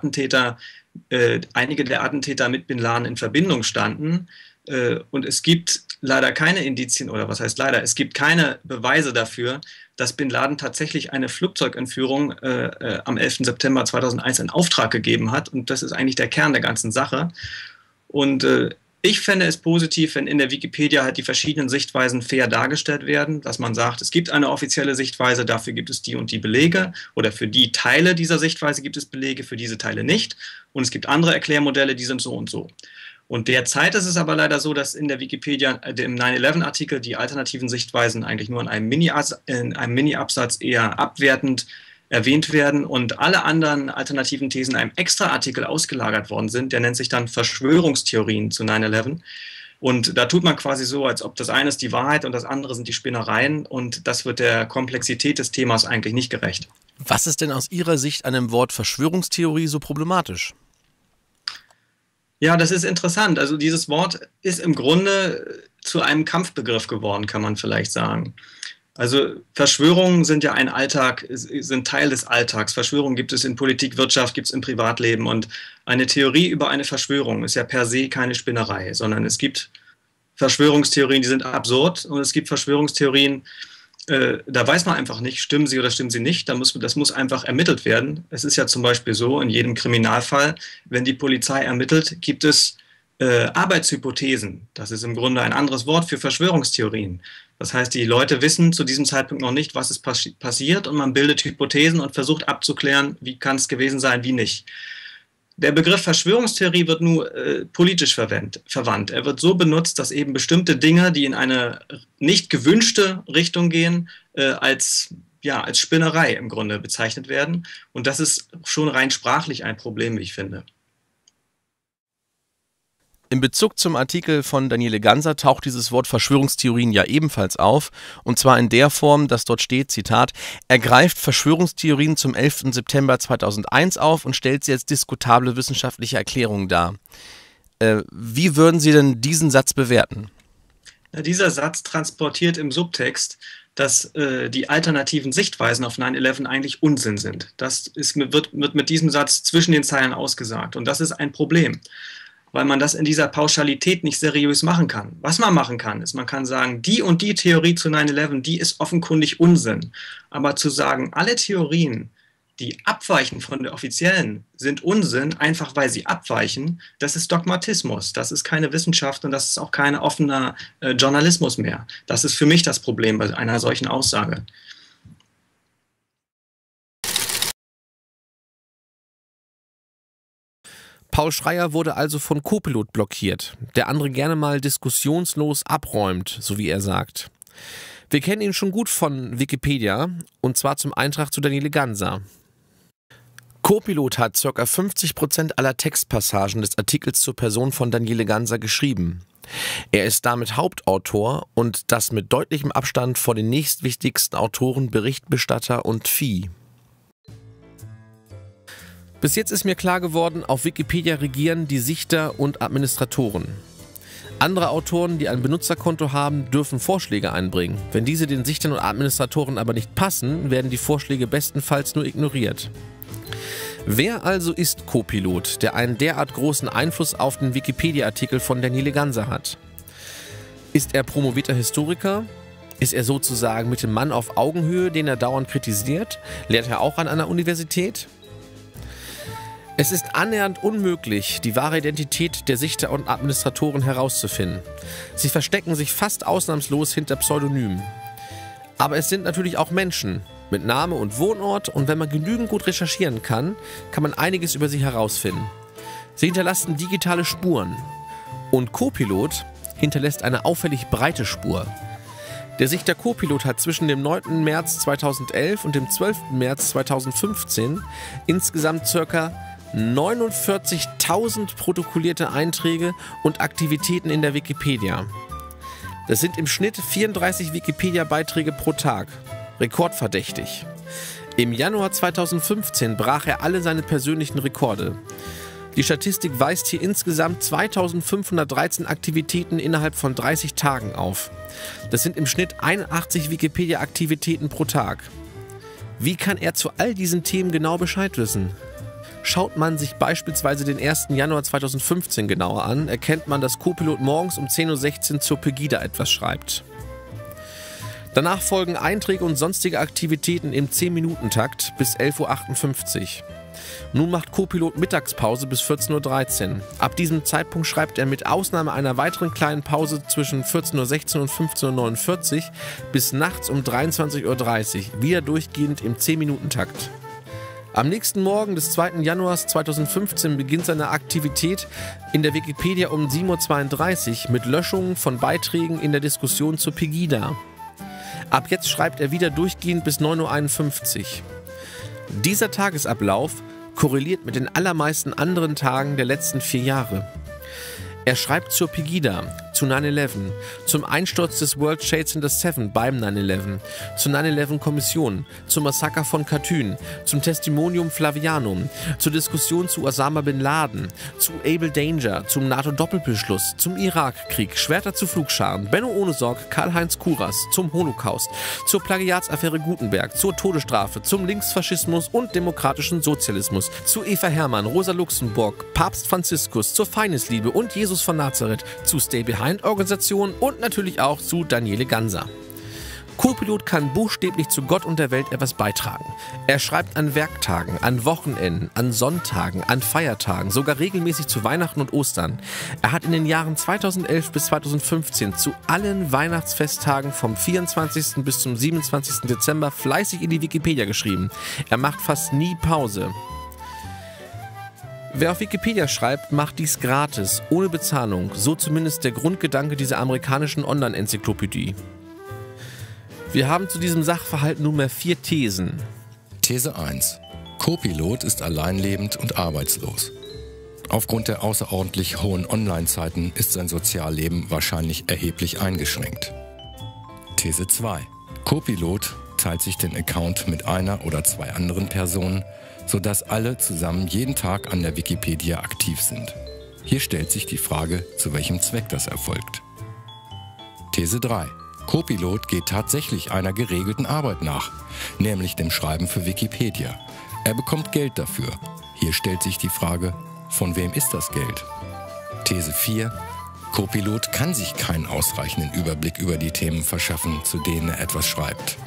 einige der Attentäter mit Bin Laden in Verbindung standen und es gibt leider keine Indizien, oder was heißt leider, es gibt keine Beweise dafür, dass Bin Laden tatsächlich eine Flugzeugentführung am 11. September 2001 in Auftrag gegeben hat und das ist eigentlich der Kern der ganzen Sache. Und ich fände es positiv, wenn in der Wikipedia halt die verschiedenen Sichtweisen fair dargestellt werden, dass man sagt, es gibt eine offizielle Sichtweise, dafür gibt es die und die Belege oder für die Teile dieser Sichtweise gibt es Belege, für diese Teile nicht und es gibt andere Erklärmodelle, die sind so und so. Und derzeit ist es aber leider so, dass in der Wikipedia, im 9/11-Artikel, die alternativen Sichtweisen eigentlich nur in einem Mini-Absatz eher abwertend erwähnt werden und alle anderen alternativen Thesen in einem Extra-Artikel ausgelagert worden sind. Der nennt sich dann Verschwörungstheorien zu 9/11. Und da tut man quasi so, als ob das eine ist die Wahrheit und das andere sind die Spinnereien. Und das wird der Komplexität des Themas eigentlich nicht gerecht. Was ist denn aus Ihrer Sicht an dem Wort Verschwörungstheorie so problematisch? Ja, das ist interessant. Also dieses Wort ist im Grunde zu einem Kampfbegriff geworden, kann man vielleicht sagen. Also Verschwörungen sind ja sind Teil des Alltags. Verschwörungen gibt es in Politik, Wirtschaft, gibt es im Privatleben und eine Theorie über eine Verschwörung ist ja per se keine Spinnerei, sondern es gibt Verschwörungstheorien, die sind absurd und es gibt Verschwörungstheorien, da weiß man einfach nicht, stimmen sie oder stimmen sie nicht, das muss einfach ermittelt werden. Es ist ja zum Beispiel so, in jedem Kriminalfall, wenn die Polizei ermittelt, gibt es Arbeitshypothesen. Das ist im Grunde ein anderes Wort für Verschwörungstheorien. Das heißt, die Leute wissen zu diesem Zeitpunkt noch nicht, was ist passiert und man bildet Hypothesen und versucht abzuklären, wie kann es gewesen sein, wie nicht. Der Begriff Verschwörungstheorie wird nur politisch verwandt. Er wird so benutzt, dass eben bestimmte Dinge, die in eine nicht gewünschte Richtung gehen, als Spinnerei im Grunde bezeichnet werden. Und das ist schon rein sprachlich ein Problem, wie ich finde. In Bezug zum Artikel von Daniele Ganser taucht dieses Wort Verschwörungstheorien ja ebenfalls auf, und zwar in der Form, dass dort steht, Zitat, er greift Verschwörungstheorien zum 11. September 2001 auf und stellt sie als diskutable wissenschaftliche Erklärung dar. Wie würden Sie denn diesen Satz bewerten? Ja, dieser Satz transportiert im Subtext, dass die alternativen Sichtweisen auf 9/11 eigentlich Unsinn sind. Wird mit diesem Satz zwischen den Zeilen ausgesagt und das ist ein Problem, weil man das in dieser Pauschalität nicht seriös machen kann. Was man machen kann, ist, man kann sagen, die und die Theorie zu 9/11, die ist offenkundig Unsinn. Aber zu sagen, alle Theorien, die abweichen von der offiziellen, sind Unsinn, einfach weil sie abweichen, das ist Dogmatismus, das ist keine Wissenschaft und das ist auch kein offener Journalismus mehr. Das ist für mich das Problem bei einer solchen Aussage. Paul Schreier wurde also von Copilot blockiert, der andere gerne mal diskussionslos abräumt, so wie er sagt. Wir kennen ihn schon gut von Wikipedia, und zwar zum Eintrag zu Daniele Ganser. Copilot hat ca. 50% aller Textpassagen des Artikels zur Person von Daniele Ganser geschrieben. Er ist damit Hauptautor und das mit deutlichem Abstand vor den nächstwichtigsten Autoren, Berichterstatter und Vieh. Bis jetzt ist mir klar geworden, auf Wikipedia regieren die Sichter und Administratoren. Andere Autoren, die ein Benutzerkonto haben, dürfen Vorschläge einbringen. Wenn diese den Sichtern und Administratoren aber nicht passen, werden die Vorschläge bestenfalls nur ignoriert. Wer also ist Copilot, der einen derart großen Einfluss auf den Wikipedia-Artikel von Daniele Ganser hat? Ist er promovierter Historiker? Ist er sozusagen mit dem Mann auf Augenhöhe, den er dauernd kritisiert? Lehrt er auch an einer Universität? Es ist annähernd unmöglich, die wahre Identität der Sichter und Administratoren herauszufinden. Sie verstecken sich fast ausnahmslos hinter Pseudonymen. Aber es sind natürlich auch Menschen mit Name und Wohnort, und wenn man genügend gut recherchieren kann, kann man einiges über sie herausfinden. Sie hinterlassen digitale Spuren. Und Copilot hinterlässt eine auffällig breite Spur. Der Sichter Copilot hat zwischen dem 9. März 2011 und dem 12. März 2015 insgesamt ca. 49.000 protokollierte Einträge und Aktivitäten in der Wikipedia. Das sind im Schnitt 34 Wikipedia-Beiträge pro Tag. Rekordverdächtig. Im Januar 2015 brach er alle seine persönlichen Rekorde. Die Statistik weist hier insgesamt 2513 Aktivitäten innerhalb von 30 Tagen auf. Das sind im Schnitt 81 Wikipedia-Aktivitäten pro Tag. Wie kann er zu all diesen Themen genau Bescheid wissen? Schaut man sich beispielsweise den 1. Januar 2015 genauer an, erkennt man, dass Copilot morgens um 10:16 Uhr zur Pegida etwas schreibt. Danach folgen Einträge und sonstige Aktivitäten im 10-Minuten-Takt bis 11:58 Uhr. Nun macht Copilot Mittagspause bis 14:13 Uhr. Ab diesem Zeitpunkt schreibt er mit Ausnahme einer weiteren kleinen Pause zwischen 14:16 Uhr und 15:49 Uhr bis nachts um 23:30 Uhr, wieder durchgehend im 10-Minuten-Takt. Am nächsten Morgen des 2. Januars 2015 beginnt seine Aktivität in der Wikipedia um 7:32 Uhr mit Löschungen von Beiträgen in der Diskussion zur Pegida. Ab jetzt schreibt er wieder durchgehend bis 9:51 Uhr. Dieser Tagesablauf korreliert mit den allermeisten anderen Tagen der letzten 4 Jahre. Er schreibt zur Pegida, zu 9/11, zum Einsturz des World Trade Center 7 beim 9/11, zur 9/11-Kommission, zum Massaker von Katyn, zum Testimonium Flavianum, zur Diskussion zu Osama Bin Laden, zu Able Danger, zum NATO-Doppelbeschluss, zum Irakkrieg, Schwerter zu Flugscharen, Benno Ohnesorg, Karl-Heinz Kuras, zum Holocaust, zur Plagiatsaffäre Gutenberg, zur Todesstrafe, zum Linksfaschismus und demokratischen Sozialismus, zu Eva Hermann, Rosa Luxemburg, Papst Franziskus, zur Feindesliebe und Jesus von Nazareth, zu Stay Behind-Organisationen und natürlich auch zu Daniele Ganser. Copilot kann buchstäblich zu Gott und der Welt etwas beitragen. Er schreibt an Werktagen, an Wochenenden, an Sonntagen, an Feiertagen, sogar regelmäßig zu Weihnachten und Ostern. Er hat in den Jahren 2011 bis 2015 zu allen Weihnachtsfesttagen vom 24. bis zum 27. Dezember fleißig in die Wikipedia geschrieben. Er macht fast nie Pause. Wer auf Wikipedia schreibt, macht dies gratis, ohne Bezahlung, so zumindest der Grundgedanke dieser amerikanischen Online-Enzyklopädie. Wir haben zu diesem Sachverhalt nunmehr 4 Thesen. These 1. Copilot ist alleinlebend und arbeitslos. Aufgrund der außerordentlich hohen Online-Zeiten ist sein Sozialleben wahrscheinlich erheblich eingeschränkt. These 2. Copilot teilt sich den Account mit einer oder 2 anderen Personen, sodass alle zusammen jeden Tag an der Wikipedia aktiv sind. Hier stellt sich die Frage, zu welchem Zweck das erfolgt. These 3. Copilot geht tatsächlich einer geregelten Arbeit nach, nämlich dem Schreiben für Wikipedia. Er bekommt Geld dafür. Hier stellt sich die Frage, von wem ist das Geld? These 4. Copilot kann sich keinen ausreichenden Überblick über die Themen verschaffen, zu denen er etwas schreibt.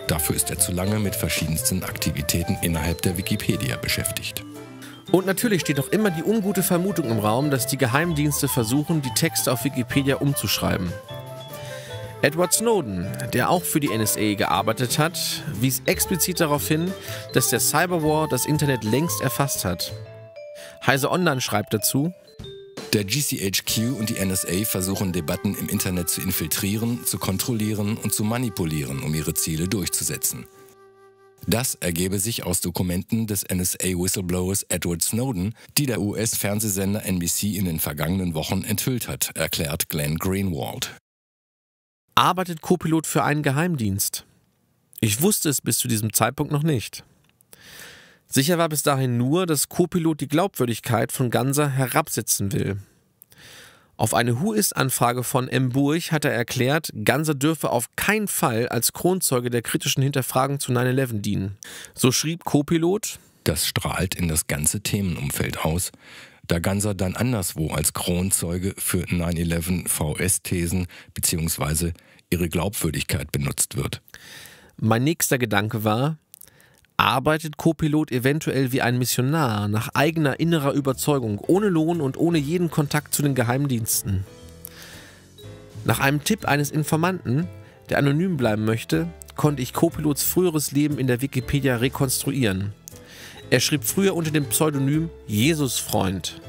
Dafür ist er zu lange mit verschiedensten Aktivitäten innerhalb der Wikipedia beschäftigt. Und natürlich steht noch immer die ungute Vermutung im Raum, dass die Geheimdienste versuchen, die Texte auf Wikipedia umzuschreiben. Edward Snowden, der auch für die NSA gearbeitet hat, wies explizit darauf hin, dass der Cyberwar das Internet längst erfasst hat. Heise Online schreibt dazu: Der GCHQ und die NSA versuchen Debatten im Internet zu infiltrieren, zu kontrollieren und zu manipulieren, um ihre Ziele durchzusetzen. Das ergebe sich aus Dokumenten des NSA-Whistleblowers Edward Snowden, die der US-Fernsehsender NBC in den vergangenen Wochen enthüllt hat, erklärt Glenn Greenwald. Arbeitet Copilot für einen Geheimdienst? Ich wusste es bis zu diesem Zeitpunkt noch nicht. Sicher war bis dahin nur, dass Copilot die Glaubwürdigkeit von Ganser herabsetzen will. Auf eine Who-Is-Anfrage von M. Burch hat er erklärt, Ganser dürfe auf keinen Fall als Kronzeuge der kritischen Hinterfragung zu 9/11 dienen. So schrieb Copilot: Das strahlt in das ganze Themenumfeld aus, da Ganser dann anderswo als Kronzeuge für 9/11 VS-Thesen bzw. ihre Glaubwürdigkeit benutzt wird. Mein nächster Gedanke war: Arbeitet Copilot eventuell wie ein Missionar nach eigener innerer Überzeugung, ohne Lohn und ohne jeden Kontakt zu den Geheimdiensten? Nach einem Tipp eines Informanten, der anonym bleiben möchte, konnte ich Copilots früheres Leben in der Wikipedia rekonstruieren. Er schrieb früher unter dem Pseudonym Jesusfreund.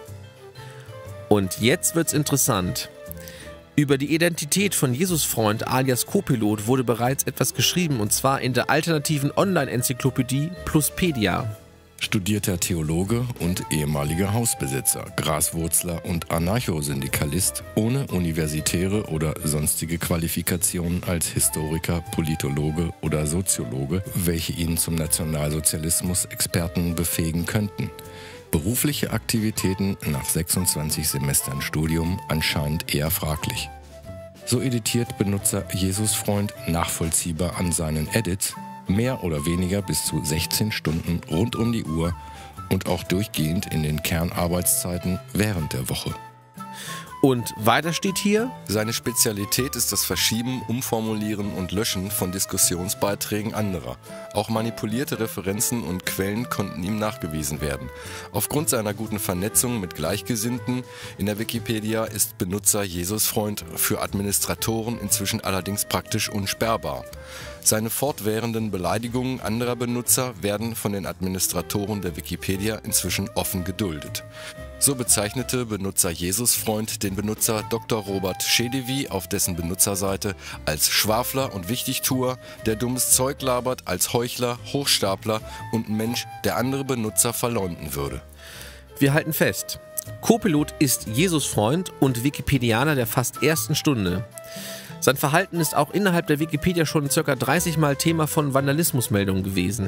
Und jetzt wird's interessant. Über die Identität von Jesusfreund alias Copilot wurde bereits etwas geschrieben, und zwar in der alternativen Online-Enzyklopädie Pluspedia. Studierter Theologe und ehemaliger Hausbesitzer, Graswurzler und Anarchosyndikalist ohne universitäre oder sonstige Qualifikationen als Historiker, Politologe oder Soziologe, welche ihn zum Nationalsozialismus-Experten befähigen könnten. Berufliche Aktivitäten nach 26 Semestern Studium anscheinend eher fraglich. So editiert Benutzer Jesusfreund nachvollziehbar an seinen Edits mehr oder weniger bis zu 16 Stunden rund um die Uhr und auch durchgehend in den Kernarbeitszeiten während der Woche. Und weiter steht hier: Seine Spezialität ist das Verschieben, Umformulieren und Löschen von Diskussionsbeiträgen anderer. Auch manipulierte Referenzen und Quellen konnten ihm nachgewiesen werden. Aufgrund seiner guten Vernetzung mit Gleichgesinnten in der Wikipedia ist Benutzer Jesusfreund für Administratoren inzwischen allerdings praktisch unsperrbar. Seine fortwährenden Beleidigungen anderer Benutzer werden von den Administratoren der Wikipedia inzwischen offen geduldet. So bezeichnete Benutzer Jesusfreund den Benutzer Dr. Robert Schedewy auf dessen Benutzerseite als Schwafler und Wichtigtuer, der dummes Zeug labert, als Heuchler, Hochstapler und Mensch, der andere Benutzer verleumden würde. Wir halten fest: Copilot ist Jesusfreund und Wikipedianer der fast ersten Stunde. Sein Verhalten ist auch innerhalb der Wikipedia schon ca. 30 Mal Thema von Vandalismusmeldungen gewesen.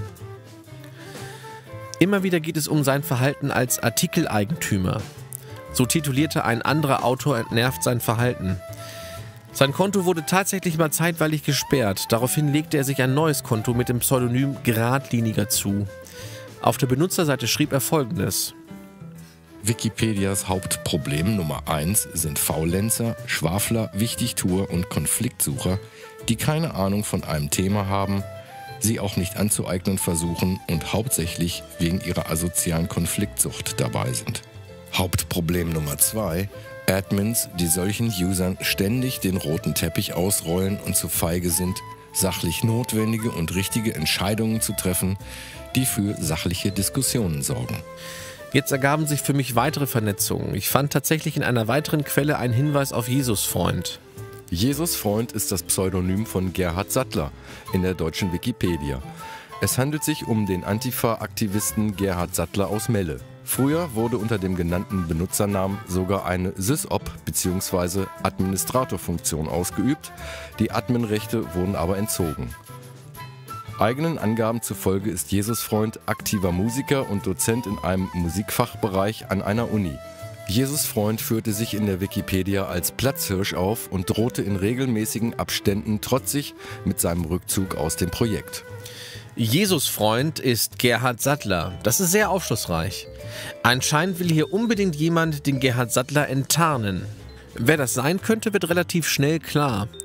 Immer wieder geht es um sein Verhalten als Artikeleigentümer. So titulierte ein anderer Autor entnervt sein Verhalten. Sein Konto wurde tatsächlich mal zeitweilig gesperrt. Daraufhin legte er sich ein neues Konto mit dem Pseudonym Geradliniger zu. Auf der Benutzerseite schrieb er Folgendes: Wikipedias Hauptproblem Nummer 1 sind Faulenzer, Schwafler, Wichtigtuer und Konfliktsucher, die keine Ahnung von einem Thema haben, sie auch nicht anzueignen versuchen und hauptsächlich wegen ihrer asozialen Konfliktsucht dabei sind. Hauptproblem Nummer 2: Admins, die solchen Usern ständig den roten Teppich ausrollen und zu feige sind, sachlich notwendige und richtige Entscheidungen zu treffen, die für sachliche Diskussionen sorgen. Jetzt ergaben sich für mich weitere Vernetzungen. Ich fand tatsächlich in einer weiteren Quelle einen Hinweis auf Jesusfreund. Jesusfreund ist das Pseudonym von Gerhard Sattler in der deutschen Wikipedia. Es handelt sich um den Antifa-Aktivisten Gerhard Sattler aus Melle. Früher wurde unter dem genannten Benutzernamen sogar eine Sysop bzw. Administratorfunktion ausgeübt. Die Adminrechte wurden aber entzogen. Eigenen Angaben zufolge ist Jesusfreund aktiver Musiker und Dozent in einem Musikfachbereich an einer Uni. Jesusfreund führte sich in der Wikipedia als Platzhirsch auf und drohte in regelmäßigen Abständen trotzig mit seinem Rückzug aus dem Projekt. Jesusfreund ist Gerhard Sattler. Das ist sehr aufschlussreich. Anscheinend will hier unbedingt jemand den Gerhard Sattler enttarnen. Wer das sein könnte, wird relativ schnell klar.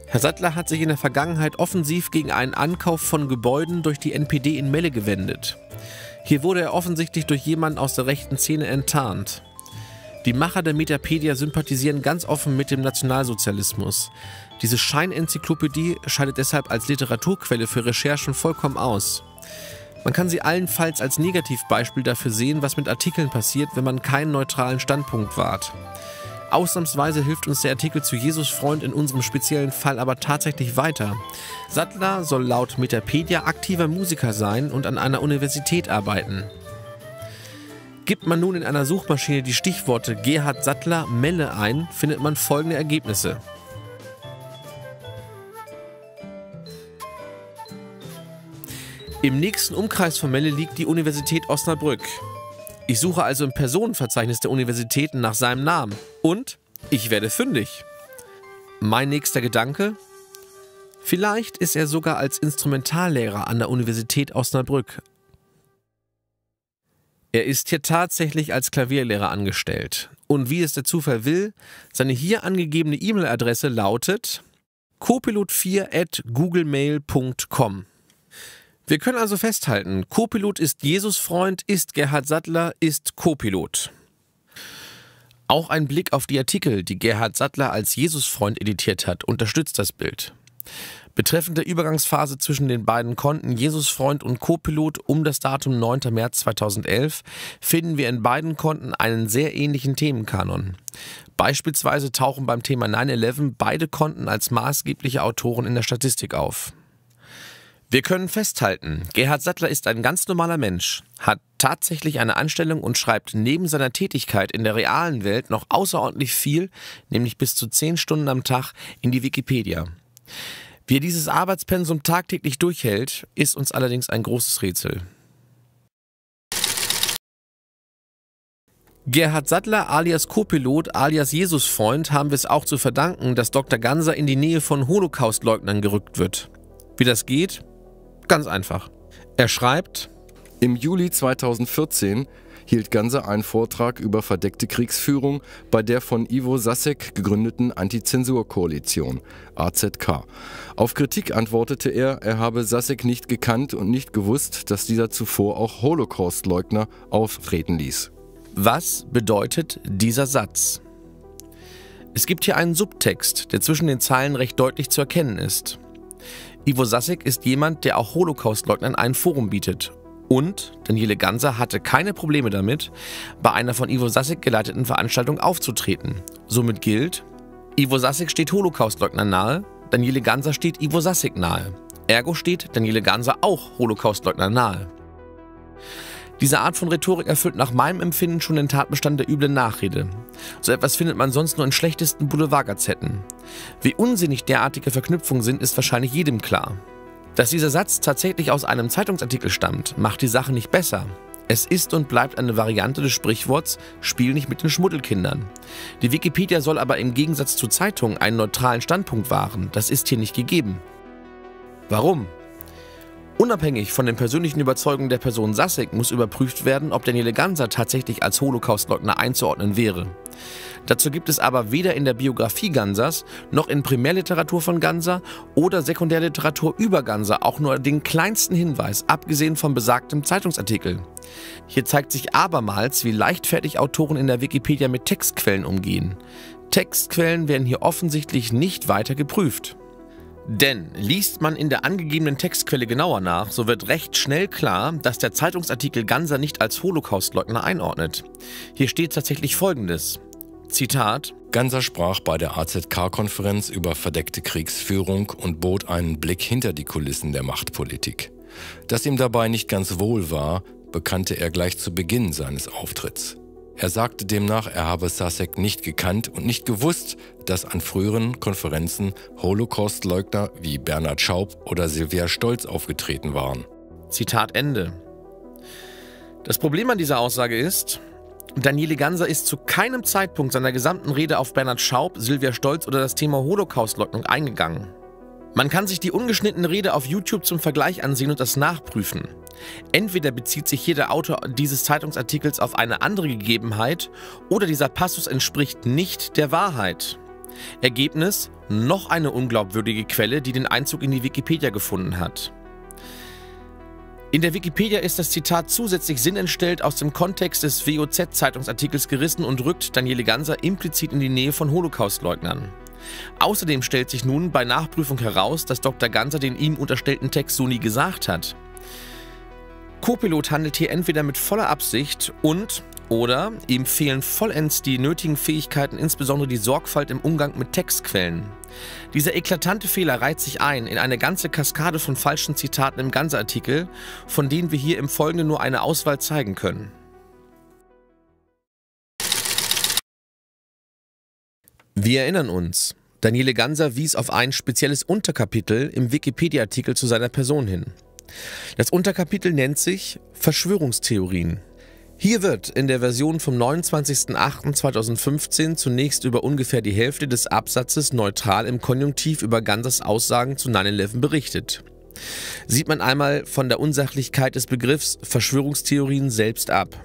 Herr Sattler hat sich in der Vergangenheit offensiv gegen einen Ankauf von Gebäuden durch die NPD in Melle gewendet. Hier wurde er offensichtlich durch jemanden aus der rechten Szene enttarnt. Die Macher der Metapedia sympathisieren ganz offen mit dem Nationalsozialismus. Diese Scheinenzyklopädie scheidet deshalb als Literaturquelle für Recherchen vollkommen aus. Man kann sie allenfalls als Negativbeispiel dafür sehen, was mit Artikeln passiert, wenn man keinen neutralen Standpunkt wahrt. Ausnahmsweise hilft uns der Artikel zu Jesus Freund in unserem speziellen Fall aber tatsächlich weiter. Sattler soll laut Metapedia aktiver Musiker sein und an einer Universität arbeiten. Gibt man nun in einer Suchmaschine die Stichworte Gerhard Sattler Melle ein, findet man folgende Ergebnisse. Im nächsten Umkreis von Melle liegt die Universität Osnabrück. Ich suche also im Personenverzeichnis der Universitäten nach seinem Namen. Und ich werde fündig. Mein nächster Gedanke? Vielleicht ist er sogar als Instrumentallehrer an der Universität Osnabrück. Er ist hier tatsächlich als Klavierlehrer angestellt. Und wie es der Zufall will, seine hier angegebene E-Mail-Adresse lautet copilot4@googlemail.com. Wir können also festhalten, Copilot ist Jesus Freund, ist Gerhard Sattler, ist Copilot. Auch ein Blick auf die Artikel, die Gerhard Sattler als Jesus Freund editiert hat, unterstützt das Bild. Betreffend der Übergangsphase zwischen den beiden Konten Jesus Freund und Copilot um das Datum 9. März 2011 finden wir in beiden Konten einen sehr ähnlichen Themenkanon. Beispielsweise tauchen beim Thema 9/11 beide Konten als maßgebliche Autoren in der Statistik auf. Wir können festhalten, Gerhard Sattler ist ein ganz normaler Mensch, hat tatsächlich eine Anstellung und schreibt neben seiner Tätigkeit in der realen Welt noch außerordentlich viel, nämlich bis zu 10 Stunden am Tag, in die Wikipedia. Wie er dieses Arbeitspensum tagtäglich durchhält, ist uns allerdings ein großes Rätsel. Gerhard Sattler alias Copilot alias Jesus-Freund haben wir es auch zu verdanken, dass Dr. Ganser in die Nähe von Holocaust-Leugnern gerückt wird. Wie das geht? Ganz einfach. Er schreibt: Im Juli 2014 hielt Ganser einen Vortrag über verdeckte Kriegsführung bei der von Ivo Sasek gegründeten Antizensur-Koalition, AZK. Auf Kritik antwortete er habe Sasek nicht gekannt und nicht gewusst, dass dieser zuvor auch Holocaust-Leugner auftreten ließ. Was bedeutet dieser Satz? Es gibt hier einen Subtext, der zwischen den Zeilen recht deutlich zu erkennen ist. Ivo Sasek ist jemand, der auch Holocaust-Leugnern ein Forum bietet. Und Daniele Ganser hatte keine Probleme damit, bei einer von Ivo Sasek geleiteten Veranstaltung aufzutreten. Somit gilt, Ivo Sasek steht Holocaust-Leugnern nahe, Daniele Ganser steht Ivo Sasek nahe. Ergo steht Daniele Ganser auch Holocaust-Leugnern nahe. Diese Art von Rhetorik erfüllt nach meinem Empfinden schon den Tatbestand der üblen Nachrede. So etwas findet man sonst nur in schlechtesten Boulevardgazetten. Wie unsinnig derartige Verknüpfungen sind, ist wahrscheinlich jedem klar. Dass dieser Satz tatsächlich aus einem Zeitungsartikel stammt, macht die Sache nicht besser. Es ist und bleibt eine Variante des Sprichworts „Spiel nicht mit den Schmuddelkindern". Die Wikipedia soll aber im Gegensatz zu Zeitungen einen neutralen Standpunkt wahren. Das ist hier nicht gegeben. Warum? Unabhängig von den persönlichen Überzeugungen der Person Sasek muss überprüft werden, ob Daniele Ganser tatsächlich als Holocaustleugner einzuordnen wäre. Dazu gibt es aber weder in der Biografie Gansers noch in Primärliteratur von Ganser oder Sekundärliteratur über Ganser auch nur den kleinsten Hinweis, abgesehen vom besagten Zeitungsartikel. Hier zeigt sich abermals, wie leichtfertig Autoren in der Wikipedia mit Textquellen umgehen. Textquellen werden hier offensichtlich nicht weiter geprüft. Denn liest man in der angegebenen Textquelle genauer nach, so wird recht schnell klar, dass der Zeitungsartikel Ganser nicht als Holocaustleugner einordnet. Hier steht tatsächlich Folgendes. Zitat: Ganser sprach bei der AZK-Konferenz über verdeckte Kriegsführung und bot einen Blick hinter die Kulissen der Machtpolitik. Dass ihm dabei nicht ganz wohl war, bekannte er gleich zu Beginn seines Auftritts. Er sagte demnach, er habe Sasek nicht gekannt und nicht gewusst, dass an früheren Konferenzen Holocaustleugner wie Bernhard Schaub oder Silvia Stolz aufgetreten waren. Zitat Ende. Das Problem an dieser Aussage ist, Daniele Ganser ist zu keinem Zeitpunkt seiner gesamten Rede auf Bernhard Schaub, Silvia Stolz oder das Thema Holocaustleugnung eingegangen. Man kann sich die ungeschnittene Rede auf YouTube zum Vergleich ansehen und das nachprüfen. Entweder bezieht sich hier der Autor dieses Zeitungsartikels auf eine andere Gegebenheit oder dieser Passus entspricht nicht der Wahrheit. Ergebnis: noch eine unglaubwürdige Quelle, die den Einzug in die Wikipedia gefunden hat. In der Wikipedia ist das Zitat zusätzlich sinnentstellt aus dem Kontext des WOZ-Zeitungsartikels gerissen und rückt Daniele Ganser implizit in die Nähe von Holocaustleugnern. Außerdem stellt sich nun bei Nachprüfung heraus, dass Dr. Ganser den ihm unterstellten Text so nie gesagt hat. Copilot handelt hier entweder mit voller Absicht oder ihm fehlen vollends die nötigen Fähigkeiten, insbesondere die Sorgfalt im Umgang mit Textquellen. Dieser eklatante Fehler reiht sich ein in eine ganze Kaskade von falschen Zitaten im Ganser-Artikel, von denen wir hier im Folgenden nur eine Auswahl zeigen können. Wir erinnern uns, Daniele Ganser wies auf ein spezielles Unterkapitel im Wikipedia-Artikel zu seiner Person hin. Das Unterkapitel nennt sich Verschwörungstheorien. Hier wird in der Version vom 29.08.2015 zunächst über ungefähr die Hälfte des Absatzes neutral im Konjunktiv über Gansers Aussagen zu 9/11 berichtet. Sieht man einmal von der Unsachlichkeit des Begriffs Verschwörungstheorien selbst ab.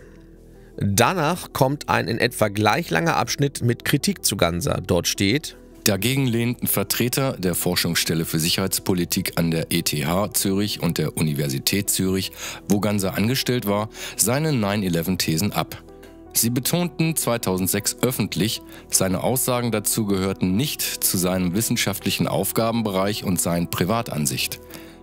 Danach kommt ein in etwa gleich langer Abschnitt mit Kritik zu Ganser. Dort steht: Dagegen lehnten Vertreter der Forschungsstelle für Sicherheitspolitik an der ETH Zürich und der Universität Zürich, wo Ganser angestellt war, seine 9/11-Thesen ab. Sie betonten 2006 öffentlich, seine Aussagen dazu gehörten nicht zu seinem wissenschaftlichen Aufgabenbereich und seien Privatansicht.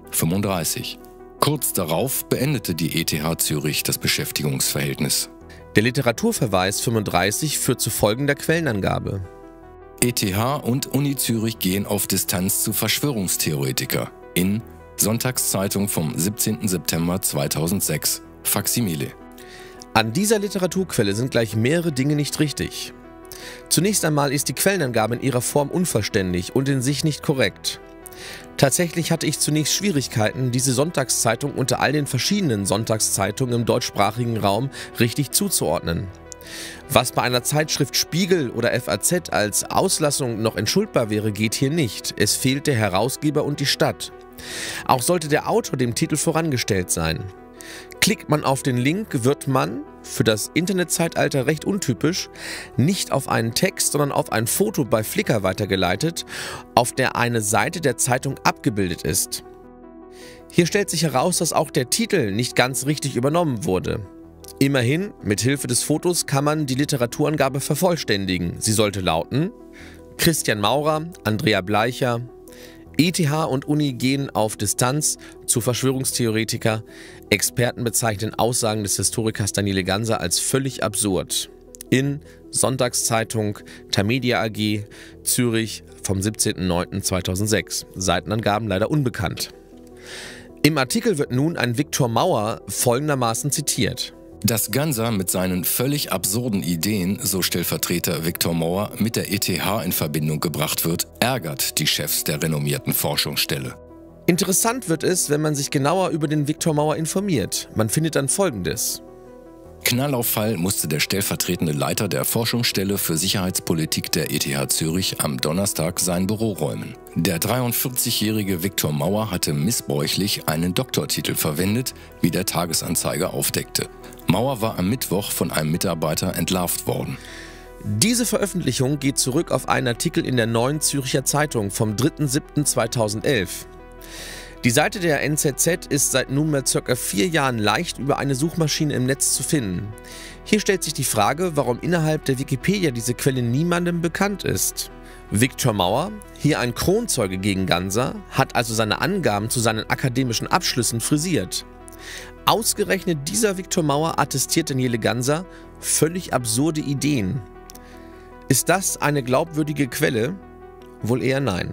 35. Kurz darauf beendete die ETH Zürich das Beschäftigungsverhältnis. Der Literaturverweis 35 führt zu folgender Quellenangabe. ETH und Uni Zürich gehen auf Distanz zu Verschwörungstheoretiker in Sonntagszeitung vom 17. September 2006, Faksimile. An dieser Literaturquelle sind gleich mehrere Dinge nicht richtig. Zunächst einmal ist die Quellenangabe in ihrer Form unvollständig und in sich nicht korrekt. Tatsächlich hatte ich zunächst Schwierigkeiten, diese Sonntagszeitung unter all den verschiedenen Sonntagszeitungen im deutschsprachigen Raum richtig zuzuordnen. Was bei einer Zeitschrift Spiegel oder FAZ als Auslassung noch entschuldbar wäre, geht hier nicht. Es fehlt der Herausgeber und die Stadt. Auch sollte der Autor dem Titel vorangestellt sein. Klickt man auf den Link, wird man, für das Internetzeitalter recht untypisch, nicht auf einen Text, sondern auf ein Foto bei Flickr weitergeleitet, auf der eine Seite der Zeitung abgebildet ist. Hier stellt sich heraus, dass auch der Titel nicht ganz richtig übernommen wurde. Immerhin, mit Hilfe des Fotos kann man die Literaturangabe vervollständigen. Sie sollte lauten: Christian Maurer, Andrea Bleicher, ETH und Uni gehen auf Distanz zu Verschwörungstheoretiker. Experten bezeichnen Aussagen des Historikers Daniele Ganser als völlig absurd. In Sonntagszeitung Tamedia AG, Zürich vom 17.09.2006. Seitenangaben leider unbekannt. Im Artikel wird nun ein Viktor Mauer folgendermaßen zitiert. Dass Ganser mit seinen völlig absurden Ideen, so Stellvertreter Viktor Mauer, mit der ETH in Verbindung gebracht wird, ärgert die Chefs der renommierten Forschungsstelle. Interessant wird es, wenn man sich genauer über den Viktor Mauer informiert. Man findet dann Folgendes. Knallauffall musste der stellvertretende Leiter der Forschungsstelle für Sicherheitspolitik der ETH Zürich am Donnerstag sein Büro räumen. Der 43-jährige Viktor Mauer hatte missbräuchlich einen Doktortitel verwendet, wie der Tagesanzeiger aufdeckte. Mauer war am Mittwoch von einem Mitarbeiter entlarvt worden. Diese Veröffentlichung geht zurück auf einen Artikel in der Neuen Zürcher Zeitung vom 3.7.2011. Die Seite der NZZ ist seit nunmehr ca. 4 Jahren leicht über eine Suchmaschine im Netz zu finden. Hier stellt sich die Frage, warum innerhalb der Wikipedia diese Quelle niemandem bekannt ist. Viktor Mauer, hier ein Kronzeuge gegen Ganser, hat also seine Angaben zu seinen akademischen Abschlüssen frisiert. Ausgerechnet dieser Viktor Mauer attestiert Daniele Ganser völlig absurde Ideen. Ist das eine glaubwürdige Quelle? Wohl eher nein.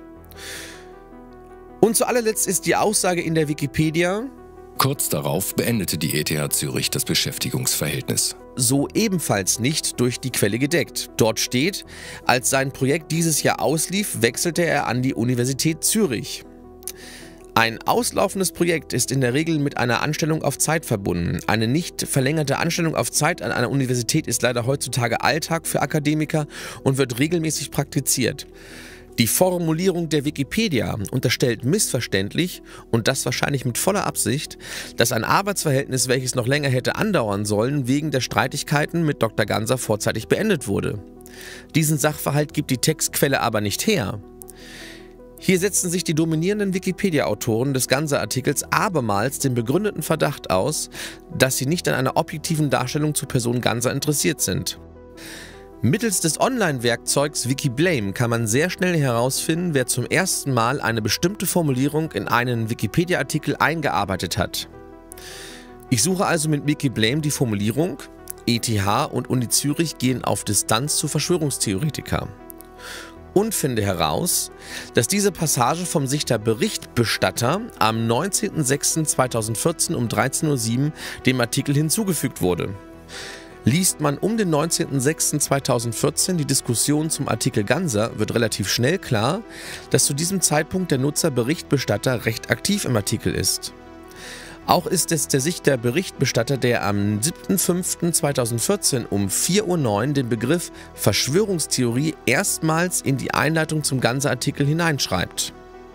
Und zu allerletzt ist die Aussage in der Wikipedia: Kurz darauf beendete die ETH Zürich das Beschäftigungsverhältnis. So ebenfalls nicht durch die Quelle gedeckt. Dort steht, als sein Projekt dieses Jahr auslief, wechselte er an die Universität Zürich. Ein auslaufendes Projekt ist in der Regel mit einer Anstellung auf Zeit verbunden. Eine nicht verlängerte Anstellung auf Zeit an einer Universität ist leider heutzutage Alltag für Akademiker und wird regelmäßig praktiziert. Die Formulierung der Wikipedia unterstellt missverständlich, und das wahrscheinlich mit voller Absicht, dass ein Arbeitsverhältnis, welches noch länger hätte andauern sollen, wegen der Streitigkeiten mit Dr. Ganser vorzeitig beendet wurde. Diesen Sachverhalt gibt die Textquelle aber nicht her. Hier setzen sich die dominierenden Wikipedia-Autoren des Ganser-Artikels abermals den begründeten Verdacht aus, dass sie nicht an einer objektiven Darstellung zur Person Ganser interessiert sind. Mittels des Online-Werkzeugs Wikiblame kann man sehr schnell herausfinden, wer zum ersten Mal eine bestimmte Formulierung in einen Wikipedia-Artikel eingearbeitet hat. Ich suche also mit Wikiblame die Formulierung ETH und Uni Zürich gehen auf Distanz zu Verschwörungstheoretiker und finde heraus, dass diese Passage vom Sichter Berichtbestatter am 19.06.2014 um 13:07 Uhr dem Artikel hinzugefügt wurde. Liest man um den 19.06.2014 die Diskussion zum Artikel Ganser, wird relativ schnell klar, dass zu diesem Zeitpunkt der Nutzer Berichtbestatter recht aktiv im Artikel ist. Auch ist es der Sichter Berichtbestatter, der am 7.05.2014 um 4:09 Uhr den Begriff Verschwörungstheorie erstmals in die Einleitung zum Ganser-Artikel hineinschreibt.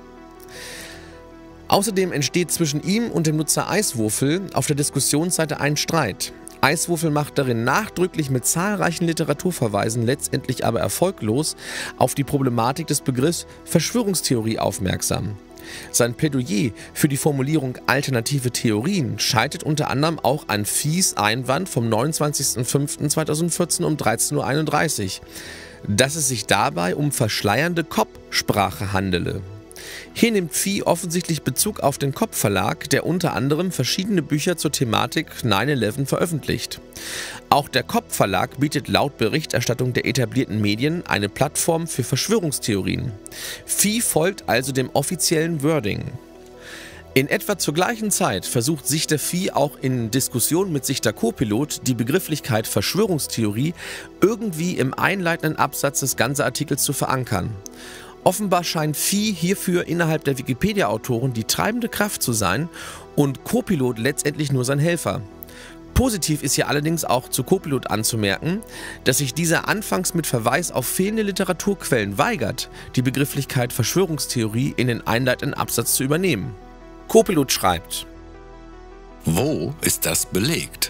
Außerdem entsteht zwischen ihm und dem Nutzer Eiswürfel auf der Diskussionsseite ein Streit. Eiswürfel macht darin nachdrücklich mit zahlreichen Literaturverweisen, letztendlich aber erfolglos, auf die Problematik des Begriffs Verschwörungstheorie aufmerksam. Sein Plädoyer für die Formulierung alternative Theorien scheitert unter anderem auch an Viehs Einwand vom 29.05.2014 um 13:31 Uhr, dass es sich dabei um verschleiernde Kopp-Sprache handele. Hier nimmt Vieh offensichtlich Bezug auf den Kopp Verlag, der unter anderem verschiedene Bücher zur Thematik 9/11 veröffentlicht. Auch der Kopp Verlag bietet laut Berichterstattung der etablierten Medien eine Plattform für Verschwörungstheorien. Vieh folgt also dem offiziellen Wording. In etwa zur gleichen Zeit versucht Sichter Vieh auch in Diskussion mit Sichter Copilot die Begrifflichkeit Verschwörungstheorie irgendwie im einleitenden Absatz des Ganser-Artikels zu verankern. Offenbar scheint Vieh hierfür innerhalb der Wikipedia-Autoren die treibende Kraft zu sein und Copilot letztendlich nur sein Helfer. Positiv ist hier allerdings auch zu Copilot anzumerken, dass sich dieser anfangs mit Verweis auf fehlende Literaturquellen weigert, die Begrifflichkeit Verschwörungstheorie in den einleitenden Absatz zu übernehmen. Copilot schreibt: Wo ist das belegt?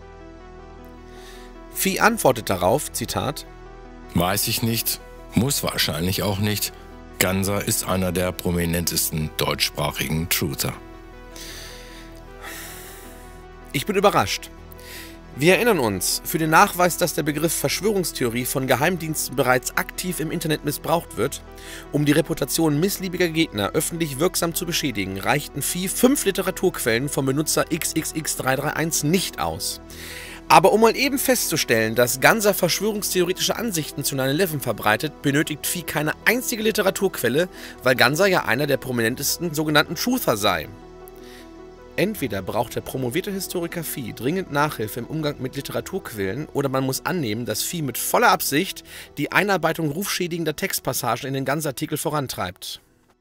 Vieh antwortet darauf, Zitat: Weiß ich nicht, muss wahrscheinlich auch nicht. Ganser ist einer der prominentesten deutschsprachigen Truther. Ich bin überrascht. Wir erinnern uns, für den Nachweis, dass der Begriff Verschwörungstheorie von Geheimdiensten bereits aktiv im Internet missbraucht wird, um die Reputation missliebiger Gegner öffentlich wirksam zu beschädigen, reichten Vieh 5 Literaturquellen vom Benutzer XXX331 nicht aus. Aber um mal eben festzustellen, dass Ganser verschwörungstheoretische Ansichten zu 9/11 verbreitet, benötigt Vieh keine einzige Literaturquelle, weil Ganser ja einer der prominentesten sogenannten Truther sei. Entweder braucht der promovierte Historiker Vieh dringend Nachhilfe im Umgang mit Literaturquellen oder man muss annehmen, dass Vieh mit voller Absicht die Einarbeitung rufschädigender Textpassagen in den Ganser-Artikel vorantreibt.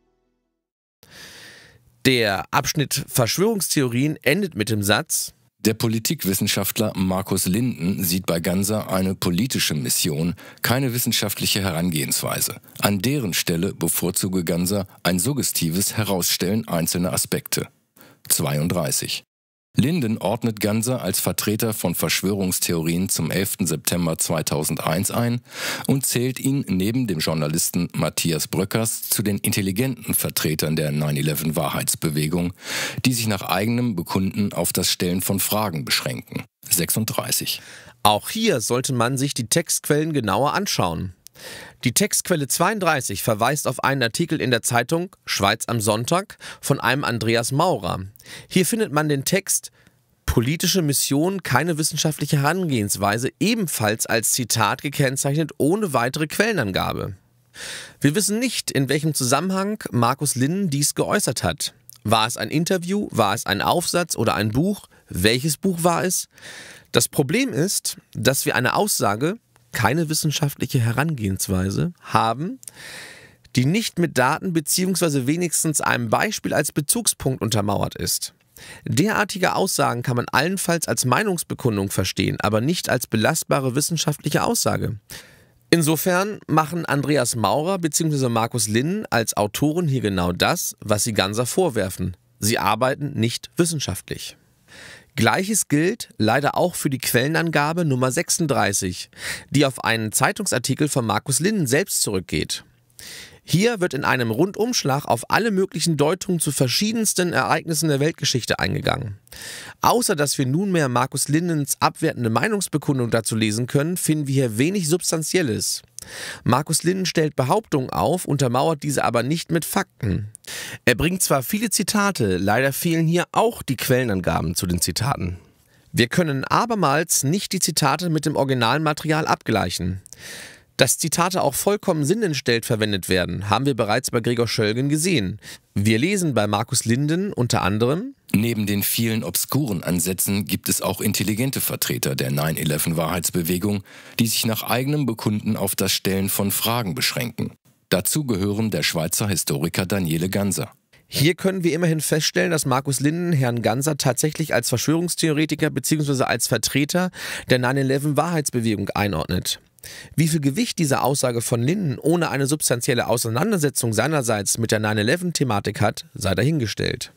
Der Abschnitt Verschwörungstheorien endet mit dem Satz: Der Politikwissenschaftler Markus Linden sieht bei Ganser eine politische Mission, keine wissenschaftliche Herangehensweise. An deren Stelle bevorzuge Ganser ein suggestives Herausstellen einzelner Aspekte. 32. Linden ordnet Ganser als Vertreter von Verschwörungstheorien zum 11. September 2001 ein und zählt ihn neben dem Journalisten Matthias Bröckers zu den intelligenten Vertretern der 9/11-Wahrheitsbewegung, die sich nach eigenem Bekunden auf das Stellen von Fragen beschränken. 36. Auch hier sollte man sich die Textquellen genauer anschauen. Die Textquelle 32 verweist auf einen Artikel in der Zeitung Schweiz am Sonntag von einem Andreas Maurer. Hier findet man den Text Politische Mission, keine wissenschaftliche Herangehensweise, ebenfalls als Zitat gekennzeichnet, ohne weitere Quellenangabe. Wir wissen nicht, in welchem Zusammenhang Markus Linden dies geäußert hat. War es ein Interview, war es ein Aufsatz oder ein Buch? Welches Buch war es? Das Problem ist, dass wir eine Aussage, keine wissenschaftliche Herangehensweise, haben, die nicht mit Daten bzw. wenigstens einem Beispiel als Bezugspunkt untermauert ist. Derartige Aussagen kann man allenfalls als Meinungsbekundung verstehen, aber nicht als belastbare wissenschaftliche Aussage. Insofern machen Andreas Maurer bzw. Markus Linden als Autoren hier genau das, was sie Ganser vorwerfen. Sie arbeiten nicht wissenschaftlich. Gleiches gilt leider auch für die Quellenangabe Nummer 36, die auf einen Zeitungsartikel von Marcus Linden selbst zurückgeht. Hier wird in einem Rundumschlag auf alle möglichen Deutungen zu verschiedensten Ereignissen der Weltgeschichte eingegangen. Außer dass wir nunmehr Marcus Lindens abwertende Meinungsbekundung dazu lesen können, finden wir hier wenig Substanzielles. Marcus Linden stellt Behauptungen auf, untermauert diese aber nicht mit Fakten. Er bringt zwar viele Zitate, leider fehlen hier auch die Quellenangaben zu den Zitaten. Wir können abermals nicht die Zitate mit dem Originalmaterial abgleichen. Dass Zitate auch vollkommen sinnentstellt verwendet werden, haben wir bereits bei Gregor Schölgen gesehen. Wir lesen bei Marcus Linden unter anderem: Neben den vielen obskuren Ansätzen gibt es auch intelligente Vertreter der 9/11-Wahrheitsbewegung, die sich nach eigenem Bekunden auf das Stellen von Fragen beschränken. Dazu gehören der Schweizer Historiker Daniele Ganser. Hier können wir immerhin feststellen, dass Marcus Linden Herrn Ganser tatsächlich als Verschwörungstheoretiker bzw. als Vertreter der 9/11-Wahrheitsbewegung einordnet. Wie viel Gewicht diese Aussage von Linden ohne eine substanzielle Auseinandersetzung seinerseits mit der 9/11-Thematik hat, sei dahingestellt.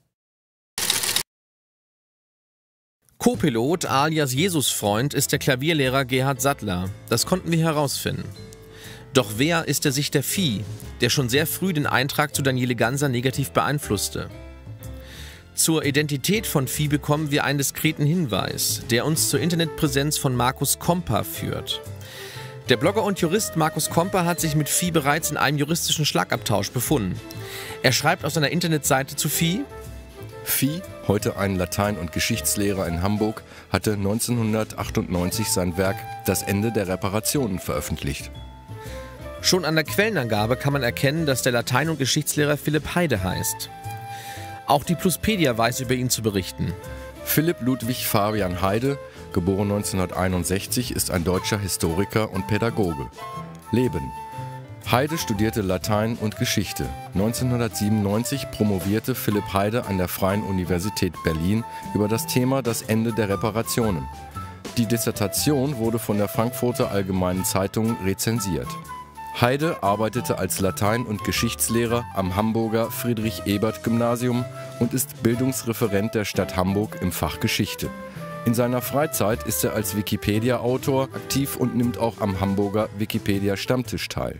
Co-Pilot alias Jesusfreund ist der Klavierlehrer Gerhard Sattler. Das konnten wir herausfinden. Doch wer ist der Sichter Phi, der schon sehr früh den Eintrag zu Daniele Ganser negativ beeinflusste? Zur Identität von Phi bekommen wir einen diskreten Hinweis, der uns zur Internetpräsenz von Markus Kompa führt. Der Blogger und Jurist Markus Kompa hat sich mit Phi bereits in einem juristischen Schlagabtausch befunden. Er schreibt auf seiner Internetseite zu Phi: Phi, heute ein Latein- und Geschichtslehrer in Hamburg, hatte 1998 sein Werk Das Ende der Reparationen veröffentlicht. Schon an der Quellenangabe kann man erkennen, dass der Latein- und Geschichtslehrer Philipp Heide heißt. Auch die Pluspedia weiß über ihn zu berichten. Philipp Ludwig Fabian Heide, geboren 1961, ist ein deutscher Historiker und Pädagoge. Leben: Heide studierte Latein und Geschichte. 1997 promovierte Philipp Heide an der Freien Universität Berlin über das Thema Das Ende der Reparationen. Die Dissertation wurde von der Frankfurter Allgemeinen Zeitung rezensiert. Heide arbeitete als Latein- und Geschichtslehrer am Hamburger Friedrich-Ebert-Gymnasium und ist Bildungsreferent der Stadt Hamburg im Fach Geschichte. In seiner Freizeit ist er als Wikipedia-Autor aktiv und nimmt auch am Hamburger Wikipedia-Stammtisch teil.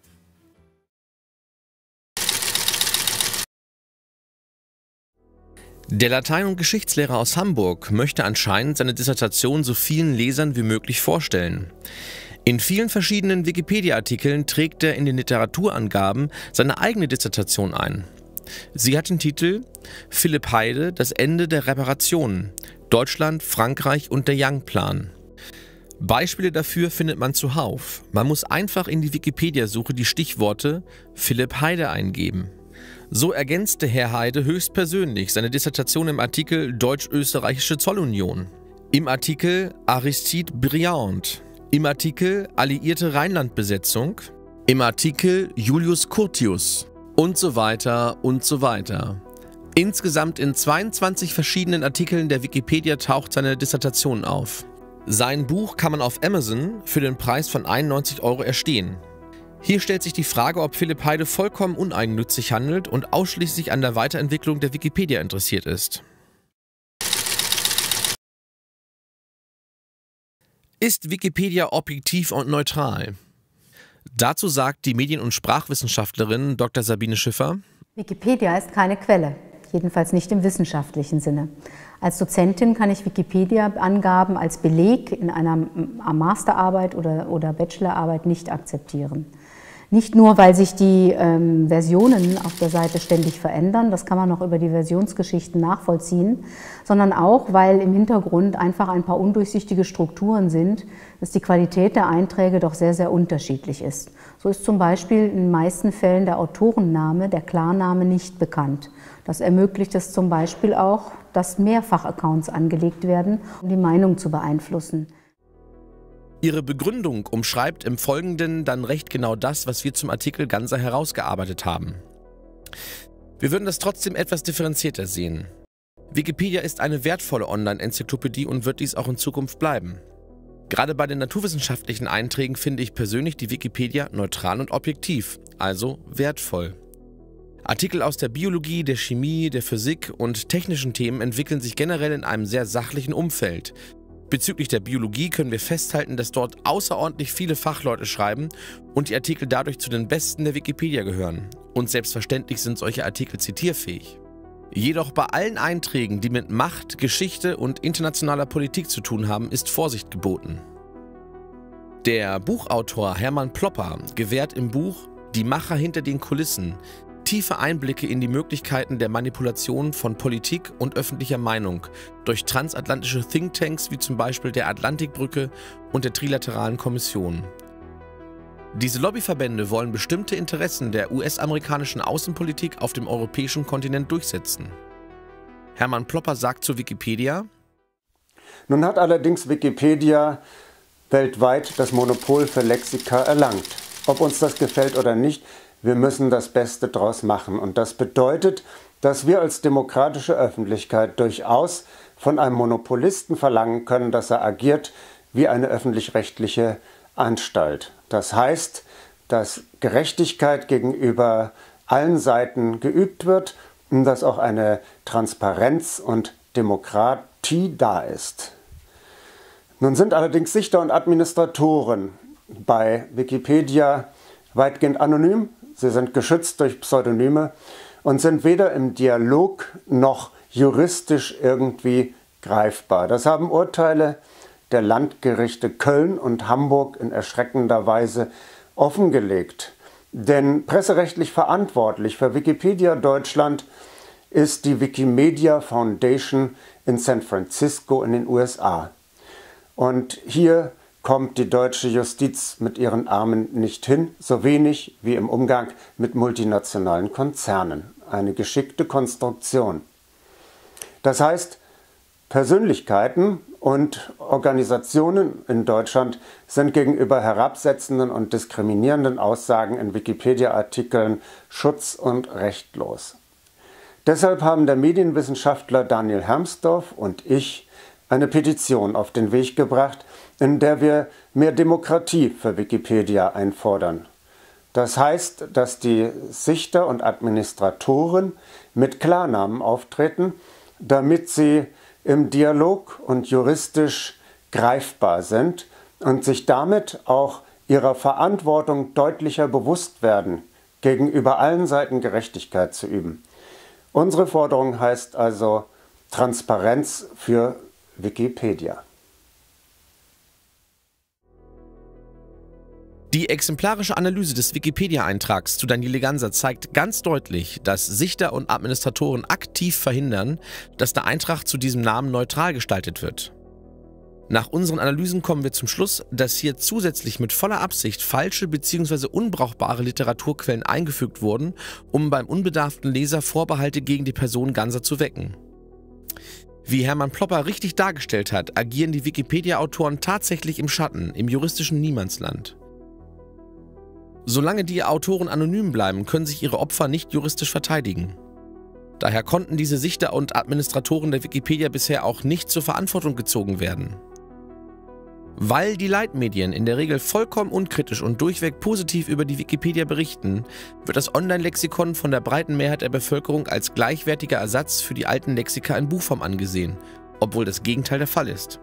Der Latein- und Geschichtslehrer aus Hamburg möchte anscheinend seine Dissertation so vielen Lesern wie möglich vorstellen. In vielen verschiedenen Wikipedia-Artikeln trägt er in den Literaturangaben seine eigene Dissertation ein. Sie hat den Titel Philipp Heide, das Ende der Reparationen, Deutschland, Frankreich und der Young-Plan. Beispiele dafür findet man zuhauf. Man muss einfach in die Wikipedia-Suche die Stichworte Philipp Heide eingeben. So ergänzte Herr Heide höchstpersönlich seine Dissertation im Artikel Deutsch-Österreichische Zollunion, im Artikel Aristide Briand, im Artikel Alliierte Rheinlandbesetzung, im Artikel Julius Curtius und so weiter und so weiter. Insgesamt in 22 verschiedenen Artikeln der Wikipedia taucht seine Dissertation auf. Sein Buch kann man auf Amazon für den Preis von 91 € erstehen. Hier stellt sich die Frage, ob Philipp Heide vollkommen uneigennützig handelt und ausschließlich an der Weiterentwicklung der Wikipedia interessiert ist. Ist Wikipedia objektiv und neutral? Dazu sagt die Medien- und Sprachwissenschaftlerin Dr. Sabine Schiffer: Wikipedia ist keine Quelle, jedenfalls nicht im wissenschaftlichen Sinne. Als Dozentin kann ich Wikipedia-Angaben als Beleg in einer Masterarbeit oder Bachelorarbeit nicht akzeptieren. Nicht nur, weil sich die Versionen auf der Seite ständig verändern, das kann man noch über die Versionsgeschichten nachvollziehen, sondern auch, weil im Hintergrund einfach ein paar undurchsichtige Strukturen sind, dass die Qualität der Einträge doch sehr, sehr unterschiedlich ist. So ist zum Beispiel in den meisten Fällen der Autorenname, der Klarname nicht bekannt. Das ermöglicht es zum Beispiel auch, dass Mehrfach-Accounts angelegt werden, um die Meinung zu beeinflussen. Ihre Begründung umschreibt im Folgenden dann recht genau das, was wir zum Artikel Ganser herausgearbeitet haben. Wir würden das trotzdem etwas differenzierter sehen. Wikipedia ist eine wertvolle Online-Enzyklopädie und wird dies auch in Zukunft bleiben. Gerade bei den naturwissenschaftlichen Einträgen finde ich persönlich die Wikipedia neutral und objektiv, also wertvoll. Artikel aus der Biologie, der Chemie, der Physik und technischen Themen entwickeln sich generell in einem sehr sachlichen Umfeld. Bezüglich der Biologie können wir festhalten, dass dort außerordentlich viele Fachleute schreiben und die Artikel dadurch zu den besten der Wikipedia gehören. Und selbstverständlich sind solche Artikel zitierfähig. Jedoch bei allen Einträgen, die mit Macht, Geschichte und internationaler Politik zu tun haben, ist Vorsicht geboten. Der Buchautor Hermann Plopper gewährt im Buch Die Macher hinter den Kulissen tiefe Einblicke in die Möglichkeiten der Manipulation von Politik und öffentlicher Meinung durch transatlantische Thinktanks wie zum Beispiel der Atlantikbrücke und der Trilateralen Kommission. Diese Lobbyverbände wollen bestimmte Interessen der US-amerikanischen Außenpolitik auf dem europäischen Kontinent durchsetzen. Hermann Plopper sagt zu Wikipedia: Nun hat allerdings Wikipedia weltweit das Monopol für Lexika erlangt. Ob uns das gefällt oder nicht, wir müssen das Beste draus machen. Und das bedeutet, dass wir als demokratische Öffentlichkeit durchaus von einem Monopolisten verlangen können, dass er agiert wie eine öffentlich-rechtliche Anstalt. Das heißt, dass Gerechtigkeit gegenüber allen Seiten geübt wird und dass auch eine Transparenz und Demokratie da ist. Nun sind allerdings Sichter und Administratoren bei Wikipedia weitgehend anonym. Sie sind geschützt durch Pseudonyme und sind weder im Dialog noch juristisch irgendwie greifbar. Das haben Urteile der Landgerichte Köln und Hamburg in erschreckender Weise offengelegt. Denn presserechtlich verantwortlich für Wikipedia Deutschland ist die Wikimedia Foundation in San Francisco in den USA. Und hier kommt die deutsche Justiz mit ihren Armen nicht hin, so wenig wie im Umgang mit multinationalen Konzernen. Eine geschickte Konstruktion. Das heißt, Persönlichkeiten und Organisationen in Deutschland sind gegenüber herabsetzenden und diskriminierenden Aussagen in Wikipedia-Artikeln schutz- und rechtlos. Deshalb haben der Medienwissenschaftler Daniel Hermsdorf und ich eine Petition auf den Weg gebracht, in der wir mehr Demokratie für Wikipedia einfordern. Das heißt, dass die Sichter und Administratoren mit Klarnamen auftreten, damit sie im Dialog und juristisch greifbar sind und sich damit auch ihrer Verantwortung deutlicher bewusst werden, gegenüber allen Seiten Gerechtigkeit zu üben. Unsere Forderung heißt also Transparenz für Wikipedia. Die exemplarische Analyse des Wikipedia-Eintrags zu Daniele Ganser zeigt ganz deutlich, dass Sichter und Administratoren aktiv verhindern, dass der Eintrag zu diesem Namen neutral gestaltet wird. Nach unseren Analysen kommen wir zum Schluss, dass hier zusätzlich mit voller Absicht falsche bzw. unbrauchbare Literaturquellen eingefügt wurden, um beim unbedarften Leser Vorbehalte gegen die Person Ganser zu wecken. Wie Hermann Plopper richtig dargestellt hat, agieren die Wikipedia-Autoren tatsächlich im Schatten, im juristischen Niemandsland. Solange die Autoren anonym bleiben, können sich ihre Opfer nicht juristisch verteidigen. Daher konnten diese Sichter und Administratoren der Wikipedia bisher auch nicht zur Verantwortung gezogen werden. Weil die Leitmedien in der Regel vollkommen unkritisch und durchweg positiv über die Wikipedia berichten, wird das Online-Lexikon von der breiten Mehrheit der Bevölkerung als gleichwertiger Ersatz für die alten Lexika in Buchform angesehen, obwohl das Gegenteil der Fall ist.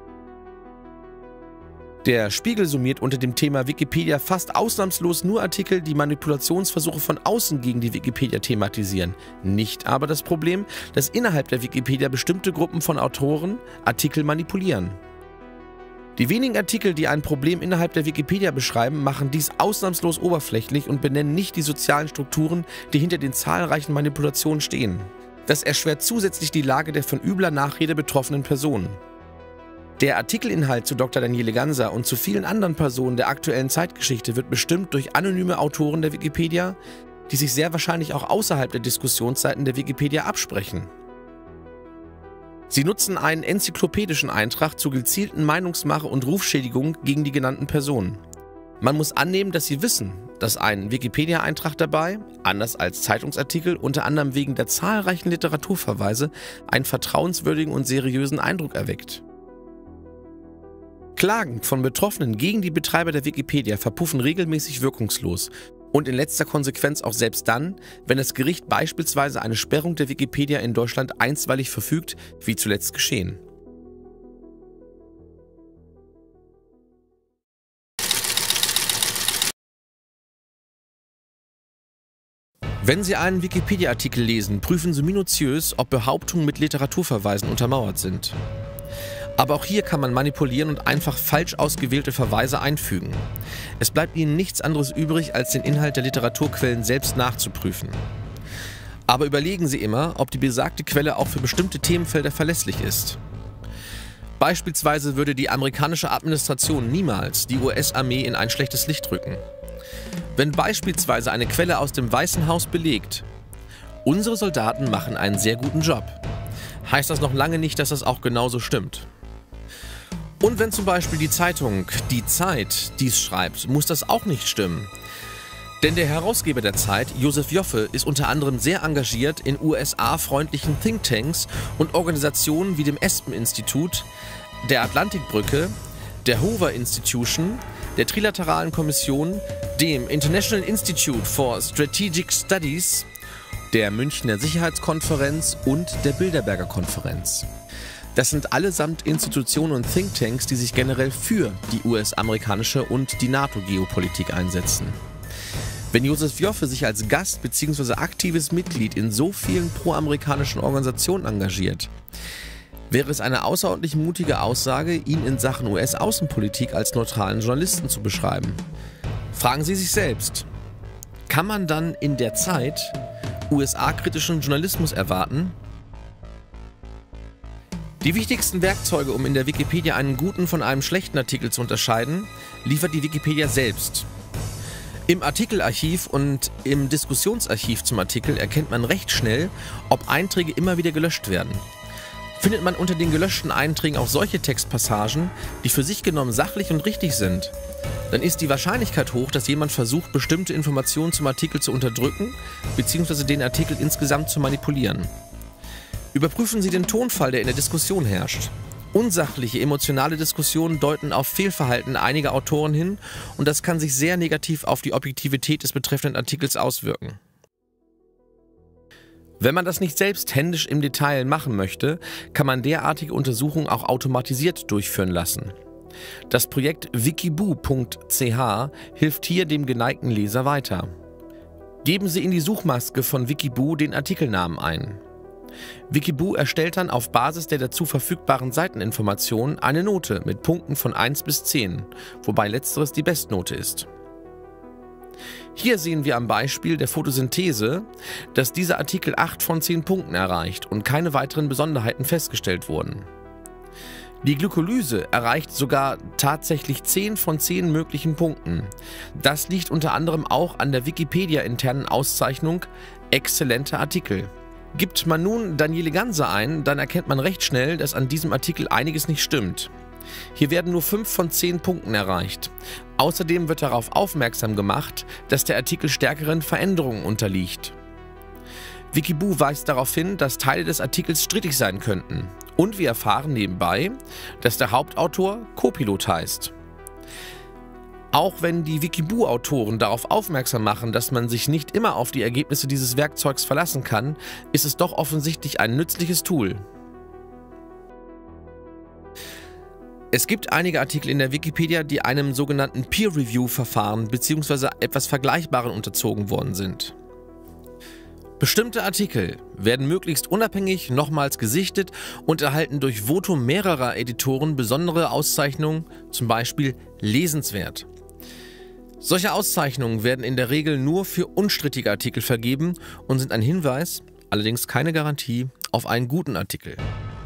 Der Spiegel summiert unter dem Thema Wikipedia fast ausnahmslos nur Artikel, die Manipulationsversuche von außen gegen die Wikipedia thematisieren. Nicht aber das Problem, dass innerhalb der Wikipedia bestimmte Gruppen von Autoren Artikel manipulieren. Die wenigen Artikel, die ein Problem innerhalb der Wikipedia beschreiben, machen dies ausnahmslos oberflächlich und benennen nicht die sozialen Strukturen, die hinter den zahlreichen Manipulationen stehen. Das erschwert zusätzlich die Lage der von übler Nachrede betroffenen Personen. Der Artikelinhalt zu Dr. Daniele Ganser und zu vielen anderen Personen der aktuellen Zeitgeschichte wird bestimmt durch anonyme Autoren der Wikipedia, die sich sehr wahrscheinlich auch außerhalb der Diskussionsseiten der Wikipedia absprechen. Sie nutzen einen enzyklopädischen Eintrag zur gezielten Meinungsmache und Rufschädigung gegen die genannten Personen. Man muss annehmen, dass sie wissen, dass ein Wikipedia-Eintrag dabei, anders als Zeitungsartikel, unter anderem wegen der zahlreichen Literaturverweise, einen vertrauenswürdigen und seriösen Eindruck erweckt. Klagen von Betroffenen gegen die Betreiber der Wikipedia verpuffen regelmäßig wirkungslos Und in letzter Konsequenz auch selbst dann, wenn das Gericht beispielsweise eine Sperrung der Wikipedia in Deutschland einstweilig verfügt, wie zuletzt geschehen. Wenn Sie einen Wikipedia-Artikel lesen, prüfen Sie minutiös, ob Behauptungen mit Literaturverweisen untermauert sind. Aber auch hier kann man manipulieren und einfach falsch ausgewählte Verweise einfügen. Es bleibt Ihnen nichts anderes übrig, als den Inhalt der Literaturquellen selbst nachzuprüfen. Aber überlegen Sie immer, ob die besagte Quelle auch für bestimmte Themenfelder verlässlich ist. Beispielsweise würde die amerikanische Administration niemals die US-Armee in ein schlechtes Licht rücken. Wenn beispielsweise eine Quelle aus dem Weißen Haus belegt, unsere Soldaten machen einen sehr guten Job, heißt das noch lange nicht, dass das auch genauso stimmt. Und wenn zum Beispiel die Zeitung Die Zeit dies schreibt, muss das auch nicht stimmen. Denn der Herausgeber der Zeit, Josef Joffe, ist unter anderem sehr engagiert in USA-freundlichen Thinktanks und Organisationen wie dem Aspen-Institut, der Atlantikbrücke, der Hoover Institution, der Trilateralen Kommission, dem International Institute for Strategic Studies, der Münchner Sicherheitskonferenz und der Bilderberger Konferenz. Das sind allesamt Institutionen und Thinktanks, die sich generell für die US-amerikanische und die NATO-Geopolitik einsetzen. Wenn Josef Joffe sich als Gast bzw. aktives Mitglied in so vielen pro-amerikanischen Organisationen engagiert, wäre es eine außerordentlich mutige Aussage, ihn in Sachen US-Außenpolitik als neutralen Journalisten zu beschreiben. Fragen Sie sich selbst, kann man dann in der Zeit USA-kritischen Journalismus erwarten? Die wichtigsten Werkzeuge, um in der Wikipedia einen guten von einem schlechten Artikel zu unterscheiden, liefert die Wikipedia selbst. Im Artikelarchiv und im Diskussionsarchiv zum Artikel erkennt man recht schnell, ob Einträge immer wieder gelöscht werden. Findet man unter den gelöschten Einträgen auch solche Textpassagen, die für sich genommen sachlich und richtig sind, dann ist die Wahrscheinlichkeit hoch, dass jemand versucht, bestimmte Informationen zum Artikel zu unterdrücken bzw. den Artikel insgesamt zu manipulieren. Überprüfen Sie den Tonfall, der in der Diskussion herrscht. Unsachliche, emotionale Diskussionen deuten auf Fehlverhalten einiger Autoren hin und das kann sich sehr negativ auf die Objektivität des betreffenden Artikels auswirken. Wenn man das nicht selbst händisch im Detail machen möchte, kann man derartige Untersuchungen auch automatisiert durchführen lassen. Das Projekt Wikibu.ch hilft hier dem geneigten Leser weiter. Geben Sie in die Suchmaske von Wikibu den Artikelnamen ein. Wikibu erstellt dann auf Basis der dazu verfügbaren Seiteninformationen eine Note mit Punkten von 1 bis 10, wobei letzteres die Bestnote ist. Hier sehen wir am Beispiel der Photosynthese, dass dieser Artikel 8 von 10 Punkten erreicht und keine weiteren Besonderheiten festgestellt wurden. Die Glykolyse erreicht sogar tatsächlich 10 von 10 möglichen Punkten. Das liegt unter anderem auch an der Wikipedia-internen Auszeichnung Exzellente Artikel. Gibt man nun Daniele Ganser ein, dann erkennt man recht schnell, dass an diesem Artikel einiges nicht stimmt. Hier werden nur 5 von 10 Punkten erreicht. Außerdem wird darauf aufmerksam gemacht, dass der Artikel stärkeren Veränderungen unterliegt. Wikibu weist darauf hin, dass Teile des Artikels strittig sein könnten. Und wir erfahren nebenbei, dass der Hauptautor Copilot heißt. Auch wenn die Wikibu-Autoren darauf aufmerksam machen, dass man sich nicht immer auf die Ergebnisse dieses Werkzeugs verlassen kann, ist es doch offensichtlich ein nützliches Tool. Es gibt einige Artikel in der Wikipedia, die einem sogenannten Peer-Review-Verfahren bzw. etwas Vergleichbaren unterzogen worden sind. Bestimmte Artikel werden möglichst unabhängig nochmals gesichtet und erhalten durch Votum mehrerer Editoren besondere Auszeichnungen, zum Beispiel lesenswert. Solche Auszeichnungen werden in der Regel nur für unstrittige Artikel vergeben und sind ein Hinweis, allerdings keine Garantie, auf einen guten Artikel.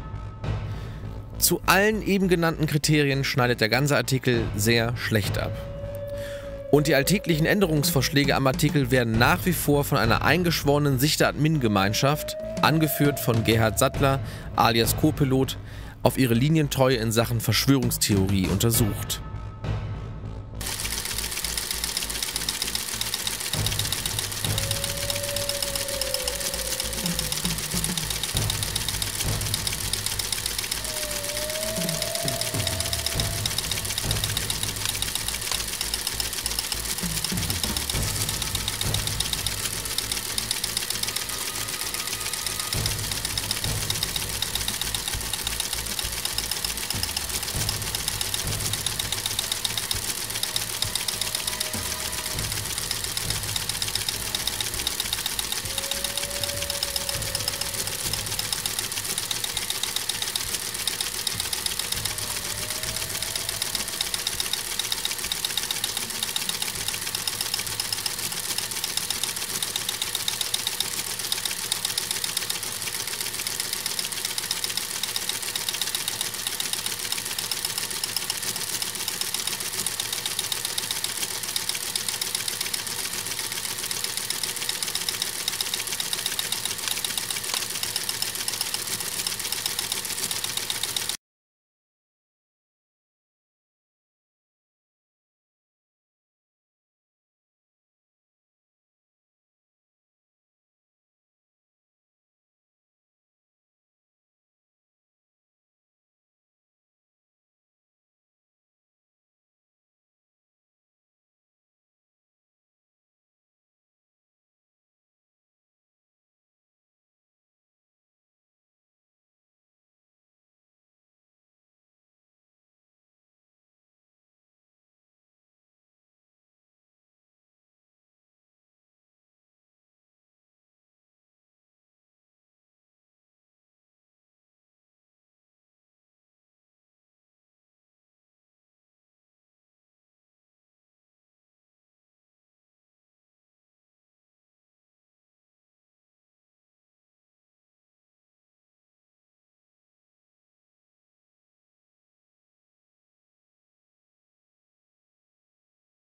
Zu allen eben genannten Kriterien schneidet der ganze Artikel sehr schlecht ab. Und die alltäglichen Änderungsvorschläge am Artikel werden nach wie vor von einer eingeschworenen Sichte-Admin-Gemeinschaft, angeführt von Gerhard Sattler alias Copilot, auf ihre Linientreue in Sachen Verschwörungstheorie untersucht.